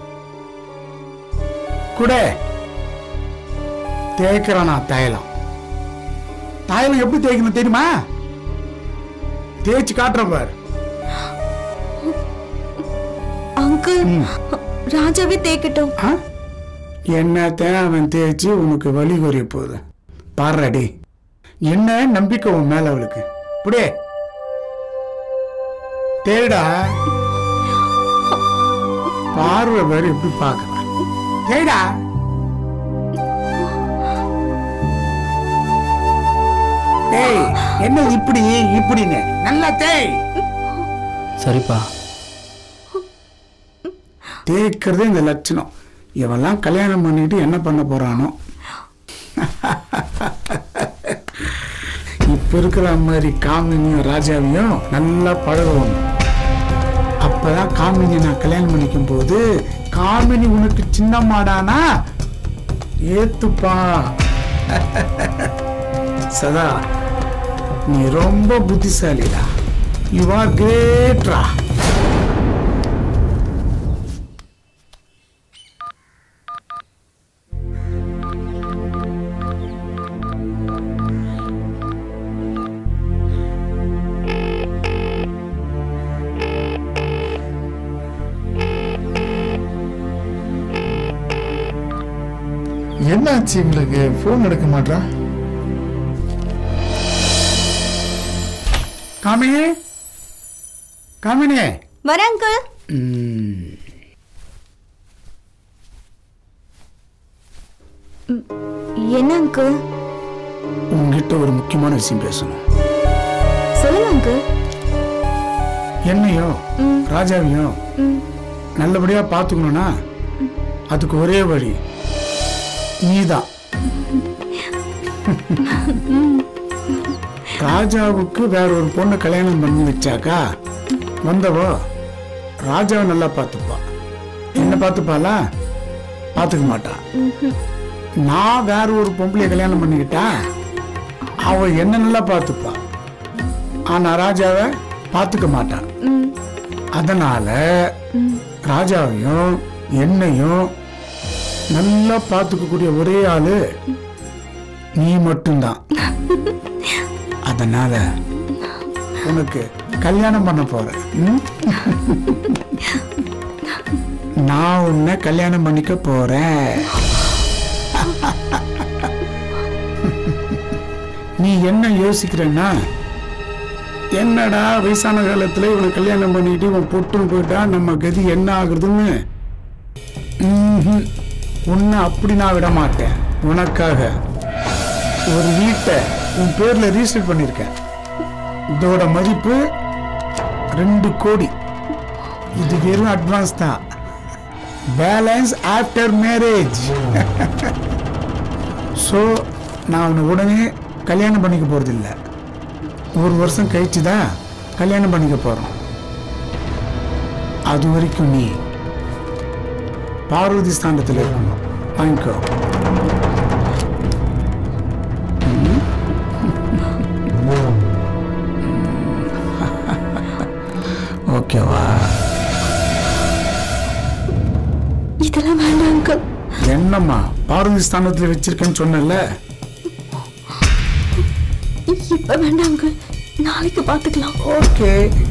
கூட தேய்க்கிறானா தைலம்? தைலம் எப்படி தேய்க்கணும் தெரியுமா? தேய்ச்சி காட்டுறேன் பாரு. அங்கிள், ராஜாவே தேய்க்கட்டும். என்னத்தான் அவன் தேய்ச்சி உனக்கு வலி குறைய போகுது பாருடி. என்ன நம்பிக்கை உன் மேல அவளுக்கு? புடியே தேடா. பார்வை வேறு எப்படி பார்க்கலாம்? தேடா. தேய். என்ன இப்படி இப்படின்னு நல்லா தேய். சரிப்பா. தேய்க்கிறது இந்த லட்சணம். இவெல்லாம் கல்யாணம் பண்ணிட்டு என்ன பண்ண போறானோ? இப்ப இருக்கிற மாதிரி காமினியும் ராஜாவையும் நல்லா பழகுவோம். அப்பதான் காமினி நான் கல்யாணம் பண்ணிக்கும் போது காமினி உனக்கு சின்ன மாடானா ஏத்துப்பா. சதா நீ ரொம்ப புத்திசாலிடா. You are கிரேட்ரா. என்னாச்சு உங்களுக்கு? போன் எடுக்க மாட்டா? காமினி, காமினி. வரேன் அங்கிள். என்ன அங்கிள்? உங்ககிட்ட ஒரு முக்கியமான விஷயம் பேசணும். சொல்லுங்க அங்கிள். என்னையும் ராஜாவையும் நல்லபடியா பாத்துக்கணும்னா அதுக்கு ஒரே வழி நீதான். ராஜாவுக்கு வேற ஒரு பொண்ணு கல்யாணம் பண்ணி வச்சாக்கா வந்தவோ ராஜாவை நல்லா பார்த்துப்பா. என்ன பார்த்துப்பாளா? பார்த்துக்க மாட்டா. நான் வேற ஒரு பொம்பளைய கல்யாணம் பண்ணிக்கிட்டா அவ என்ன நல்லா பார்த்துப்பா. ஆனா ராஜாவை பார்த்துக்க மாட்டான். அதனால ராஜாவையும் என்னையும் நல்லா பார்த்துக்கக்கூடிய ஒரே ஆளு நீ மட்டும்தான். அதனால உனக்கு கல்யாணம் பண்ண போறேன். நான் உன்னை கல்யாணம் பண்ணிக்க போறேன். நீ என்ன யோசிக்கிறன்னா, என்னடா வயசான காலத்துல இவனை கல்யாணம் பண்ணிட்டு இவன் பொட்டுன்னு போயிட்டா நம்ம கதி என்ன ஆகுறதுன்னு. உன்னை அப்படி நான் விட மாட்டேன். உனக்காக ஒரு வீட்டை உன் பேர்ல ரிஜிஸ்டர் பண்ணிருக்கேன். இதோட மதிப்பு 2 கோடி. இது வெறும் அட்வான்ஸ் தான். Balance after marriage. ஸோ நான் உன்னை உடனே கல்யாணம் பண்ணிக்க போறது இல்லை. 1 வருஷம் கழிச்சு தான் கல்யாணம் பண்ணிக்க போறோம். அது வரைக்கும் நீ பார்வதி ஸ்தானத்தில் இருக்கணும். வாங்கிக்கோ. ஓகேவா? இதெல்லாம் வேண்டாம் அங்கிள். என்னம்மா பார்வதி ஸ்தானத்துல வச்சிருக்கேன்னு சொன்னல? இப்ப வேண்டாம் அங்கிள், நாளைக்கு பாத்துக்கலாம். ஓகே.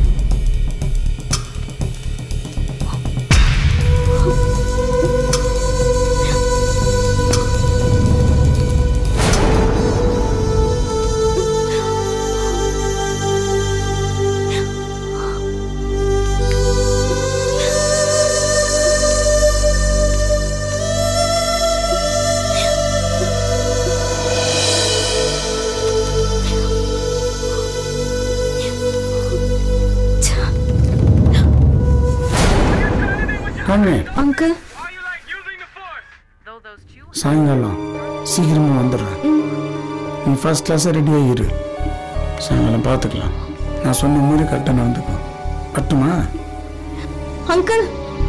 அங்கிள், சாயங்காலம் சீக்கிரமா வந்துடுறேன். நீ ஃபர்ஸ்ட் கிளாஸ் ரெடி ஆகிரு. சாயங்காலம் பார்த்துக்கலாம். நான் சொன்ன மாதிரி கரெக்டாக நடந்துக்கோ. கட்டுமா? அங்கிள்.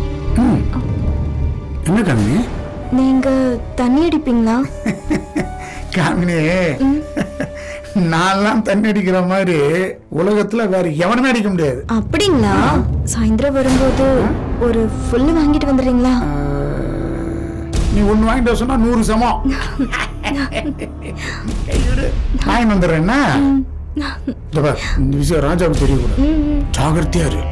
என்ன காமினி? நீங்க தண்ணி அடிப்பீங்களா? காமினி, நான்லாம் தண்ணி அடிக்கிற மாதிரி உலகத்துல வேற எவனுமே அடிக்க முடியாது. அப்படிங்களா? சாயந்தரம் வரும்போது ஒரு ஃபுல்லு வாங்கிட்டு வந்துடுறீங்களா? நீ ஒண்ணு வாங்கிட்டு சொன்னா 100 சமம். வாங்கி வந்துடுறேன்னா இந்த விஷயம் ராஜாவுக்கு தெரியக்கூடாது. ஜாகிரதையா இரு.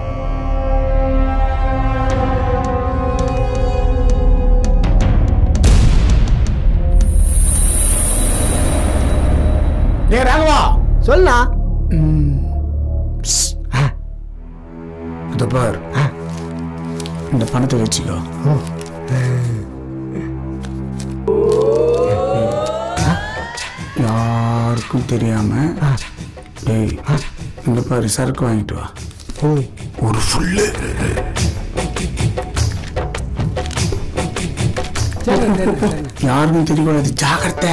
டேய் ராகவா, சொல்லா. இத பார், இந்த பணத்தை வச்சுக்கோ. யாருக்கும் தெரியாம டேய் இந்த பாரு சரக்கு வாங்கிட்டு வா. ஒரு ஃபுல்லு. யாருக்கும் தெரியக்கூடாது. ஜாகிரதை.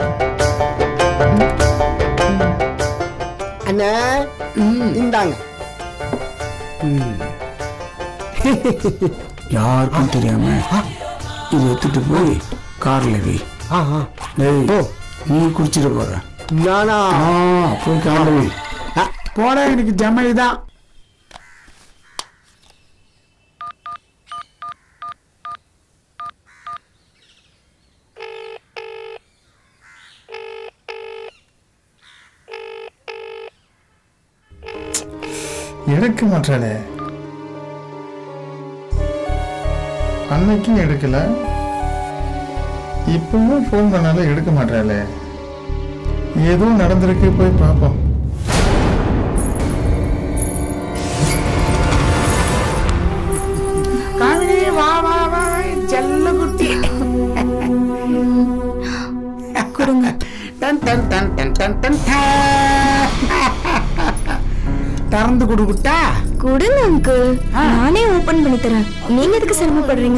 அண்ணா இந்தாங்க. யாருக்கும் தெரியாம இது எடுத்துட்டு போய் கார்ல வை. நீ குடிச்சிட்டு போற. போய் கார்ல வை. போட, எனக்கு ஜமைதான். எடுக்க மாட்டாளே, அன்னைக்கும் எடுக்கல, இப்பவும் ஃபோன் பண்ணாலும் எடுக்க மாட்டாளே. ஏதோ நடந்திருக்கு, போய் பார்ப்போம். காமினி, வா வா வா, செல்ல குட்டி. கொடுங்க. டன் டன் டன் டன் டன் டன். திறந்து கொடுக்குட்டா? கொடுங்க அங்கிள், நானே ஓபன் பண்ணி தரேன். நீங்க எதுக்கு சிரமப்படுறீங்க?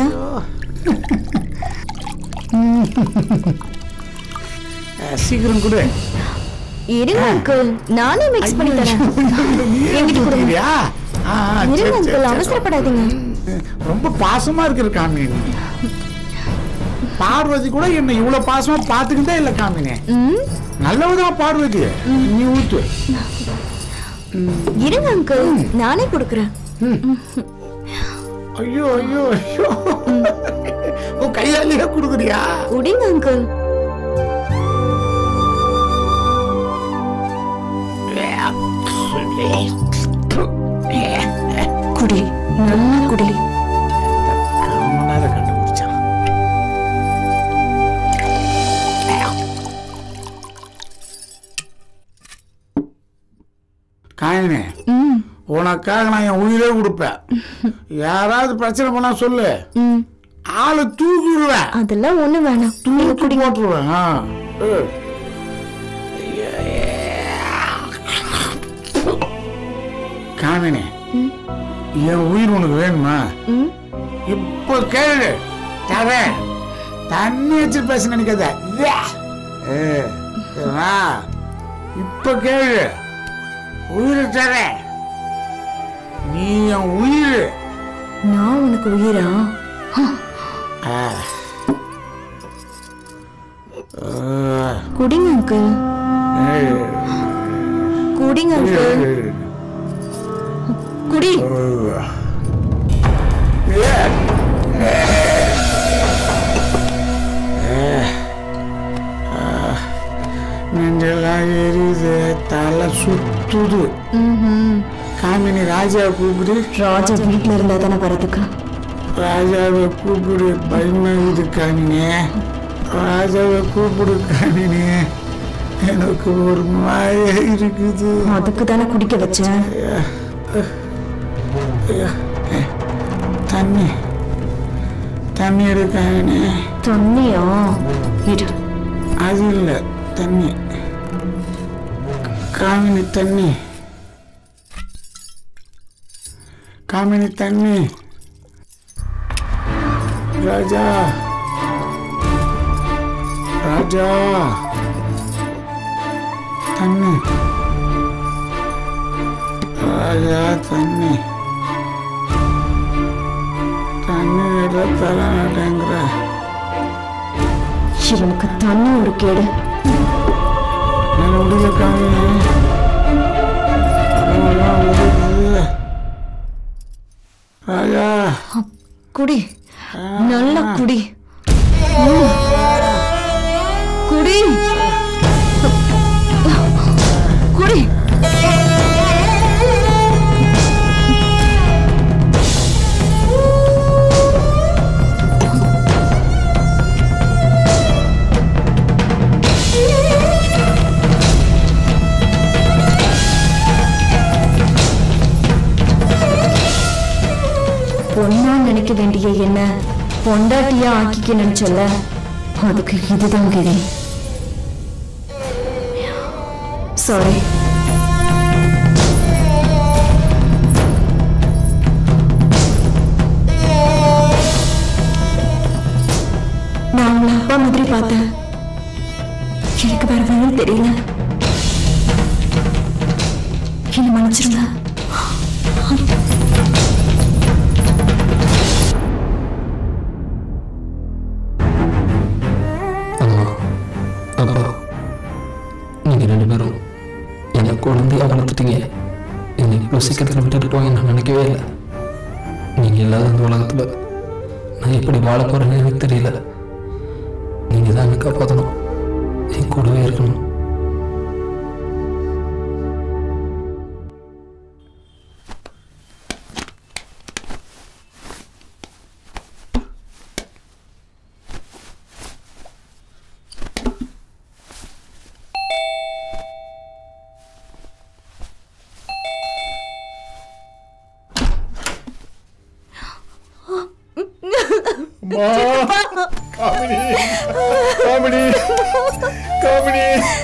சீக்கிரம் கொடு. இருங்க அங்கிள், நானே மிக்ஸ் பண்ணி தரேன். என்கிட்ட கொடுங்க. இருங்க அங்கிள், அவசரப்படாதீங்க. ரொம்ப பாசமா இருக்கிற காமினி. பார்வதி கூட என்ன இவ்வளவு பாசமா பாத்துக்கிட்டே இல்ல காமினி. நல்லவதான் பார்வதி. நீ ஊத்து. இருங்க அங்கிள், நானே கொடுக்குறேன். ஐயோ ஐயோ ஐயோ, உன் கையாலேயே கொடுக்குறியா? குடிங்க அங்கிள். குடி, நல்லா குடி. கண்டுபிடிச்சான். காயனே, உனக்காக நான் என் உயிரே கொடுப்பேன். யாராவது பிரச்சனை பண்ணா சொல்லு, ஆளு தூக்கிடுவேன். அதெல்லாம் ஒண்ணு வேணாம், தூக்கி போட்டுருவேன். காமினி, என் உயிர் உனக்கு வேணுமா? இப்ப கேளு. தரேன். தண்ணி வச்சு பேச நினைக்காத. இப்ப கேளு. உயிர் தரேன். நீ என் உயிர். நான் உனக்கு உயிரா? குடிங்க அங்கிள். குடிங்க அங்கிள். குடி. நெஞ்செல்லாம் எரியுது, தலை சுத்துது. காமினி ராஜாவை கூப்பிடு. ராஜா வீட்டுல இருந்தா தானே வரதுக்கு. ராஜாவை கூப்பிடு, பயமாகுது காமினி. ராஜாவை கூப்பிடு காமினி, எனக்கு ஒரு மாய இருக்குது. அதுக்கு தானே குடிக்க வச்சேன். தண்ணி தண்ணி எடு காமினி. தண்ணியா? இரு. அது இல்லை, தண்ணி. காமினி தண்ணி, காமினி தண்ணி. ராஜா ராஜா தண்ணி. ராஜா தண்ணி. தண்ணி தர மாட்டேங்கிற. இவனுக்கு தண்ணி ஒரு கேடு. நான் முடியல காமினி. ராஜா குடி, நல்லா குடி. குடி குடி. பொண்ணா நினைக்க வேண்டிய என்ன பொண்டாட்டியா ஆக்கிக்க நினைச்சல, அதுக்கு இதுதான் கிரி. சாரி. நான் உங்க அப்பா மாதிரி பார்த்தேன், எனக்கு வேற வழி தெரியல. என்ன மன்னிச்சிருங்க. அப்பா, நீங்கள் 2 பேரும் என்னை குழந்தையாக வளர்த்துட்டீங்க. என்னை இவ்வளோ சீக்கிரத்தில் விட்டுட்டு போங்க நான் நினைக்கவே இல்லை. நீங்கள் இல்லாத அந்த உலகத்தில் நான் எப்படி வாழ போகிறேன்னு எனக்கு தெரியல. நீங்கள் தான் எனக்கு காப்பாற்றணும், என் கூடவே இருக்கணும். காமினி காமினி காமினி.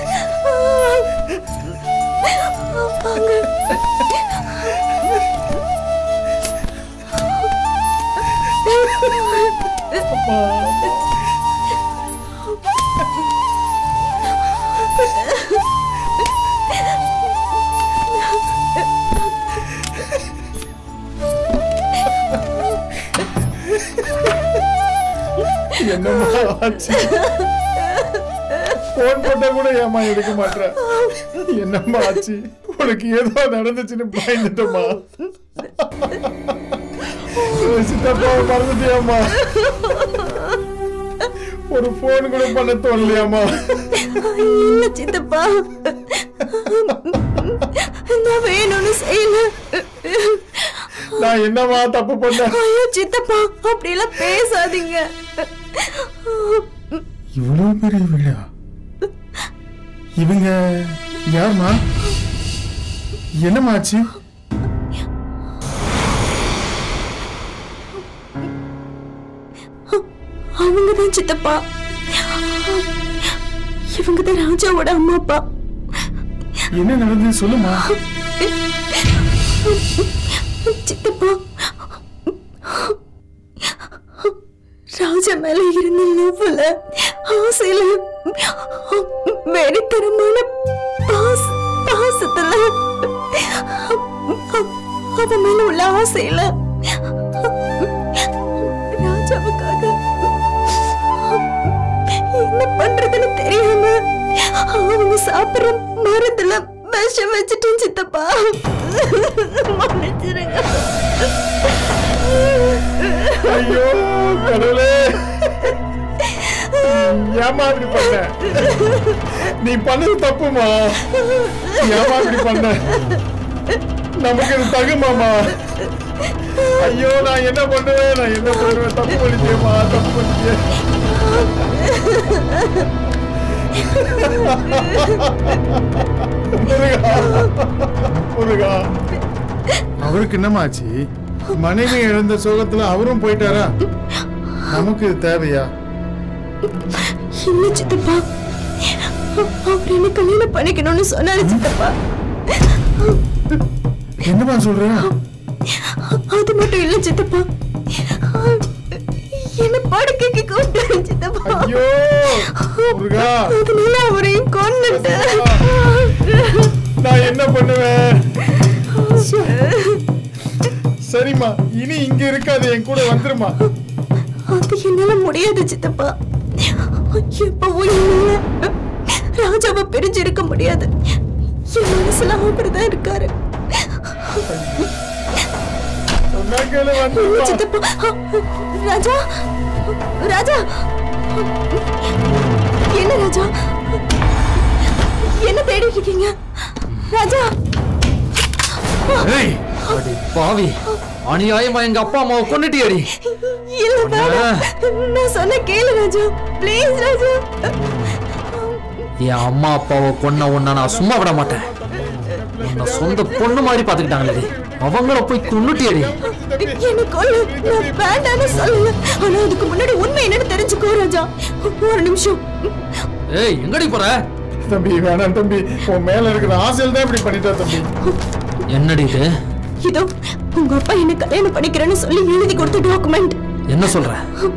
என்னம்மா ஆச்சு? போன் போட்டா கூட ஏமா எடுக்க மாட்டேற. என்னம்மா ஆச்சு? உனக்கு ஏதோ நடந்துச்சுன்னு பயந்துட்டோமா? சித்தப்பாவை மறந்துட்டியாமா? ஒரு போன் கூட பண்ண தோணலையாமா? இல்ல சித்தப்பா, நான் வேணும்னு செய்யல. நான் என்னமா தப்பு பண்ண? ஐயோ சித்தப்பா, அப்படியெல்லாம் பேசாதீங்க. இவ்வளவு பெரிய வீடா? இவங்க யாருமா? என்னமா ஆச்சு? அவங்கதான் சித்தப்பா, இவங்கதான் ராஜாவோட அம்மா அப்பா. என்ன நடந்தது சொல்லுமா? சித்தப்பா, ராஜா மேல இருந்த லவ்ல, ஆசையில, வெறித்தனமான பாசத்துல, அவ மேல உள்ள ஆசையில ராஜாவுக்காக என்ன பண்றதுன்னு தெரியாம அவங்க சாப்பிடுற மருந்துல விஷம் வச்சுட்டேன் சித்தப்பா. மன்னிச்சிருங்க. ஐயோ கடவுளே, ஏமா இப்படி பண்ண? நீ பண்ணது தப்புமா. ஏமா இப்படி பண்ண? நமக்கு இது தகுமாமா? ஐயோ நான் என்ன பண்ணுவேன், நான் என்ன பண்ணுவேன்? தப்பு பண்ணிட்டேமா, தப்பு பண்ணிட்டேன். முருகா, அவருக்கு என்னமாச்சு? மனைவி இழந்த சோகத்துல அவரும் போயிட்டாரா? நமக்கு இது தேவையா? இல்ல சித்தப்பா, அவர் என்ன கல்யாணம் பண்ணிக்கணும்னு சொன்னாரு சித்தப்பா. என்னமா சொல்ற? அது மட்டும் இல்ல சித்தப்பா, என்ன படுக்கைக்கு கூப்பிட்டாரு சித்தப்பா. ஐயோ முருகா, அதனால அவரையும் கொன்னுட்டேன். நான் என்ன பண்ணுவேன்? சரிம்மா, இனி இங்க இருக்காது, என் கூட வந்துருமா. அது என்னால முடியாது சித்தப்பா. எப்பவும் என்னால ராஜாவை பிரிஞ்சிருக்க முடியாது. என் மனசுல அப்படிதான் இருக்காரு. சித்தப்பா, ராஜா, ராஜா, என்ன ராஜா, என்ன தேடிட்டு இருக்கீங்க? ராஜா, பாவி, அநியாயமா எங்க அப்பா அம்மாவை கொன்னுட்டியடி. இல்ல வேணாம், நான் சொன்ன கேளு ராஜா, ப்ளீஸ் ராஜா. என் அம்மா அப்பாவை கொன்ன உன்ன நான் சும்மா விட மாட்டேன். என்ன சொந்த பொண்ணு மாதிரி பாத்துக்கிட்டாங்களே, அவங்கள போய் கொன்னுட்டியடி. என்ன கொல்லு, நான் வேண்டான்னு சொல்லல. ஆனா அதுக்கு முன்னாடி உண்மை என்னன்னு தெரிஞ்சுக்கோ ராஜா. ஒரு நிமிஷம். ஏய், எங்கடி போற? தம்பி வேணாம் தம்பி, உன் மேல இருக்கிற ஆசையில தான் இப்படி பண்ணிட்டா தம்பி. என்னடி இது? இதோ உங்க அப்பா என்ன கல்யாணம் பண்ணிக்கிறேன்னு சொல்லி எழுதி கொடுத்த டாக்குமெண்ட். என்ன சொல்ற?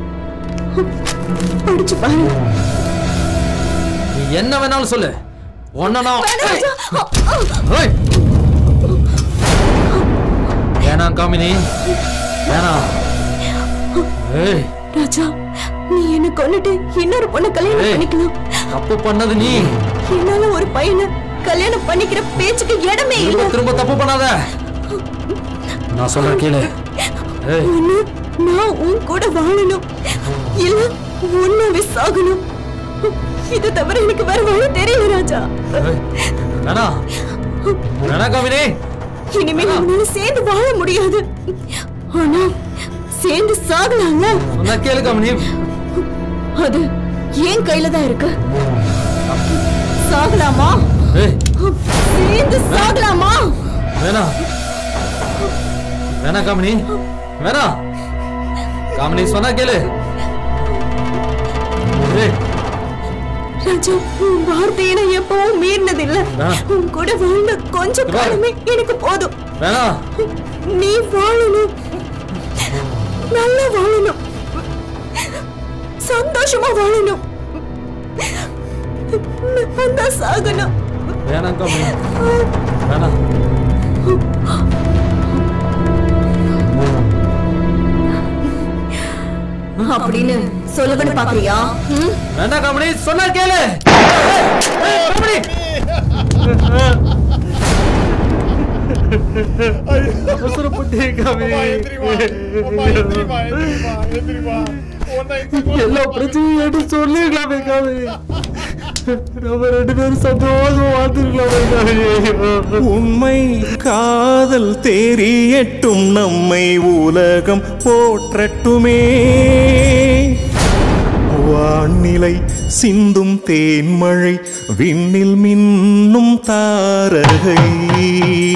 படிச்சு பாரு. நீ என்ன வேணாலும் சொல்லு. வேணாம் காமினி, வேணாம். ராஜா, நீ என்ன கொன்னுட்டு இன்னொரு பொண்ணை கல்யாணம் பண்ணிக்கலாம். தப்பு பண்ணது நீ. என்னால ஒரு பையனை கல்யாணம் பண்ணிக்கிற பேச்சுக்கு இடமே இல்ல. திரும்ப தப்பு பண்ணாத. நான் சொல்ற கேளு. நான் உன் கூட வாழணும், இல்ல உன்னாவே சாகணும். இதை தவிர எனக்கு வேற வழி தெரியல ராஜா. வேணாம், வேணாம் காமினி. இனிமே நம்மளால சேர்ந்து வாழ முடியாது. ஆனா சேர்ந்து சாகலாம்ல. நான் கேளு காமினி. அது என் கையில தான் இருக்கு. சாகலாமா? சேர்ந்து சாகலாமா? வேணாம், வேணாம் காமினி, வேணாம். காமினி சொன்னா கேளு. ராஜா, உன் வார்த்தையை நான் எப்பவும் மீறினதில்லை. உன் கூட வாழ்ந்த கொஞ்சம் காலமே எனக்கு போதும். வேணாம். நீ வாழணும், நல்லா வாழணும், சந்தோஷமா வாழணும். நான் தான் சாகணும். வேணாம் காமினி, வேணாம். அப்படின்னு சொல்லவன்னு பாக்குறியா? வேண்டாம் காமினி, சொன்னா கேளு. காமினி, அவசரப்பட்டே காமினி. எல்லா பிரச்சனையும் எடுத்து சொல்லிடலாமே காமினி. நம்ம ரெண்டு பேரும் சந்தோஷமா வாழ்ந்துருக்கலாமே காமினி. உண்மை காதல் தெரியட்டும், நம்மை உலகம் போற்றட்டுமே. வானிலை சிந்தும் தேன்மழை, விண்ணில் மின்னும் தாரகை.